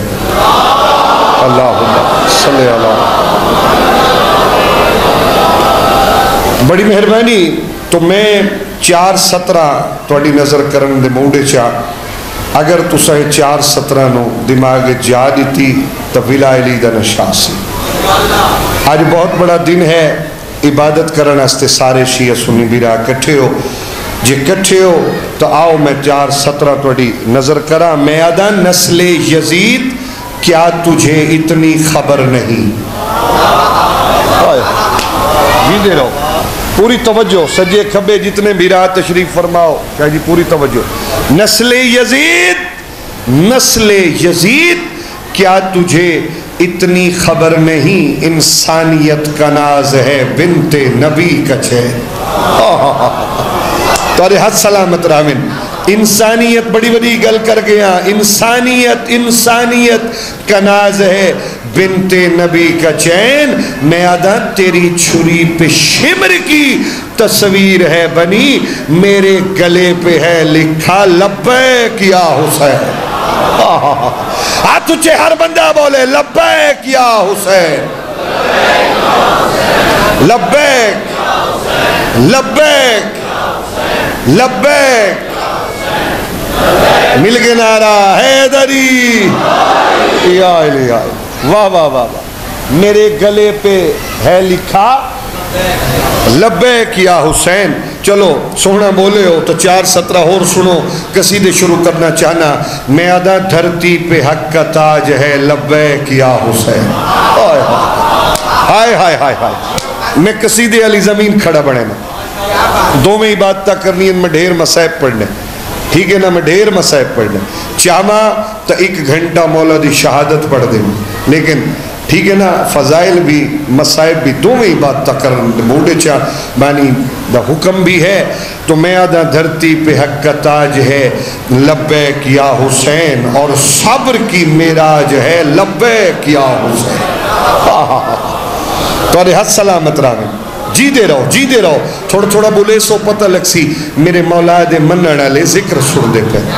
اللہم صلی اللہ بڑی مہربانی تو میں چار سترہ تھوڑی نظر کرن دے موڈے چاہ اگر تسائے چار سترہ نو دماغ جا دیتی تو ولا علی دا نشاہ سی. آج بہت بڑا دن ہے عبادت کرن استے سارے شیعہ سنی بیرا کٹھے ہو جے کٹھے ہو تو آؤ میں چار سترہ تھوڑی نظر کرا. میں آدھا نسل یزید کیا تجھے اتنی خبر نہیں. یہ دے رہو پوری توجہ سجے کھبے جتنے بھی راہ تشریف فرماؤ کیا جی پوری توجہ. نسل یزید نسل یزید کیا تجھے اتنی خبر نہیں انسانیت کا ناز ہے بنت نبی کا چین. تارے حد سلامت رامن انسانیت بڑی بڑی گل کر گیا. انسانیت انسانیت کا ناز ہے بنت نبی کا چین. میں آدھا تیری چھری پہ شمر کی تصویر ہے بنی میرے گلے پہ ہے لکھا لبیک یا حسین. آج تجھے ہر بندہ بولے لبیک یا حسین لبیک لبیک لبیک. مل کے نعرہ حیدری یا علی واہ واہ واہ واہ. میرے گلے پہ ہے لکھا لبیک یا حسین. چلو سونا بولے ہو تو چار سترہ اور سنو قصیدے شروع کرنا چاہنا. میں آدھا دھرتی پہ حق کا تاج ہے لبیک یا حسین. ہائے ہائے ہائے ہائے. میں قصیدے علی زمین کھڑا بڑھے نا دو میں ہی بات تا کرنی ہے. میں ڈھیر مسائب پڑھنے ٹھیک ہے نا میں ڈھیر مسائب پڑھنے چاہما تو ایک گھنٹہ مولا دی شہادت پڑھ دیں لیکن ٹھیک ہے نا فضائل بھی مسائب بھی دو میں ہی بات تا کرنے موڑے چاہ بانی دا حکم بھی ہے. تو میں آدھا دھرتی پہ حق کا تاج ہے لبیک یا حسین اور صبر کی معراج ہے لبیک یا حسین. تو ارے حد سلامت راویں جی دے رہو جی دے رہو تھوڑا تھوڑا بولے سو پتہ لگ سی میرے مولا دے منن والے ذکر سن دے پہ.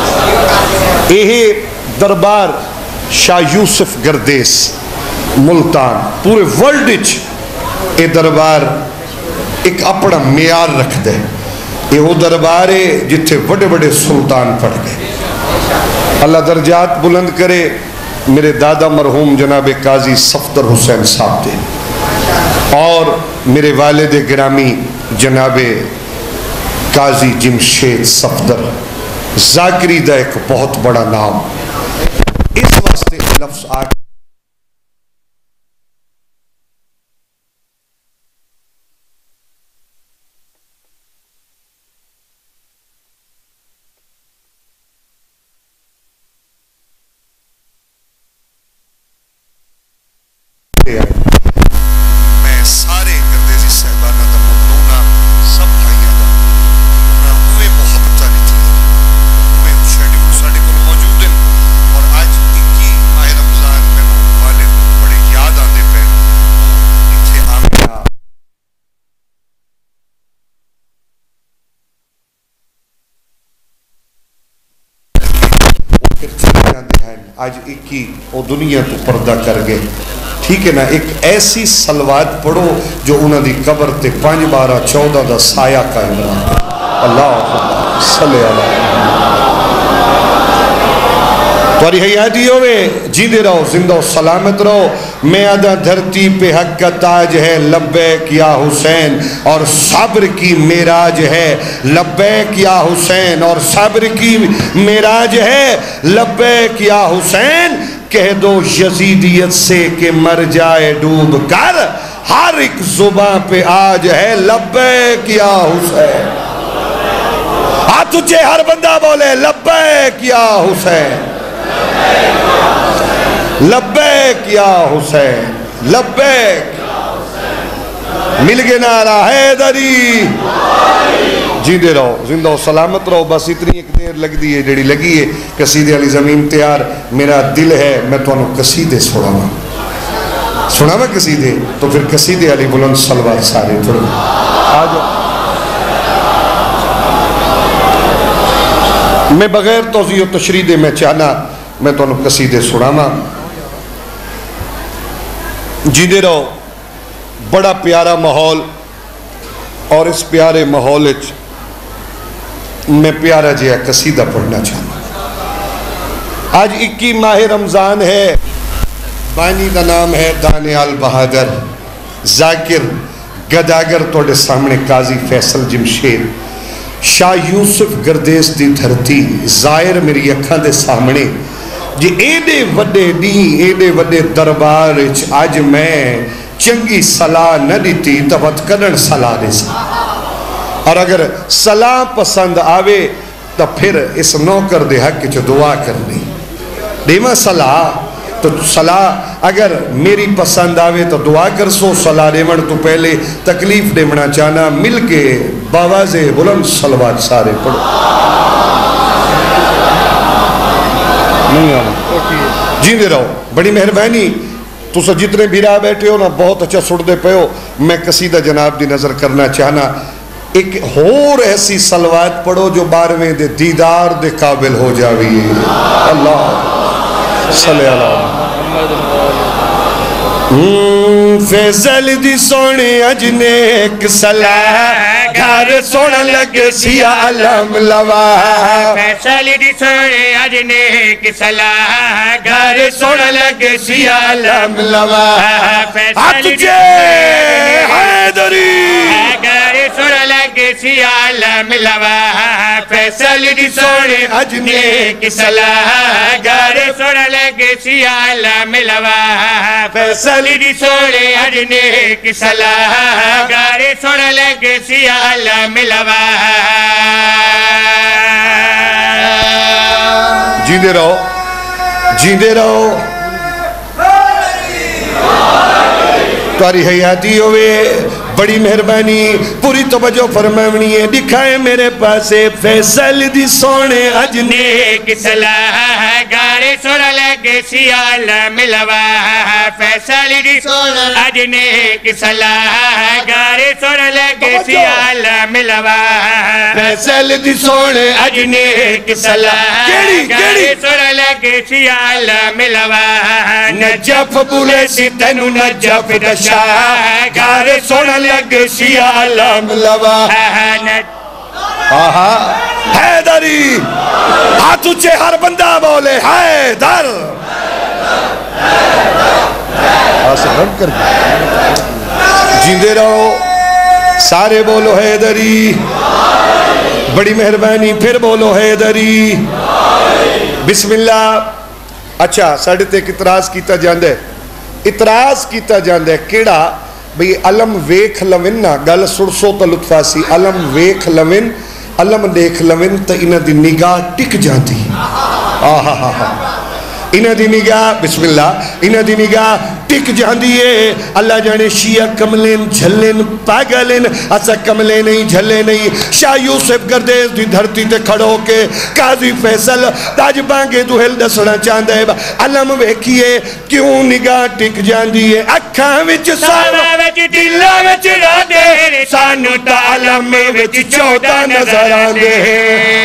یہ دربار شاہ یوسف گردیس ملتان پورے ورلڈ وچ یہ دربار ایک اپنا معیار رکھ دے. یہ وہ دربار ہے جتھے بڑے بڑے سلطان پڑھ گئے. اللہ درجات بلند کرے. میرے دادا مرحوم جناب قاضی صفدر حسین صاحب تھے اور میرے والد گرامی جناب قاضی جمشید صفدر ذاکری دا ایک بہت بڑا نام. اس واسطے لفظ آ آج ایک ہی وہ دنیا کو پردہ کر گئے ٹھیک ہے نا. ایک ایسی سلوات پڑھو جو انہوں دی قبر تے پانچ بارہ چودہ دا سایہ قائم رہا. اللہ صلی اللہ تواری حیاتی ہوئے جی دے رہو زندہ و سلامت رہو. میں آدھا دھرتی پہ حق کا تاج ہے لبیک یا حسین اور صبر کی معراج ہے لبیک یا حسین اور صبر کی معراج ہے لبیک یا حسین. کہہ دو یزیدیت سے کہ مر جائے ڈوب کر ہر ایک زباں پہ آج ہے لبیک یا حسین. آ تجھے ہر بندہ بولے لبیک یا حسین لبیک یا حسین لبیک. مل گئے نعرہ حیدری جی دے رہو زندہ و سلامت رہو. بس اتنی ایک دیر لگ دی ہے جڑی لگی ہے. قصیدے علی زمین تیار. میرا دل ہے میں تو انہوں قصیدے سنا ہوں سنا میں قصیدے تو پھر قصیدے علی بلند سلوات سارے تھوڑے آج میں بغیر توضیح و تشریح دے میں چاہنا میں تو انہوں قصیدے سنا ہوں. جی دے رہو بڑا پیارا ماحول اور اس پیارے ماحول میں پیارا جہا قصیدہ پڑھنا چاہتا ہوں۔ آج اکی ماہ رمضان ہے، بانی دا نام ہے دانیال بہادر، ذاکر گداگر توڑے سامنے قاضی فیصل جمشید، شاہ یوسف گردیس دی دھرتی، ظاہر میری اکھاں دے سامنے جی ایڈے وڈے دی ایڈے وڈے دربار آج میں چنگی صلاح نہ دیتی تبت کرن صلاح دے سا، اور اگر صلاح پسند آوے تو پھر اس نوکر دے حق چو دعا کرنی دیما صلاح تو صلاح اگر میری پسند آوے تو دعا کر سو، صلاح دیمن تو پہلے تکلیف دیمنا چاہنا، مل کے باواز بلند صلوات سارے پڑھو۔ نہیں آنا جیندے رہو، بڑی مہربانی تو سا جتنے بیرا بیٹھے ہو نا بہت اچھا سڑ دے پہ ہو، میں قصیدہ جناب دی نظر کرنا چاہنا، ایک اور ایسی صلوات پڑھو جو بارویں دے دیدار دے قابل ہو جاوی ہے۔ اللہ صلی اللہ فیصل دی سونے اجنیک صلاح گھر سونا لگ سیا علم لوا، فیصل دی سونے اجنیک صلاح گھر سونا لگ سیا علم لوا، فیصل دی حیدری گھر سونا لگ سیا علم لوا، فیصل دی سونے اجنیک صلاح گھر سونا لگ سیا علم لوا، فیصل دی سونے اجنیک صلاح گھر سونا لگ سیا علم لوا۔ جیندے رہو جیندے رہو، تاری حیاتی ہوئے، بڑی مہربانی پوری توجہ فرمانی ہے، دکھائے میرے پاسے فیصل دی سونے اجنیک صلاح گھر سونا لگ سیا علم لوا، فیصل دی سونا اجنیک صلاح گھر سونا لگ سیا علم لوا، فیصل دی سونے اجنیک صلاح گھر سونا لگ سیا علم لوا، نجف بولے سی تینو نجف دشا گھر سونا لگ سیا علم لوا، آہا حیدری ہاتھ اچھے ہر بندہ بولے حیدر، آسے رب کر گیا جیندے رہو سارے بولو حیدری، بڑی مہربانی پھر بولو حیدری، بسم اللہ۔ اچھا ساڑھے تے اتراز کیتا جاندے اتراز کیتا جاندے کیڑا بھئی علم ویکھ لوین نا گل سڑسو تا لطفہ سی، علم ویکھ لوین علم دیکھ لوین تا انہ دی نگاہ ٹک جاتی، آہا ہا ہا انہ دی نگاہ بسم اللہ انہ دی نگاہ ٹک جاندی ہے، اللہ جانے شیعہ کملین جھلین پاگلین، اسا کملے نہیں جھلے نہیں، شاہ یوسف گردیس دی دھرتی تے کھڑو کے قاضی فیصل تاج بانگے دوہل دسنا چاندے ہے، علم ویکھئے کیوں نگاہ ٹک جاندی ہے، اکھاں وچ ساوا وچ دلہ وچ راندے، سانو تا علم وچ چودہ نظر آندے ہیں،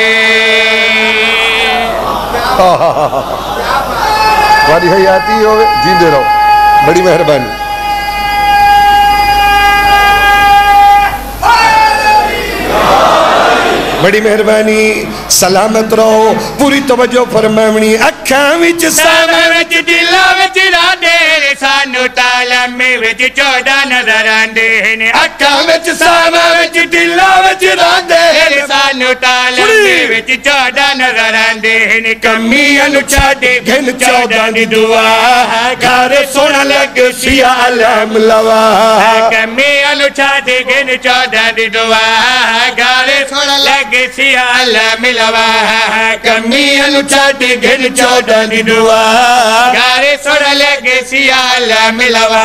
بڑی حیاتی ہوئے جیندے رہو، بڑی مہربانی بڑی مہربانی سلامت رہو، پوری توجہ فرمانی، اکھاں وچ ساوا وچ دلہ وچ راندے، سانو تالم وچ چودہ نظر آندے ہیں، اکھاں وچ ساوا وچ دلہ وچ راندے، سانو تالم وچ چودہ نظر آندے ہیں، کمیاں نو چھاڑے گھن چودہ دی دعا، گھر سونا لگ سیا علم لوا، کمیاں نو چھاڑے گھن چودہ دی دعا، گھر سونا لگ سیا علم لوا، کمیاں نو چھاڑے گھن چودہ دی دعا، گھر سونا لگ سیا علم لوا۔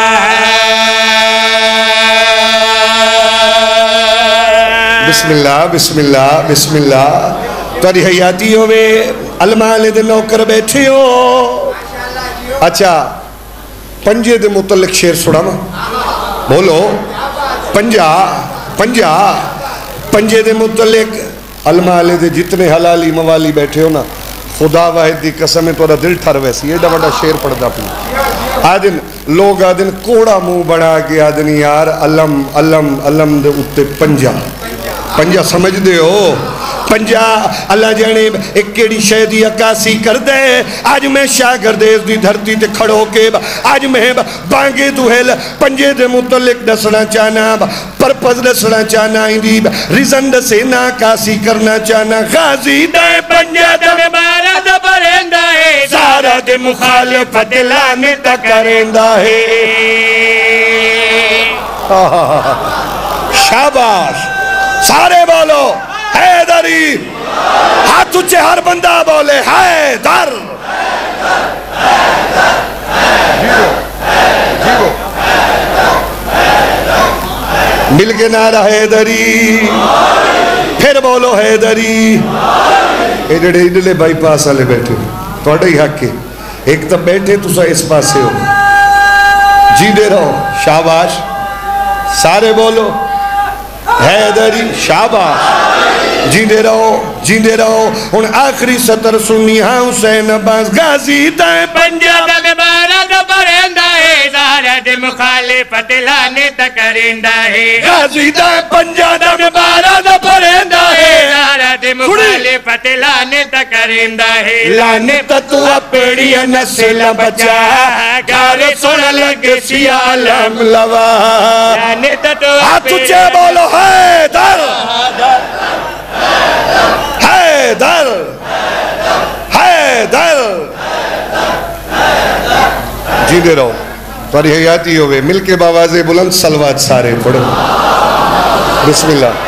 بسم اللہ بسم اللہ بسم اللہ، تاری حیاتی ہوئے علماء دے نوکر بیٹھے ہو، اچھا پنجے دے متعلق شیر سڑا ماں بولو، پنجا پنجا پنجے دے متعلق علماء دے جتنے حلالی موالی بیٹھے ہو نا، خدا واحد دی قسم ہے تو دل ٹھر ویسی، ایڈا بڑا شیر پڑھ دا پی آدن لوگ آدن کوڑا منہ بڑھا کے آدن یار علم علم علم دے اتے پنجا پنجا سمجھ دے ہو پنجا اللہ جانے ایک کیڑی شہدی عکاسی کر دے آج میں شاگردیز دی دھرتی تے کھڑو کے آج میں بانگے دوہل پنجے دے متعلق دسنا چاہنا پرپز دسنا چاہنا ہی ریزن دسینا عکاسی کرنا چاہنا غازی دے پنجا دے بارا دے برندہ ہے سارا دے مخالفت لانے تک کرندہ ہے شاباش سارے بولو حیدری ہاتھ اچھے ہر بندہ بولے حیدر مل کے نعرہ حیدری پھر بولو حیدری اے جڑے ادلے بائی پاس آلے بیٹھے توڑے ہی حق کے ایک تب بیٹھے تو سا اس پاس سے ہو جی دے رہو شاباش سارے بولو حیدری شاباش جیندے رہو جیندے رہو ان آخری سطر سنی ہاں حسین عباس غازی دائیں پنجا دے بارا دے پرندہ ہے زہرہ دے مخالفت لانے تک کرندہ ہے غازی دائیں پنجا دے بارا دے پرندہ ہے زہرہ دے مخالفت لانے تک کرندہ ہے لانے تتو اپڑی نسل بچا گارے سن لگ سی عالم لوا لانے تتو ہاتھ تجھے بولو حیدر حیدر حیدر جی دے رہو تاری حیاتی ہوئے مل کے باواز بلند سلوات سارے پڑھو بسم اللہ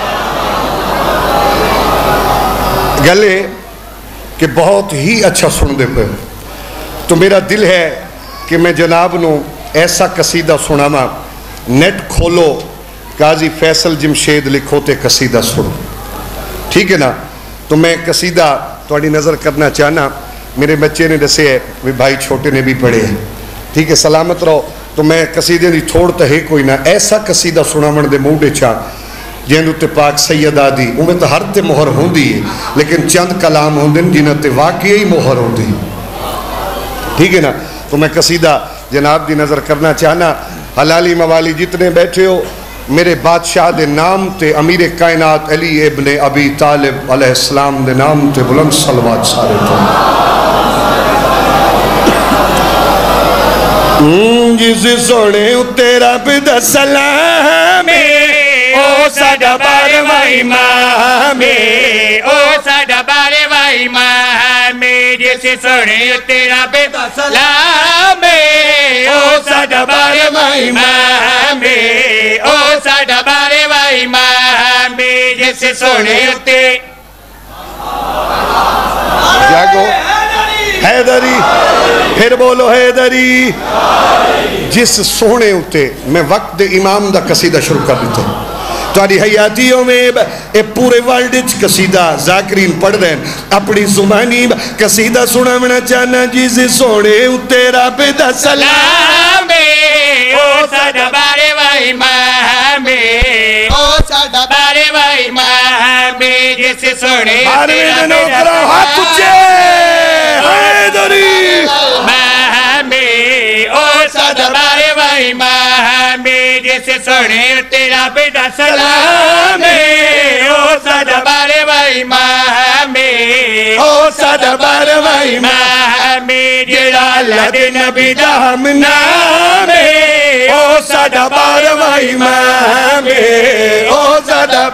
گلے کہ بہت ہی اچھا سن دے پہ تو میرا دل ہے کہ میں جناب نو ایسا قصیدہ سناما نیٹ کھولو قاضی فیصل جمشید لکھوتے قصیدہ سنو ٹھیک ہے نا تو میں قصیدہ توڑی نظر کرنا چاہنا میرے بچے نے دسے ہے بھائی چھوٹے نے بھی پڑھے ہیں ٹھیک ہے سلامت رہو تو میں قصیدے دی چھوڑتا ہے کوئی نہ ایسا قصیدہ سنا من دے موڈے چاہ جہاں تے پاک سید آدھی انہیں تو ہر تے مہر ہوں دی ہے لیکن چند کلام ہوں دن جنہیں تے واقعی مہر ہوں دی ٹھیک ہے نا تو میں قصیدہ جناب دی نظر کرنا چاہنا حلالی موالی جتنے بیٹھے ہو میرے بادشاہ دے نام تے امیر کائنات علی ابن ابی طالب علیہ السلام دے نام تے بلند صلوات سارے تو جس سوڑے تیرا بدہ سلامی او ساڑھا بارے وائی مامی او ساڑھا بارے وائی مامی جس سوڑے تیرا بدہ سلامی او ساڑھا بارے وائی مامی او ساڑھا بارے وائی مامی جس سوڑے تیرا جاگو حیدری پھر بولو حیدری جس سونے ہوتے میں وقت امام دا قصیدہ شروع کر دیتے تاری حیاتیوں میں اے پورے والڈج قصیدہ ذاکرین پڑھ دیں اپنی زمانی قصیدہ سنا منا چاہنا جس سونے ہوتے رب دا سلامی او ساڑھا بارے وائی مامی او ساڑھا بارے وائی مامی جس سونے ہوتے رب دا سلامی حیدری مامی او ساڑھا بارے وائی مامی جس سونے تیرا بیٹا سلامی او ساڑھا بارے وائی مامی او ساڑھا بارے وائی مامی جڑا اللہ دے نبی دا ہم نامی او ساڑھا بارے وائی مامی او ساڑھا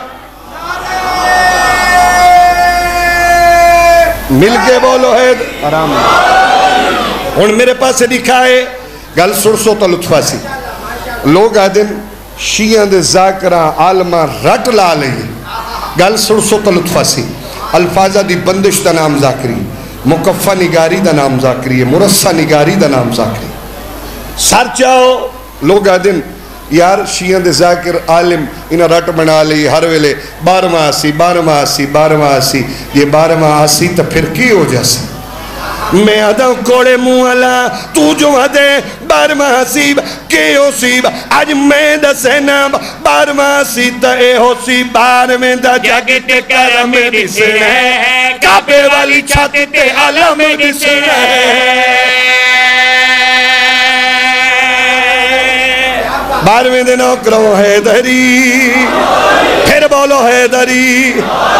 مل کے بولو ہے آرام ان میرے پاس سے دکھائے گل سرسو تا لطفہ سی لوگ آدن شیعان دے ذاکرہ عالمہ رٹ لا لئی گل سرسو تا لطفہ سی الفاظہ دی بندش دا نام ذاکری مکفہ نگاری دا نام ذاکری مرسہ نگاری دا نام ذاکری سر چاہو لوگ آدن یار شیعان دے ذاکر عالم انہا رٹ بنا لئی ہر ویلے بارمہ آسی بارمہ آسی بارمہ آسی یہ بارمہ آسی تا پھر کی ہو جاسی میں ادھا کوڑے مولا تو جو ادھے بارمہ آسی کے ہو سی آج میں دا سیناب بارمہ آسی تا اے ہو سی بار میں دا جاگت کرم دی سنے کعبے والی چھاتے تے علم دی سنے بارہویں دن نوکروں حیدری، پھر بولو حیدری۔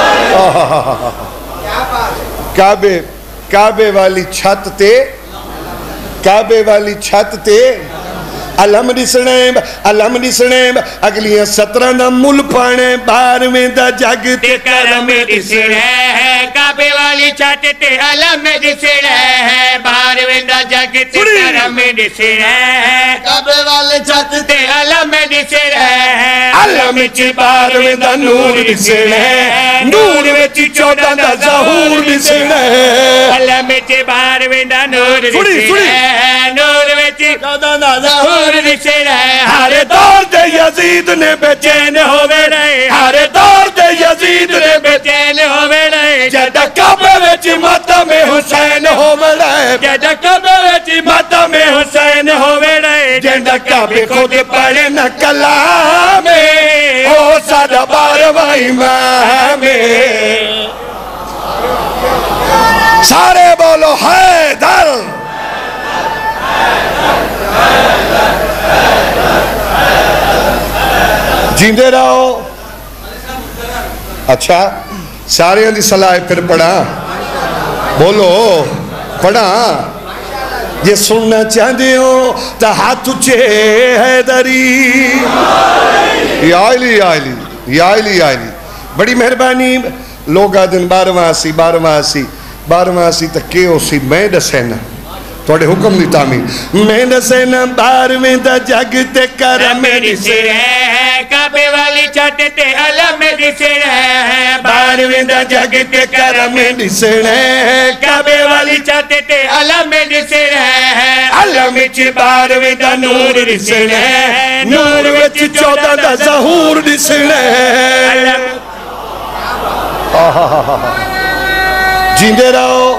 کعبے کعبے والی چھت تے کعبے والی چھت تے علم دسنے علم دسنے اگلیاں سترہ دا مل پانے بارہویں دا جگ تے کرم دسنے کعبے والی چھت تے علم دسنے بارہویں دا جگ تے کرم دسنے کعبے والی چھت تے علم دسنے علم وچ بارہویں دا نور دسنے نور وچ چودہ دا ظہور دسنے علم وچ بارہویں دا نور دسنے نور وچ چودہ دا ظہور ہر دور دے یزید نے بے چین ہوئے رہے ہر دور دے یزید نے بے چین ہوئے رہے جدہ کعبے وچ ماتم حسین ہوئے رہے جدہ کعبے وچ ماتم حسین ہوئے رہے جدہ کعبے خود پڑھے نہ کلامے او سادہ بارہواں امامے سارے بولو حیدر جیندے رہو۔ اچھا سارے دی صلاح پھر پڑھا بولو پڑھا یہ سننا چاہتے ہو تا ہاتھ اچھے حیدری یا علی یا علی یا علی یا علی بڑی مہربانی لوگا دن بارہواں سی بارہواں سی بارہواں سی تک کے ہو سی میں دسینا توڑے حکم دی تعمیر میں دسینا بارہویں دا جگ تے کرم دسنے کعبے والی چھت تے علم دسنے بارہویں دا جگ تے کرم دسنے کعبے والی چھت تے علم دسنے علم وچ بارہویں دا نور دسنے نور وچ چودہ دا ظہور دسنے جیندے رہو۔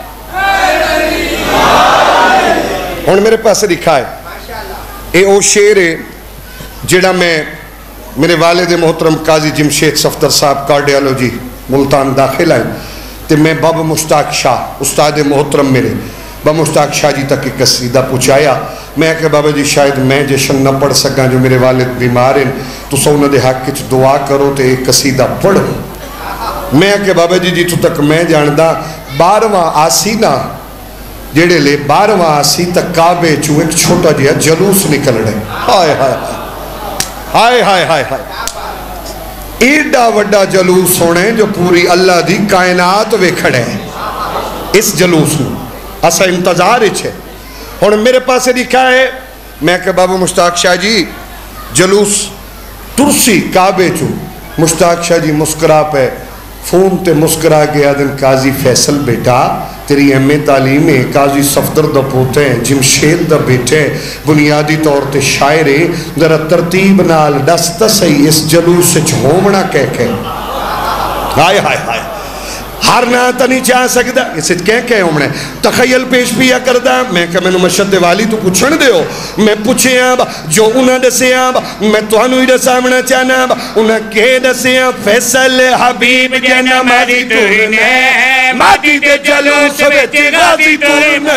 ہون میرے پاس لکھا ہے اے او شعر ہے جڑا میں میرے والد محترم قاضی جمشید صفدر صاحب کارڈیالوجی ملتان داخل آئے تے میں بابا مشتاق شاہ استاد محترم میرے بابا مشتاق شاہ جی تک ایک قصیدہ پوچھایا میں کہ بابا جی شاید میں جشن نہ پڑھ سکاں جو میرے والد بیمار ہیں تو سونا دے حق کچھ دعا کرو تے ایک قصیدہ پڑھو میں کہ بابا جی جی تو تک میں جاندہ بارہواں آسی نا جیڑے لے بارہواں آسی تک کعبے چو ایک چھوٹا جیا جلوس نکل رہے ہائے ہائے ہائے ہائے ہائے ہائے ایڈا وڈا جلوس ہونے جو پوری اللہ دی کائنات وے کھڑے ہیں اس جلوس میں اسا انتظار اچھے اور میرے پاس لکھا ہے میں کہ بابا مشتاق شاہ جی جلوس ترسی کعبے چو مشتاق شاہ جی مسکرا پہ فون تے مسکرا گیا دن قاضی فیصل بیٹا تیری ایم اے تعلیم ہے قاضی صفدر دا پوتے ہیں جمشید دا بیٹے بنیادی طور تے شاعرے ذرا ترتیب نال دستا سہی اس جلوس سے چھومنا کہہ کہہ ہائے ہائے ہائے ہر نہ تا نہیں چاہ سکتا اسے کہہ کہہ ہمنے تخیل پیش پیا کردہ میں کہ میں مشہد والی تو پوچھن دے ہو میں پوچھے آب جو انہاں دسے آب میں تو انہوں ہی دسامنا چاہنا آب انہاں کہہ دسے آب فیصل حبیب جنہ مادی تورنے مادی دے جلوس ویچ غازی تورنے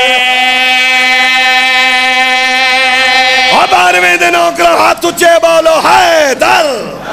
اور بارہویں دن اوکرا ہاتھ تجھے بولو حیدر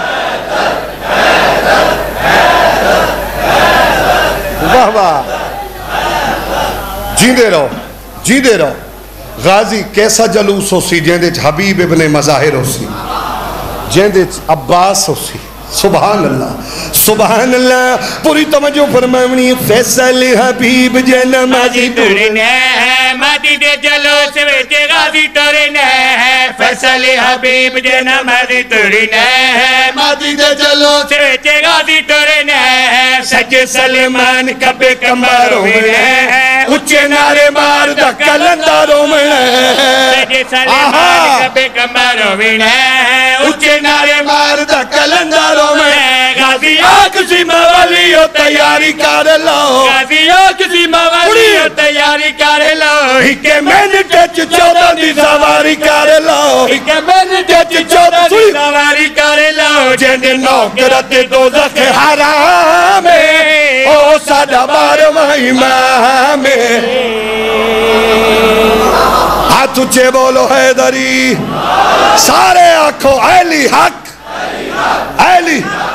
واہ واہ جیندے رہو جیندے رہو غازی کیسا جلوس ہو سی جیندے حبیب ابن مظاہر ہو سی جیندے عباس ہو سی سبحان اللہ سبحان اللہ پوری توجہ فرمائنی فیصل حبیب جنہ ماضی تورنے مادی دے جلوس ویچ غازی تورنے فیصل حبیب جنہ ماضی تورنے مادی دے جلوس ویچ غازی تورنے سج سلمان کبے کماروں میں اچھے نارے مار دا کلنداروں میں سج سلمان کبے کماروں میں اچھے نارے مار دا کلنداروں میں غازی آکسی موالی ہو تیاری کر لو غازی آکسی موالی ہو تیاری کر لو ہکے منٹے چودہ دی سواری کر لو ہکے منٹے چودہ دی سواری کر لو جن نوکرت دوزخ حرام او سادہ بارہواں امام ہاتھ اچھے بولو حیدری سارے آنکھوں علی حق علی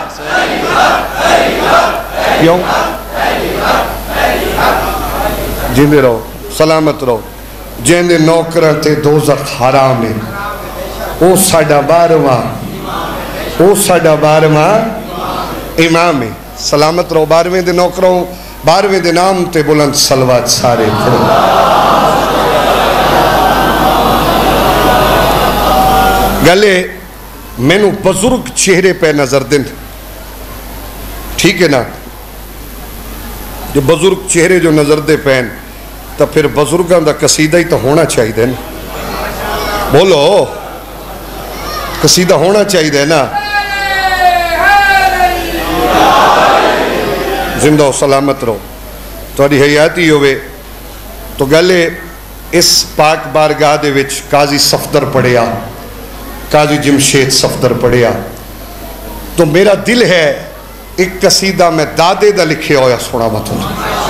کیوں جیندے رہو سلامت رہو جیندے نوکران تے دوزخ حرام ہے او ساڑھا بارواں او ساڑھا بارواں امام ہے سلامت رہو بارویں دے نوکروں بارویں دے نام تے بلند صلوات سارے پڑھو گلے میں نو بزرگ چہرے پہ نظر دن ٹھیک ہے نا جو بزرگ چہرے جو نظر دے پہن تو پھر بزرگاں دا قصیدہ ہی تو ہونا چاہیے دے نا بولو قصیدہ ہونا چاہیے دے نا زندہ و سلامت رہو توڑی حیاتی ہوئے تو گلے اس پاک بارگاہ دے وچ قاضی صفدر پڑھیا قاضی جمشید صفدر پڑھیا تو میرا دل ہے ایک قصیدہ میں دادے دا لکھے ہویا سونا مت ہوں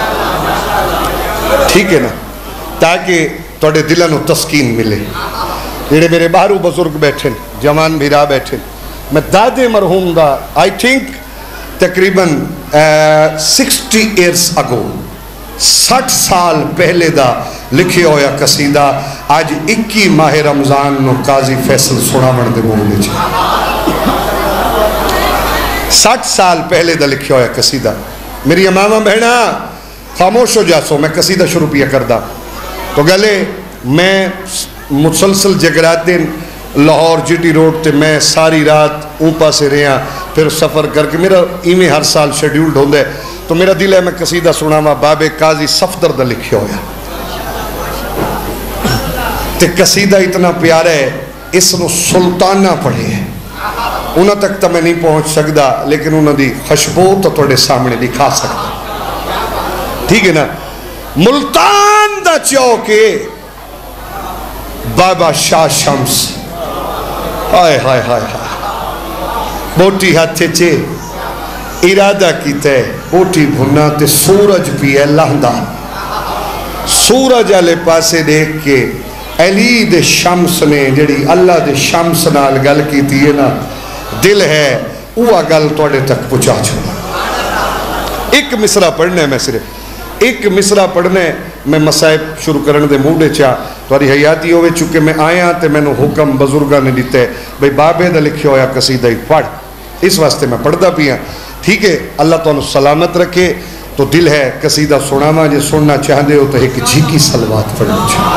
ٹھیک ہے نا تاکہ توڑے دلانو تسکین ملے جڑے میرے باہرو بزرگ بیٹھیں جوان بھیرا بیٹھیں میں دادے مرحوم دا آئی تھنک تقریباً سکسٹی ایئرس اگو سٹھ سال پہلے دا لکھے ہویا قصیدہ آج اکی ماہ رمضان نو قاضی فیصل سنا مردے بولنے چھے سٹھ سال پہلے دا لکھے ہویا قصیدہ میری امامہ بہنہ خاموش ہو جاسو میں قصیدہ شروع پیا کردہ تو گلے میں مسلسل جگرات دن لاہور جی ٹی روڈ تے میں ساری رات اوپا سے رہا پھر سفر کر کے میرا ایمیں ہر سال شیڈیولڈ ہوندہ ہے تو میرا دل ہے میں قصیدہ سنا ماں باب قاضی صفدر دا لکھے ہویا تے قصیدہ اتنا پیارا ہے اس نو سلطانہ پڑھے ہے انہاں تک تو میں نہیں پہنچ سکتا لیکن انہاں دی خشبو تو توڑے سامنے دکھا سکتا ٹھیک ہے نا ملتان دا چوکے بابا شاہ شمس ہائے ہائے ہائے ہائے بوٹی ہاتھے چے ارادہ کیتا ہے بوٹی بھنا تے سورج بھی ہے لہندہ سورج آلے پاسے دیکھ کے علی دے شمس نے جڑی اللہ دے شمس نال گل کی تھی نا دل ہے اوہ گل توڑے تک پچھا چھوڑا ایک مصرہ پڑھنے میں صرف ایک مصرہ پڑھنے میں مسائب شروع کرنے دے موڈے چاہ تواری حیاتی ہوئے چونکہ میں آیا تے میں نے حکم بزرگاں نے دیتے بھئی بابے دا لکھے ہویا قصیدہ ہی پڑھ اس واسطے میں پڑھدا پیا ٹھیک ہے اللہ تعالیٰ سلامت رکھے تو دل ہے قصیدہ سناما جے سننا چاہتے ہو تو ایک جھی کی صلوات پڑھنا چاہتے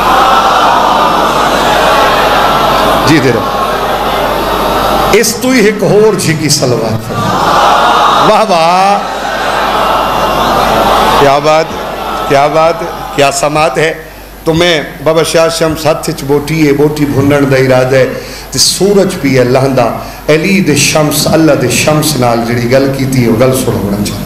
جی دے رہا اس تو ہی ایک اور جھی کی صلوات پڑھنا واہ واہ کیا بات کیا بات کیا سماعت ہے تو میں بابا شاہ شمس ہاتھ چھ بوٹی ہے بوٹی بھنن دا ارادہ ہے تے سورج بھی ہے لہندہ علی دے شمس اللہ دے شمس نال جڑی گل کی تھی وہ گل سنو بڑا چاہ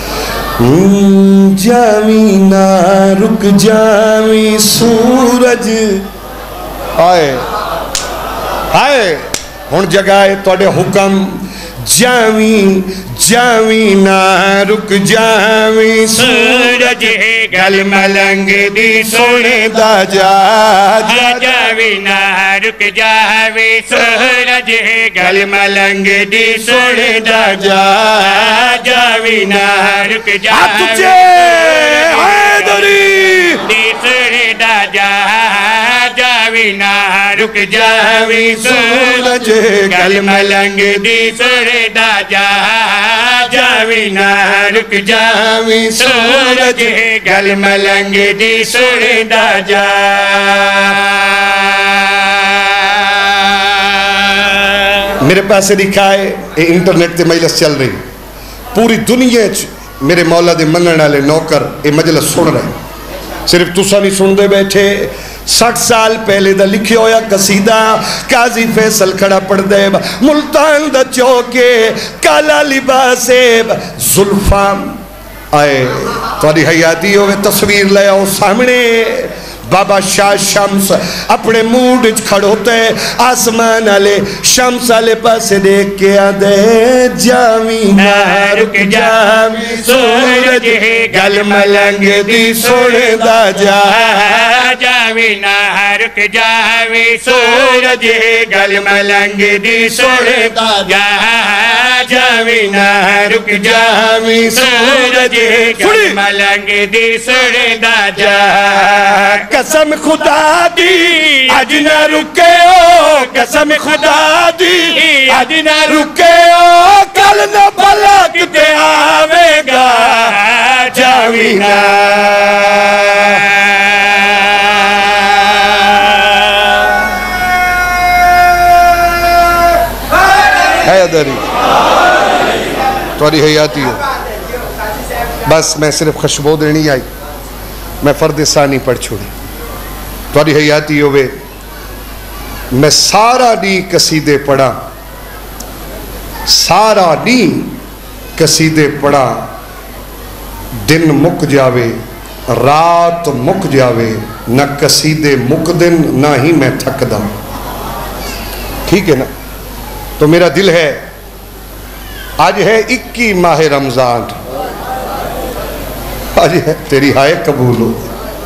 جاوی نہ رک جاوی سورج آئے آئے ہون جگائے توڑے حکم جاوی جاوی نہ رک جاوی سورج گل ملنگ دی سونے دا جا جاوی نہ رک جاوی سورج گل ملنگ دی سونے دا جا جاوی نہ رک جاوی حیدری دی سونے دا جا جاوی نہ رک جاوی سورج گل ملنگ دی سونے دا جا جاوی نہ رک جاوی سورج گل ملنگ دی سونے دا جا میرے پاس لکھا ہے یہ انٹرنیٹ تے مجلس چل رہی پوری دنیا میرے مولا دے منگن والے نوکر یہ مجلس سن رہے صرف تسا نہیں سن دے بیٹھے سٹھ سال پہلے دا لکھے ہویا قصیدہ قاضی فیصل کھڑا پڑھ دے ملتان دا چوکے کالا لباسے زلفام آئے توڑی حیاتی ہوئے تصویر لے آؤ سامنے بابا شاہ شمس اپنے موڈ کھڑوتے آسمان آلے شمس آلے پاسے دیکھ کے آدھے جاوی نہ رک جاوی سورج گل ملنگ دی سونے دا جا جاوی نہ رک جاوی سورج گل ملنگ دی سڑدا جا جاوی نہ رک جاوی سورج گل ملنگ دی سڑدا جا قسم خدا دی اج نہ رکے او قسم خدا دی اج نہ رکے او کل نہ پلک تے آوے گا جاوی نہ حیدری تواری حیاتی ہو بس میں صرف خشبو دینی آئی میں فرد ثانی پڑھ چھوڑی تواری حیاتی ہوئے میں سارا دی قصیدے پڑھا سارا دی قصیدے پڑھا دن مک جاوے رات مک جاوے نہ قصیدے مک دن نہ ہی میں تھک دا ٹھیک ہے نا تو میرا دل ہے آج ہے اکی ماہ رمضان آج ہے تیری ہائے قبول ہو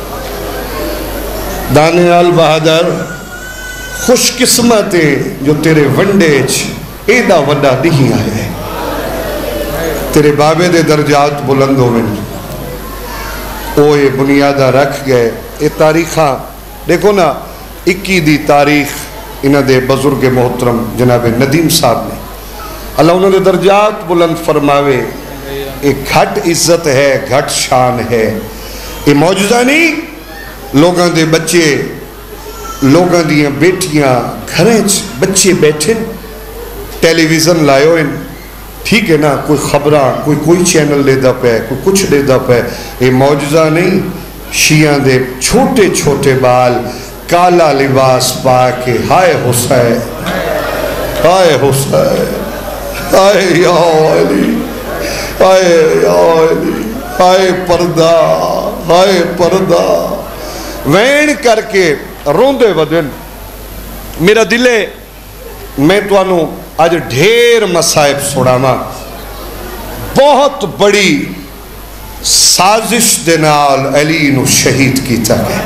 دانیال بہادر خوش قسمت جو تیرے ونڈیج ایدہ وڈا نہیں آئے تیرے بابے دے درجات بلندوں میں اوے بنیادہ رکھ گئے یہ تاریخاں دیکھو نا اکی دی تاریخ انہ دے بزرگ محترم جناب ندیم صاحب نے اللہ انہوں نے درجات بلند فرماوے ایک گھٹ عزت ہے گھٹ شان ہے یہ موجزہ نہیں لوگاں دے بچے لوگاں دیاں بیٹیاں گھریں بچے بیٹھیں ٹیلی ویژن لائیو ان ٹھیک ہے نا کوئی خبراں کوئی کوئی چینل لے دا پہ کوئی کچھ لے دا پہ یہ موجزہ نہیں شیعہ دے چھوٹے چھوٹے بال کالا لباس پا کے ہائے حسین ہائے حسین ہائے یا علی ہائے یا علی ہائے پردہ ہائے پردہ وین کر کے روندے ودن میرا دلے میں تو انہوں آج ڈھیر مسائب سڑاما بہت بڑی سازش دنال علی نو شہید کی تاکہ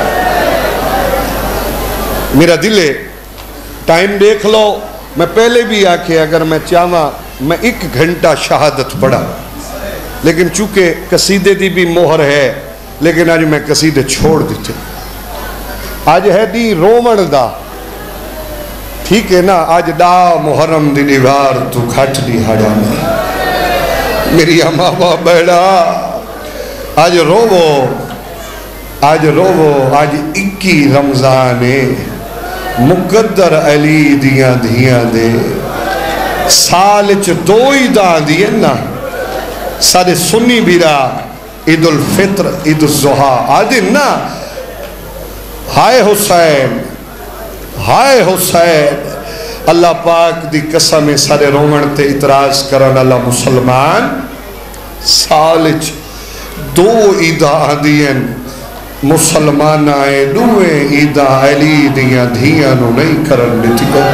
میرا دلے ٹائم دیکھ لو میں پہلے بھی آکے اگر میں چاہواں میں ایک گھنٹہ شہادت پڑھا لیکن چونکہ قصیدے دی بھی مہر ہے لیکن آج میں قصیدے چھوڑ دیتے آج ہے دی رومن دا ٹھیک ہے نا آج دا محرم دی دیوار تو گھٹ دی ہڑا میں میری امامہ بیڑا آج روو آج روو آج اکی رمضانے مقدر علی دیاں دیاں دے سالچ دوئی داں دیئے نا سارے سنی بیرا عید الفطر عید الزہا آدھن نا ہائے حسین ہائے حسین اللہ پاک دی قسم سارے رومن تے اعتراض کرن اللہ مسلمان سالچ دو عیدہ آدھین مسلمان آئے دوئے عیدہ علی دیاں دھیاں نو نہیں کرن دیتی گا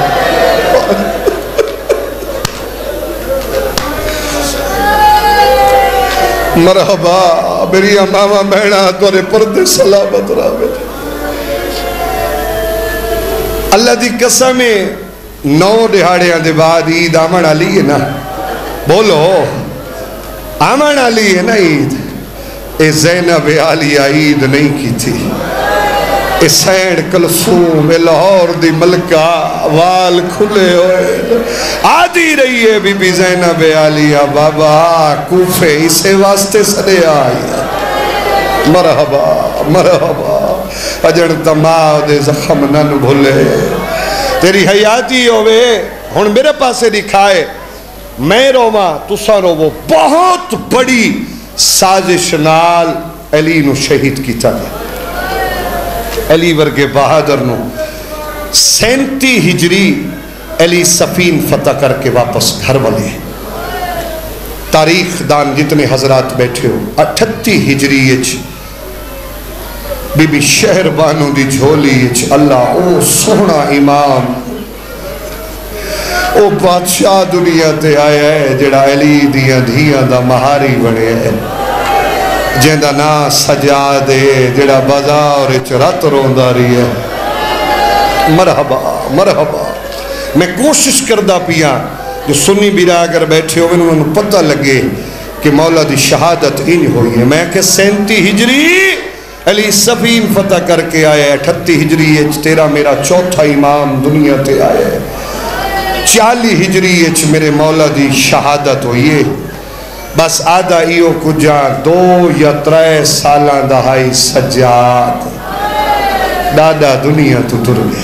مرحبا میری امامہ بہنا تورے پردے سلامت راوے اللہ دی قسم نو دہاڑے آن دے بعد عید آمن علی ہے نا بولو آمن علی ہے نا عید اے زینب علیہ عید نہیں کی تھی اے سینڈ کلثوم اے لاہور دی ملکہ وال کھلے ہوئے آدھی رہی ہے بی بی زینب علیہ بابا کوفے اسے واسطے سڑے آئی مرحبا مرحبا اجن دماغ زخم نن بھولے تیری حیاتی ہوئے ہن میرے پاسے دکھائے میں روما تسا رو بہت بڑی سازش نال علی نو شہید کی چاہے علی ورگے بہادر نو سینتی ہجری علی سفین فتح کر کے واپس گھر والے تاریخ دان جتنے حضرات بیٹھے ہو اٹھتی ہجری اچ بی بی شہر بانو دی جھولی اچ اللہ او سونا امام او بادشاہ دنیا تے آیا ہے جڑا علی دیاں دھیاں دا مہاری بڑے ہے جیندہ نا سجادے جڑا بازار وچ رات روندا رہی ہے. مرحبا مرحبا. میں کوشش کردہ پیا جو سنی بیرا اگر بیٹھے ہوئے انہوں پتہ لگے کہ مولا دی شہادت ان ہوئی ہے. میں کہ سینتی ہجری علی صفین فتح کر کے آئے. اٹھتی ہجری اچ تیرا میرا چوتھا امام دنیا تے آئے. چالی ہجری اچ میرے مولا دی شہادت ہوئی ہے. بس آدھا ایو کجا دو یا ترے سالان دہائی سجاد دادا دنیا تو ٹر گئے.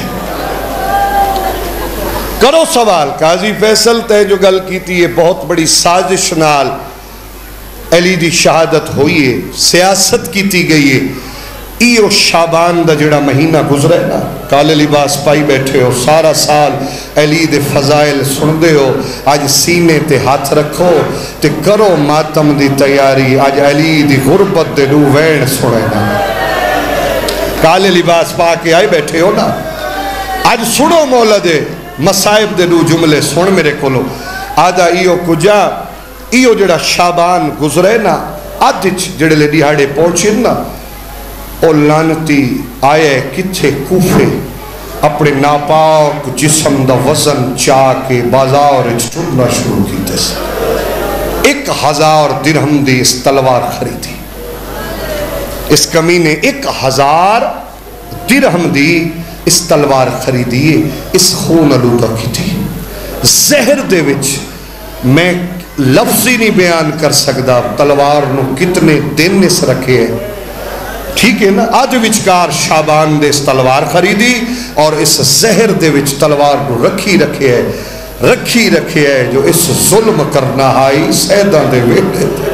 کرو سوال. قاضی فیصل تے جو گل کی تھی یہ بہت بڑی سازش نال علی دی شہادت ہوئی ہے. سیاست کی تھی گئی ہے. ایو شابان دا جڑا مہینہ گزرے نا کالے لباس پائی بیٹھے ہو سارا سال علی دے فضائل سن دے ہو. آج سینے تے ہاتھ رکھو تے کرو ماتم دی تیاری. آج علی دی غربت دے دو وین سنے نا کالے لباس پا کے آئے بیٹھے ہو نا. آج سنو مولا دے مسائب دے دو جملے سن میرے کولو. آدھا ایو کجا ایو جڑا شابان گزرے نا آدھچ جڑے لے دیہاڑے پہنچے نا او لانتی آئے کتھے کوفے اپنے ناپاک جسم دا وزن چاہ کے بازار ٹرنا شروع کی تیس. ایک ہزار درہم دی اس تلوار خریدی. اس کمی نے ایک ہزار درہم دی اس تلوار خریدی. اس خون آلودہ کی تھی. زہر دے وچ میں لفظی نہیں بیان کر سکتا تلوار نو کتنے دن اس رکھے ہیں. ٹھیک ہے نا. آج وچکار شابان دے اس تلوار خریدی اور اس زہر دے وچ تلوار نو رکھی رکھے ہے رکھی رکھے ہے جو اس ظلم کرنا آئی سیدہ دے ویڈے تھے.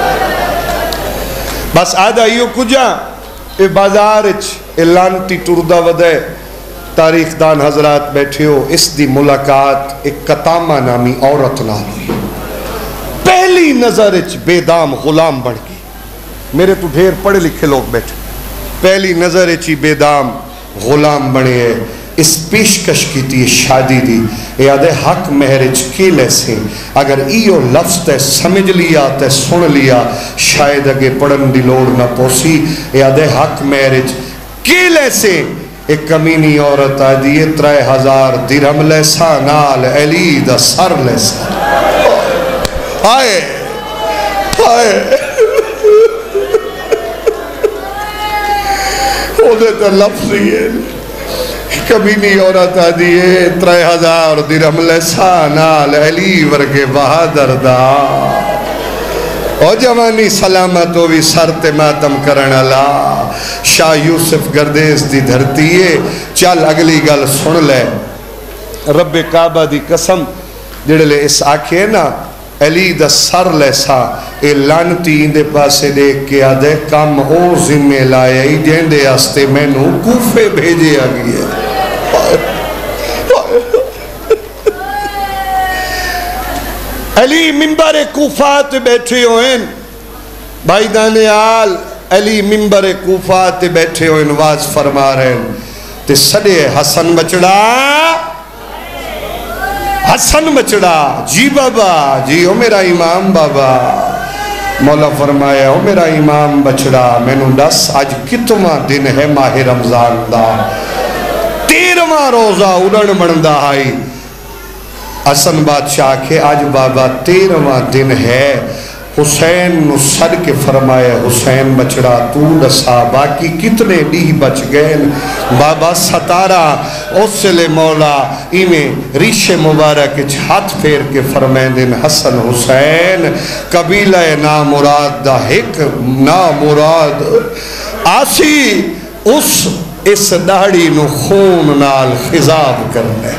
بس آدھا ایو کجا اے بازار اچ اے لانتی ٹردہ ودے. تاریخ دان حضرات بیٹھے ہو. اس دی ملاقات ایک قطامہ نامی عورت نال ہوئی. پہلی نظر اچ بے دام غلام بڑھ گئی. میرے تو ڈھیر پڑھے لکھے لوگ بیٹھے. پہلی نظر اچھی بے دام غلام بنے ہے. اس پیشکش کی تھی شادی دی. یادے حق مہرج کیلے سے اگر ایو لفظ تے سمجھ لیا تے سن لیا شاید اگے پڑھن دی لوڑ نہ پوسی. یادے حق مہرج کیلے سے ایک کمینی عورت آدھی ترے ہزار درہم لیسا نال علی دا سر لیسا. آئے آئے او دے تا لفظی ہے. کمینی عورت آدھی ترے ہزار درہم لیسا نال علی ورگے بہادر دا. او جوانی سلامت ہوئی سر تے ماتم کرن اللہ. شاہ یوسف گردیس دی دھرتی ہے. چل اگلی گل سن لے. رب کعبہ دی قسم جڑے لے اس آکھے نا علی دا سر لیسا اے لانتی اندے پاسے دیکھ کے آدھے کم او ذمہ لائے ہی جیندے آستے میں نو کوفے بھیجے آگئی ہے. علی منبر کوفات بیٹھے ہوئیں بھائی دانیال. علی منبر کوفات بیٹھے ہوئیں واز فرما رہے ہیں تے سڑے حسن بچڑا حسن بچڑا جی بابا جی او میرا امام بابا. مولا فرمایا او میرا امام بچڑا میں نو دس آج کتواں دن ہے ماہ رمضان دا. تیرواں روزہ اڑن بندہ آئی. حسن بادشاہ کے آج بابا تیرواں دن ہے. حسین نو سڑ کے فرمایا حسین بچڑا تو دسا باقی کتنے ڈی بچ گئے. بابا ستارہ. اس لے مولا ایمیں ریش مبارک ہاتھ پھیر کے فرمائیں دن حسن حسین قبیلہ نا مراد دا ایک نا مراد آسی اس اس داڑی نو خون نال خضاب کرنے.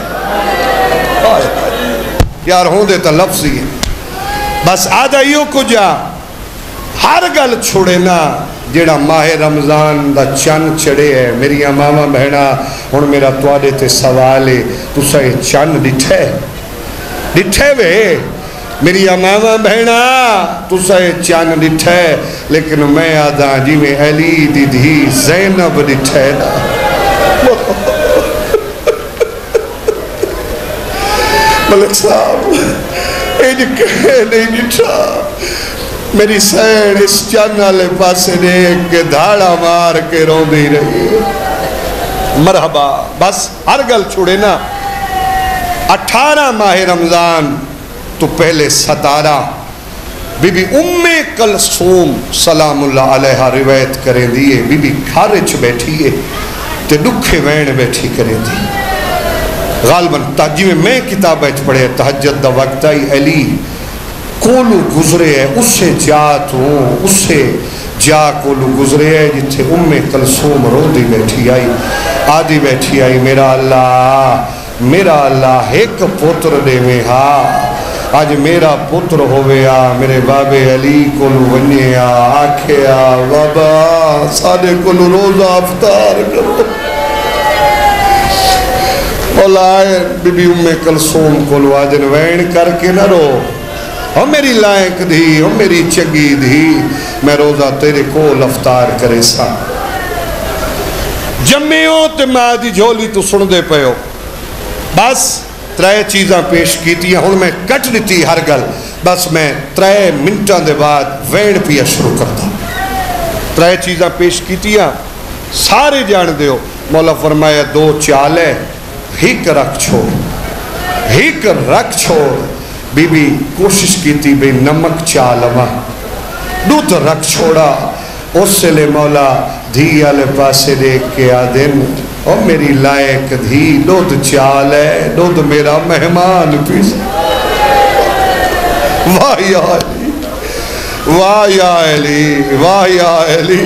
یار ہوں دے تا لفظی ہے. بس آدھا یو کجا ہر گل چھوڑے نا جیڑا ماہ رمضان دا چن چڑے ہے. میری ماما بہنا ہن میرا توڑے تے سوال ہے تو سائے چن ڈٹھے ڈٹھے وے. میری ماما بہنا تو سائے چن ڈٹھے لیکن میں آدھا جی میں علی دی دھی زینب ڈٹھے نا. ملک صاحب ایج کہے نہیں ڈٹھا میری سین اس چن والے پاسے دیکھ کے دھاڑا مار کے رو دی رہی مرحبا بس ہر گل چھوڑے نا اٹھارہ ماہ رمضان تو پہلے ستارہ بی بی ام کلثوم سلام اللہ علیہ روایت کریں دیئے بی بی کھارچ بیٹھیے تے دکھے وین بیٹھی کریں دی غالباً تاجی میں میں کتاب ایچ پڑھے تہجد دا وقت آئی علی کولو گزرے ہے اسے جات ہوں اسے جا کولو گزرے ہے جتھے ام کلثوم رو دی بیٹھی آئی آدھی بیٹھی آئی میرا اللہ میرا اللہ ایک پوتر دے میں ہاں آج میرا پتر ہوئے آ میرے بابے علی کولو ونیے آ آکھے آ بابا سادے کولو روزہ افطار کرو اولائے بی بی ام کلثوم کولو آجن وین کر کے نہ رو او میری لائق دی او میری چگی دی میں روزہ تیرے کول افطار کرے سا جمعیوں تے ماں دی جھولی تو سن دے پہو بس ترائے چیزاں پیش کیتی ہیں ہون میں کٹ دیتی ہر گل بس میں ترائے منٹان دے بعد وین پیا شروع کرتا ترائے چیزاں پیش کیتی ہیں سارے جان دیو مولا فرمایا دو چالے ہیک رکھ چھوڑ ہیک رکھ چھوڑ بی بی کوشش کیتی بے نمک چالما دودھ رکھ چھوڑا اس سے لے مولا دھی آلے پاسے دیکھ کے آدن اور میری لائق دھی دودھ چال ہے دودھ میرا مہمان پیس واہ یا علی واہ یا علی واہ یا علی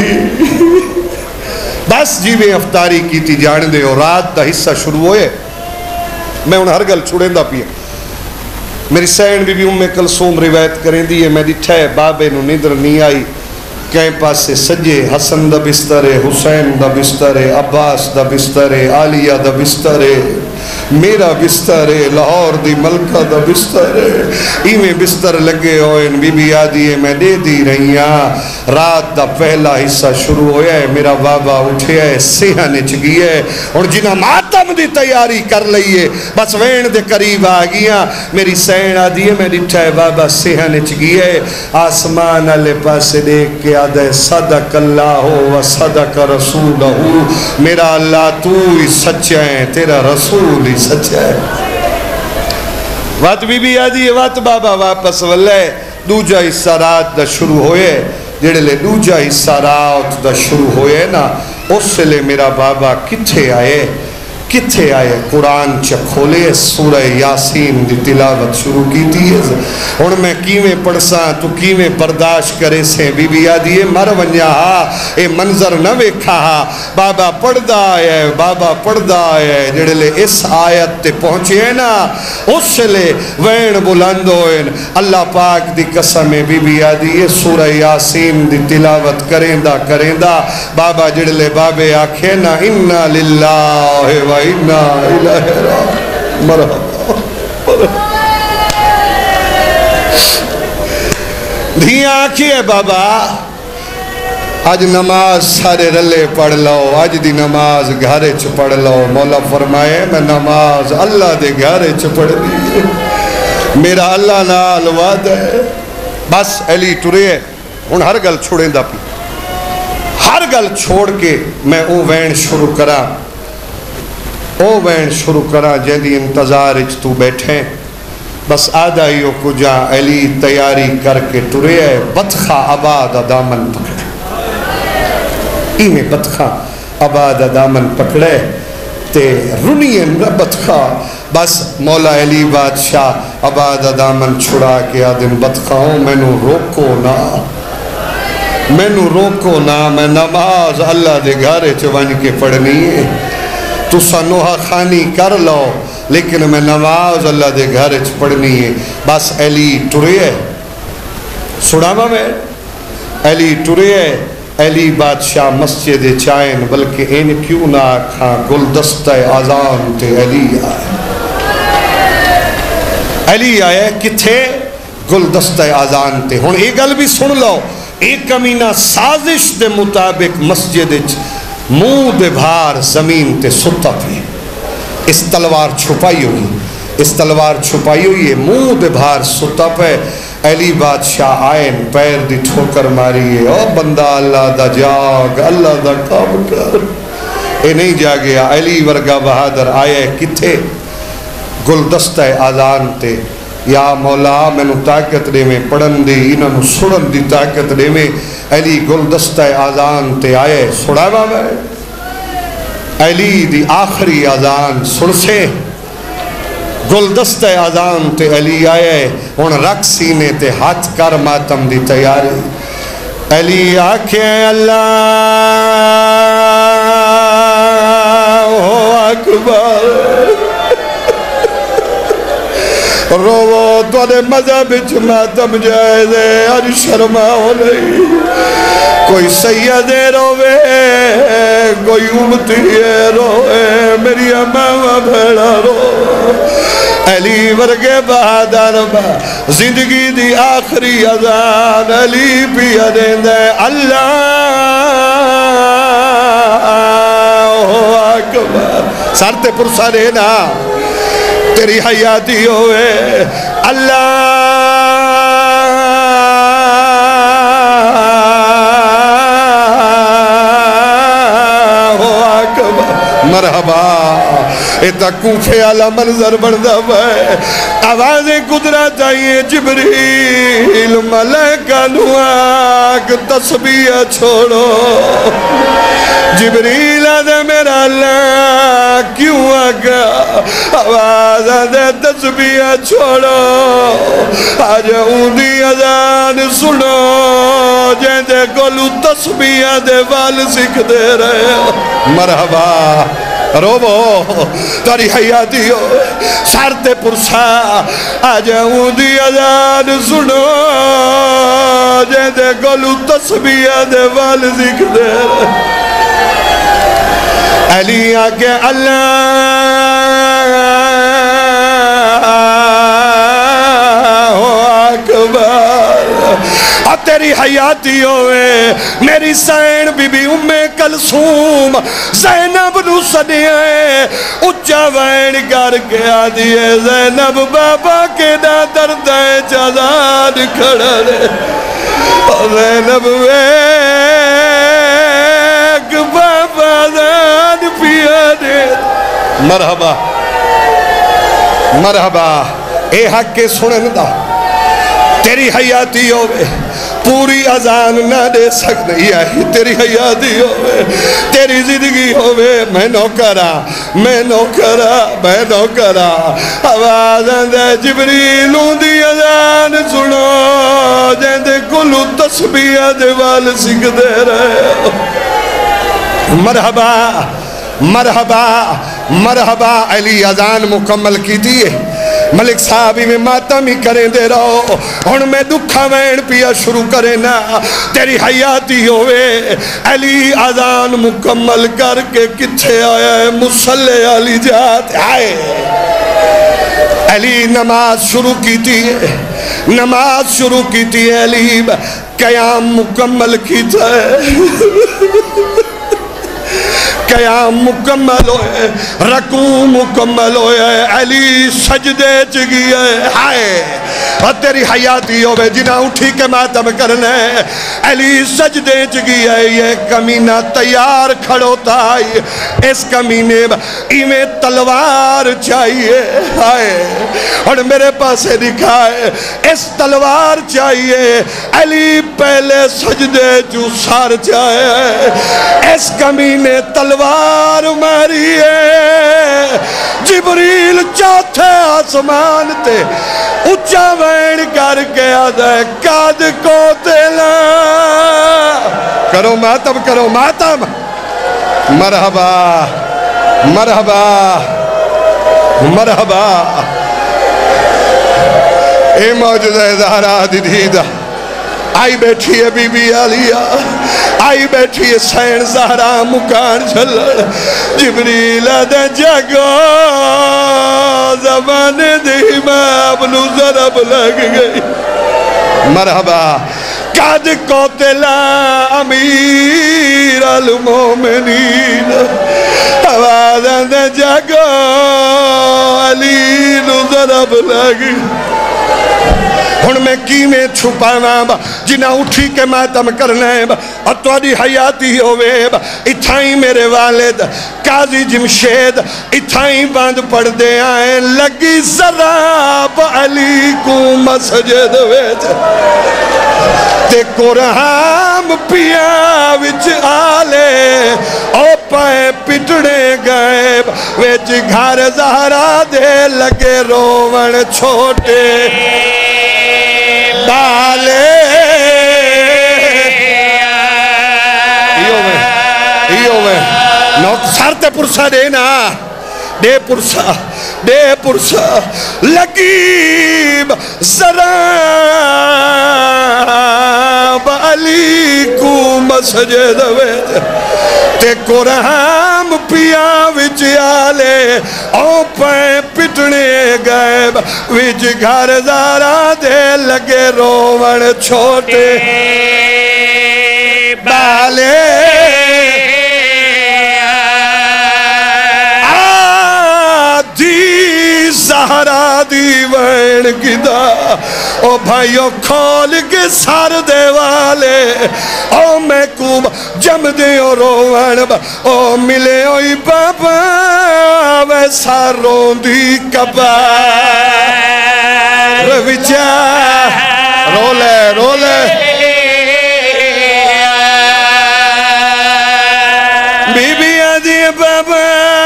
بس جی میں افطاری کی تھی جان دے اور رات دا حصہ شروع ہوئے میں ان ہر گل چھوڑیں دا پیا میری سین بی بی ام کلثوم روایت کریں دی ہے میں دیٹھا ہے بابے نو ندر نہیں آئی کہیں پاس سے سجے حسن دا بسترے حسین دا بسترے عباس دا بسترے عالیہ دا بسترے میرا بسترے لاہور دی ملکہ دا بسترے ایمیں بستر لگے ہوئے بی بی آدھی ہے میں دے دی رہی ہاں رات دا پہلا حصہ شروع ہویا ہے میرا بابا اٹھے ہے سیہاں نچ گئی ہے اور جنہ ماتم دی تیاری کر لئیے بس وین دے قریب آگیاں میری سین آدھی ہے میں دیٹھا ہے بابا سیہاں نچ گئی ہے آسمان علی پاسے دیکھ کے آدھے صدق اللہ و صدق رسول ہو میرا اللہ تو ہی سچا ہے تیرا رسول ہی سچا ہے وات بی بی آدھی ہے وات بابا واپس واللہ دوجہ حصہ رات دا شروع ہوئے جڑے لے دوجہ حصہ رات دا شروع ہوئے نا اس سے لے میرا بابا کتھے آئے کتھے آئے قرآن چا کھولے سورہ یاسین دی تلاوت شروع کی تھی اور میں کیویں پڑھساں تو کیویں برداشت کرے سے بی بی آدھی مر ونیا ہا اے منظر نہ ویکھا ہا بابا پڑھ دا آئے بابا پڑھ دا آئے جڑے لے اس آیت تے پہنچے ہیں نا اس سے لے وین بلند ہوئے اللہ پاک دی قسم بی بی آدھی سورہ یاسین دی تلاوت کریں دا کریں دا بابا جڑے لے بابے آکھے نا انا للہ و انا الہ راجعون مرحبا دھیاں آکھیے بابا آج نماز سارے رلے پڑھ لو آج دی نماز گھارے چھ پڑھ لو مولا فرمائے میں نماز اللہ دے گھارے چھ پڑھ دی میرا اللہ نال وعد ہے بس علی ٹرے ہن ہر گل چھوڑیں دا پی ہر گل چھوڑ کے میں او وین شروع کرا او وین شروع کرا جیدی انتظار اچ تو بیٹھیں بس آدھائیوں کو جا علی تیاری کر کے ٹرے ہے بطخہ آباد دامن پکڑے ایمیں بطخہ آباد دامن پکڑے تے رنین بطخہ بس مولا علی بادشاہ آباد دامن چھڑا کے آدم بطخہ ہوں میں نو روکو نا میں نو روکو نا میں نماز اللہ دے گھارے چوانی کے پڑھنی ہے تو سنوہا خانی کر لو لیکن میں نماز اللہ دے گھر چ پڑھنی ہے بس علی ٹرے ہے سڑاما میں علی ٹرے ہے علی بادشاہ مسجد چائن بلکہ این کیوں نہ آکھاں گلدستہ آزان تے علی آئے علی آئے کتھے گلدستہ آزان تے ہون ایک گل بھی سن لو ایک کمینہ سازش دے مطابق مسجد چ منہ دے بھار زمین تے ستا پہ اس تلوار چھپائی ہوئی اس تلوار چھپائی ہوئی ہے منہ دے بھار ستا پہ علی بادشاہ آئے پیر دی ٹھوکر ماری او بندہ اللہ دا جاگ اللہ دا کام کر اے نہیں جاگیا علی ورگا بہادر آئے کتھے گلدستہ آذان تے یا مولا میں نو طاقت دے میں پڑھن دی انہوں نو سڑن دی طاقت دے میں علی گلدستہ آذان تے آئے سڑا بابا علی دی آخری آذان سڑ سے گلدستہ آذان تے علی آئے ان رکھ سینے تے ہاتھ کر ماتم دی تیاری علی آنکھیں اللہ اکبر روو توڑے مذہب اچھ ماتم جائے دے آج شرما ہو نہیں کوئی سید روے کوئی امتی روے میری امامہ بھیڑا رو علی ورگے بہادر با زندگی دی آخری اذان علی پیا دیں دے اللہ اکبر سارتے پرسا دینا تیری حیاتی ہوئے اللہ مرحبا ایتا کوفے والا منظر بڑھدا ہے آوازیں گزرا چاہیے جبریل ملائکہ نواک تسبیح چھوڑو جبریل آدھے میرا اللہ کیوں آگا آواز آدھے تسبیح چھوڑو آج اوندی اذان سنو جیندے گولو تسبیح دے وال سکھ دے رہے مرحبا روبو تاری حیاتی ہو سارتے پرسا آج اوندی اذان سنو جیندے گولو تسبیح دے وال سکھ دے رہے علی آگے اللہ اکبر اور تیری حیاتی ہوئے میری سین بی بی ام کلثوم زینب نو سدیے اچھا وین کر کے آدھیے زینب بابا کے دا دردہ جزاد کھڑا رہے زینب ویک بابا دان پیا دے مرحبا مرحبا اے حق کے سنن دا تیری حیاتی ہوئے پوری اذان نہ دے سکتے یہی تیری حیاتی ہوئے تیری زندگی ہوئے میں نوکرا میں نوکرا میں نوکرا آوازن دے جبریلوں دی اذان سنو جیندے کلو تسبیح دے وال سکھ دے رہے مرحبا مرحبا مرحبا علی اذان مکمل کی دیئے ملک صاحبی میں ماتمی کریں دے رہو ہن میں دکھا وین پیا شروع کریں نا تیری حیاتی ہوئے علی اذان مکمل کر کے کتھے آیا ہے مسلح علی جات آئے علی نماز شروع کی تھی نماز شروع کی تھی علی قیام مکمل کی تھا قیام مکمل ہوئے رکوع مکمل ہوئے علی سجدے چگی ہے ہائے اور تیری حیاتی ہوئے جنہ اٹھی کے ماتم کرنے علی سجدے چگی ہے یہ کمینہ تیار کھڑوتا ہے اس کمینے ایمیں تلوار چاہیے ہائے اور میرے پاسے دکھائے اس تلوار چاہیے علی پہلے سجدے جو سار چاہے اس کمینے تلوار تلوار ماری ہے جبریل چوتھے آسمان تے اچھا وین کر کے آدھے کاد کو تیلا کرو ماتم کرو ماتم مرحبا مرحبا مرحبا اے موجودہ زہرہ دیدہ آئی بیٹھی ہے بی بی علیہ آئی بیٹھی ہے سین زہرہ مکان جھلڑ جبریل دے جگو زمان دی ماب نو ضرب لگ گئی مرحبا قد قتلا امیر المومنین آوازن دے جگو علی نو ضرب لگ گئی ہن میں کی میں چھپاواں با جنہ اٹھی کے ماتم کرنا ہے با اور تواڈی حیاتی ہوئے با اتھائیں میرے والد قاضی جمشید اتھائیں باندھ پڑھ دے آئیں لگی ذراب علی کو مسجد ویچ تے قرآن پیا وچ آلے او پائے پٹڑے گئے ویچ گھر زہرا دے لگے روون چھوٹے بالے ایو میں ایو میں نوک سارتے پرسا دینا دے پرسا دے پرسا لگیب ذراب علی کو مسجد ویچ تے قرآن پیا وچ آلے او پائیں پٹنے گئے وچ گھر زارا دے لگے روون چھوٹے بالے زہرا دی وین گدا او بھائیو کھول کے سار دے والے او میں کوم جم دے او روون او ملے اوئی بابا ویسا رون دی کبا رویچا رولے رولے بی بی آدھی بابا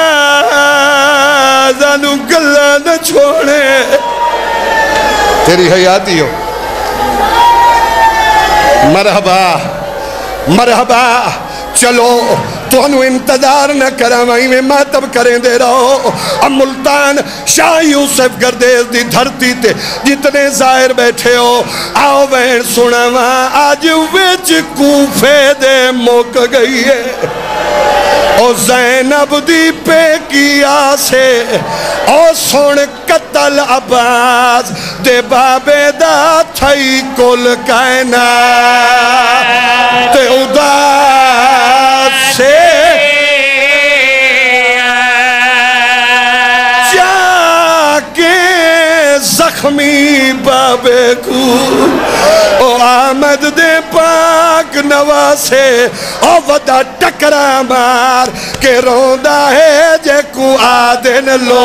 زانو گلہ نہ چھوڑے تیری حیاتی ہو مرحبا مرحبا چلو تو انو انتظار نہ کرامائی میں ماتب کریں دے رہو ام ملتان شاہ یوسف گردیز دی دھرتی تے جتنے ظاہر بیٹھے ہو آؤ بہن سنا وہاں آج ویچ کوفے دے موک گئی ہے او زینب دی پہ کیا سے او سن قتل عباس دے بابے دا تھائی کل کائنا تے اداس سے جا کے زخمی بابے کو او آمد دے پاک نواسے او ودا ٹکرا مار کہ روندہ ہے جے کو آدن لو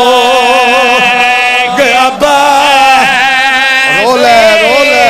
گیا با رولے رولے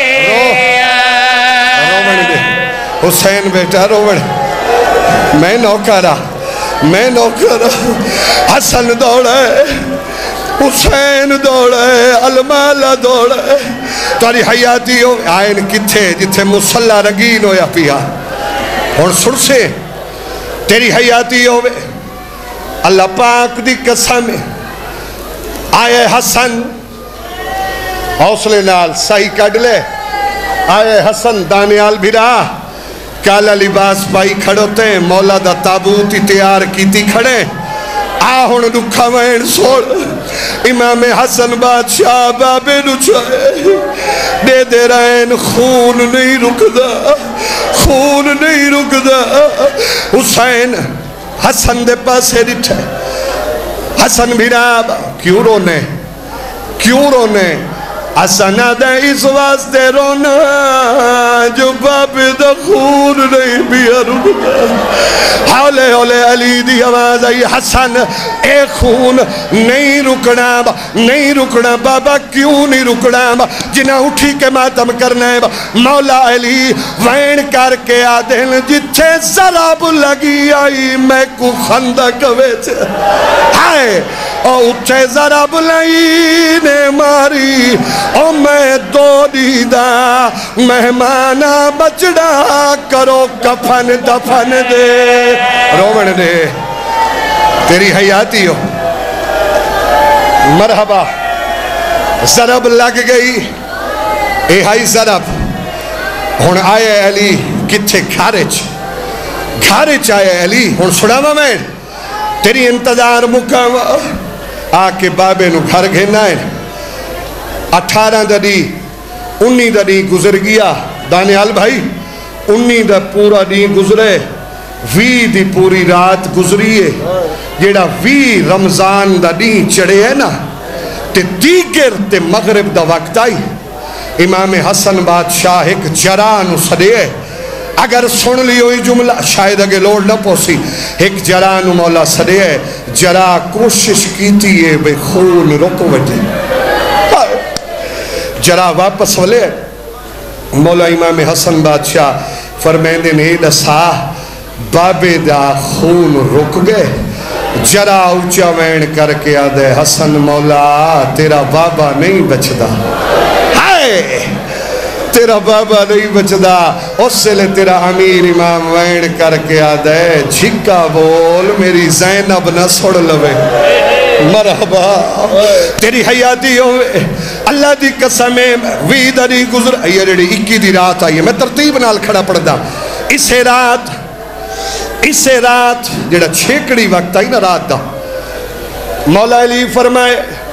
رومن دے حسین بیٹا رومن میں نوکرہ میں نوکرہ حسن دوڑے حسین دوڑے المالا دوڑے تاری حیاتی ہو آئین کتھے جتھے مسلح رگین ہو یا پیا اور سر سے تیری حیاتی ہوئے اللہ پاک دی قسم آئے حسن حوصلے نال صحیح کڑ لے آئے حسن دانیال بھیرا کالا لباس پائی کھڑوتے مولا دا تابوتی تیار کیتی کھڑے آہن دکھا وین سوڑ امام حسن بادشاہ بابے نچائے دے دے رہن خون نہیں رک دا خون نہیں رک دا حسین حسن دے پاسے ڈٹھے حسن بھیراب کیوں رونے کیوں رونے حسن دے اس واسطے رونا جو بابے دا خون نہیں بیا رک دا حولے حولے علی دی آواز آئی حسن اے خون نہیں رکنا نہیں رکنا بابا کیوں نہیں رکنا جنہ اٹھی کے ماتم کرنا ہے مولا علی وین کر کے آدھن جتھے ضرب لگی آئی میں کو خندق ویچ آئے او اٹھے ضرب لگی نے ماری او میں دو دیدہ مہمانہ بچڑا کرو کفن دفن دے رومن دے تیری حیاتی ہو مرحبا ضرب لگ گئی اے ہائی ضرب ہون آئے علی کتھے گھارچ گھارچ آئے علی ہون سڑاوا میں تیری انتظار مکاوا آکے بابے نو گھر گھینا ہے اٹھارہ دنی انی دنی گزر گیا دانیال بھائی انی دا پورا دی گزرے وی دی پوری رات گزریے جیڑا وی رمضان دا دی چڑے ہے نا تے دیگر تے مغرب دا وقت آئی امام حسن بادشاہ ایک جران سدے اگر سن لی ہوئی جملہ شاید اگے لوڑ نہ پوسی ایک جران مولا سدے جرا کوشش کیتی ہے بے خون رکو بٹے جرا واپس ولے مولا امام حسن بادشاہ فرمیندے نے دسا بابے دا خون رک گئے جرا اونچا وین کر کے آدھے حسن مولا تیرا بابا نہیں بچدا ہائے تیرا بابا نہیں بچدا اس سے لے تیرا امیر امام وین کر کے آدھے جھکا بول میری زینب نہ سڑ لوے مرحبا تیری حیاتی ہوئے اللہ دی قسمیں وید علی گزر یہ جڑی اکی دی رات آئی ہے میں ترتیب نال کھڑا پڑھ دا اسے رات اسے رات جڑا چھیکڑی وقت آئی نا رات دا مولا علی فرمائے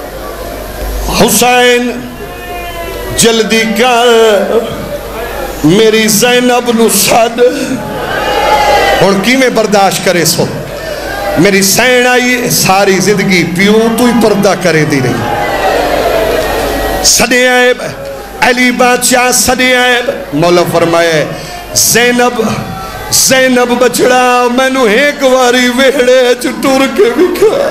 حسین جلدی کر میری زینب نو سد اور کی میں برداشت کرے سو میری سین آئی ساری زندگی پیوں تو ہی پردہ کرے دی رہی سدے عیب علی بادشاہ سدے عیب مولا فرمائے زینب زینب بچڑا میں نو ایک واری ویڑے چٹور کے بکھا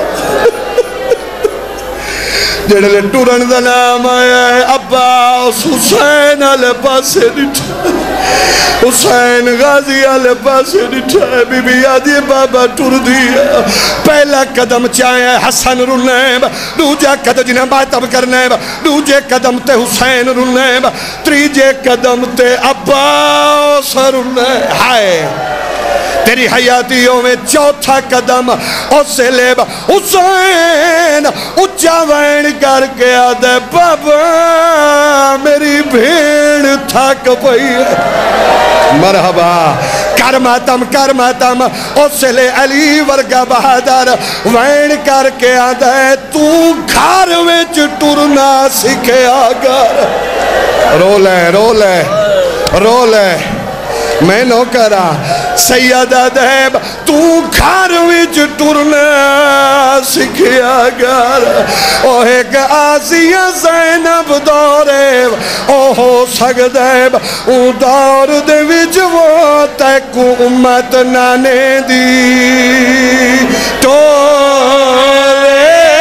جڑے لے ٹورن دا نام آیا ہے عباس حسین آلے پاسے نٹھا حسین غازی آلے پاسے نٹھا بی بی آدھی بابا ٹور دیا پہلا قدم چاہے حسن رنیب دوجہ قدم جنہیں باتب کرنیب دوجہ قدم تے حسین رنیب تریجہ قدم تے عباس رنیب ہائے تیری حیاتیوں میں چوتھا قدم اس سے لیب حسین اچھا وین کر کے آدھے بابا میری بھیڑ تھک پئی مرحبا کر ماتم کر ماتم اس سے لے علی ورگا بہادر وین کر کے آدھے تو گھر وچ ٹرنا سکھے آگر رو لے رو لے رو لے میں نو کرا سیدہ دہب تو گھر وچ ٹرنا سکھیا گر او ایک آسیہ زینب دورے او ہو سگ دہب او دور دے وچ وہ تیکو امت نانے دی ٹورے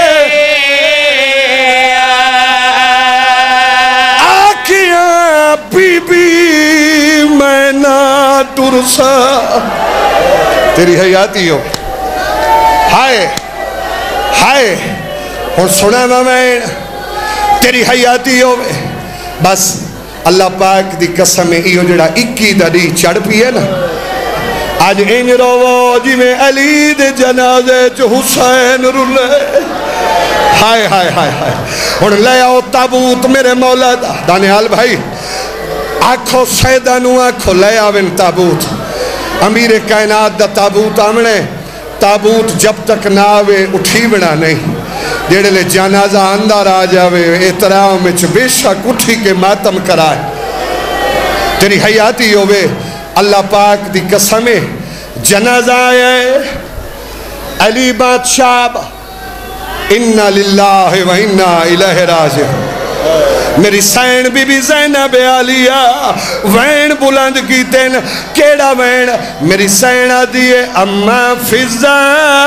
آکھیاں بی بی میں نہ ٹرسا تیری حیاتی ہو ہائے ہائے اور سنا میں تیری حیاتی ہو بس اللہ پاک دی قسمیں ایو جڑا اکی دری چڑھ پی ہے نا آج انج رو جی میں علی دے جنازے چو حسین رلے ہائے ہائے ہائے ہائے اور لے آؤ تابوت میرے مولا دا دانیال بھائی آنکھو سیدانو آنکھو لے آوین تابوت امیر کائنات دا تابوت آمنے تابوت جب تک نہ آوے اٹھی بنا نہیں جیڑے لے جنازہ اندر آ جاوے اعتراؤں میں چھ بے شک اٹھی کے ماتم کرائے تیری حیاتی ہوئے اللہ پاک دی قسمیں جنازہ آئے علی بادشاہ اِنَّا لِلَّهِ وَإِنَّا إِلَيْهِ رَاجِعُونَ میری سین بی بی زینب عالیہ وین بلند کی تین کیڑا وین میری سین دیئے اما فضا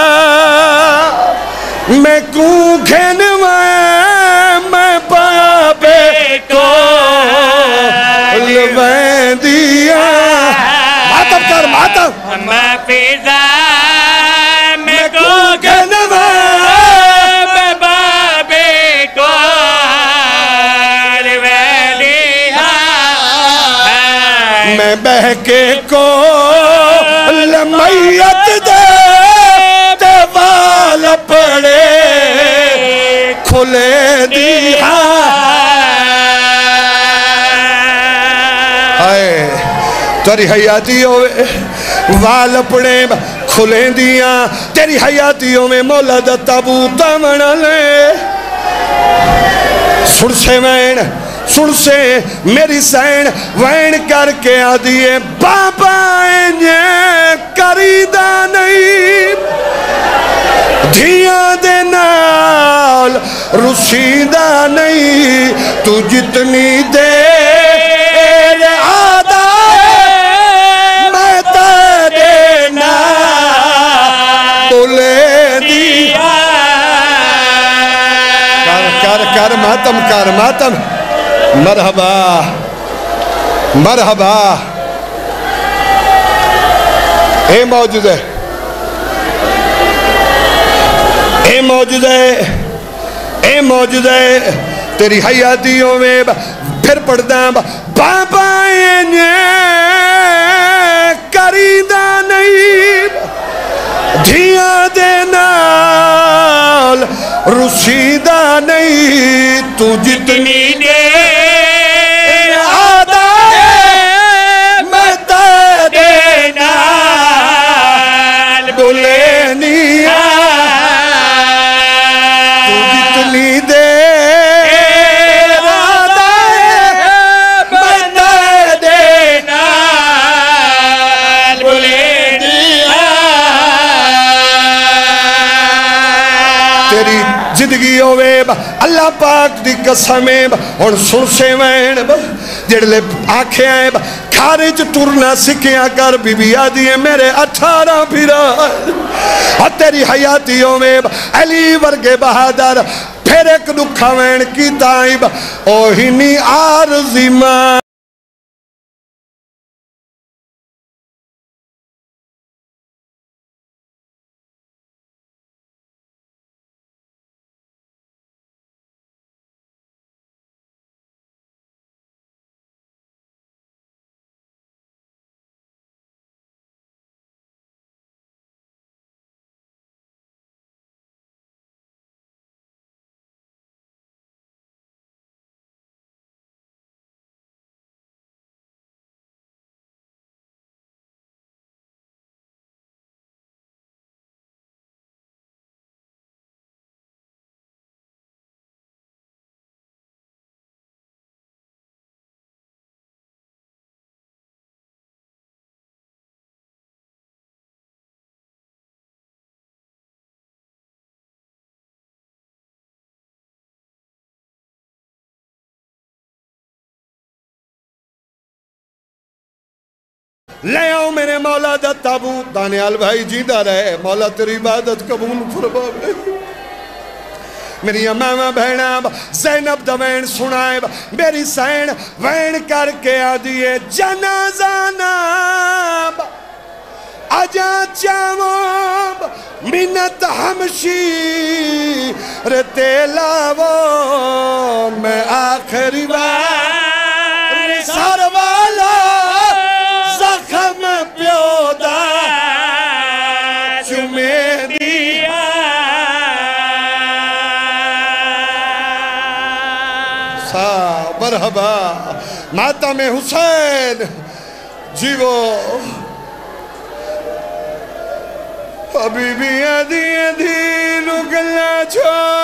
میں کو گھن وین میں بابے کو وین دیا ماتب کر ماتب اما فضا میں کو گھن وین میں بابے کو میں بہکے کو لمیت دے دیوال پڑے کھلے دیا آئے تیری حیاتیوں میں وال پڑے کھلے دیا تیری حیاتیوں میں مولا دا تابوتا منا لے سڑ سے وین سن سے میری سین وین کر کے آدھیے بابا انجھے کریدہ نہیں دھیاں دے نال رسیدہ نہیں تو جتنی دے کر ماتم مرحبا مرحبا اے موجود ہے اے موجود ہے اے موجود ہے تیری حیاتیوں میں پھر پڑھتا بابا کریدہ نہیں دھیا دے نال رسیدہ نہیں تو جتنی دیر آدھا ہے میں تیرے نال بولے نہیں تو جتنی دیر آدھا ہے میں تیرے نال بولے نہیں تیری زندگی ہوئے اللہ پاک دی قسمیں اور سن سے وین جڑلے آنکھیں آئیں کھارج ٹورنا سکھیاں کر بی بی آدھی ہیں میرے اٹھارہ پھرا اور تیری حیاتیوں میں علی ورگے بہادر پھر ایک دکھا وین کی تائب اوہینی آرزی ماں لے آؤ میرے مولا دا تابوت دانیال بھائی جیدہ رہے مولا تیری عبادت قبول فرما میری امامہ بہنہ زینب دا وین سنائے میری سین وین کر کے آدھیے جنازہ نام آجا چاوب منت ہمشی رتے لاو میں آخری بار سار والا زخم پیودا چمے دیا سا مرحبا ماتم حسین جیو حبیبی ادھی ادھی نگلنا چھو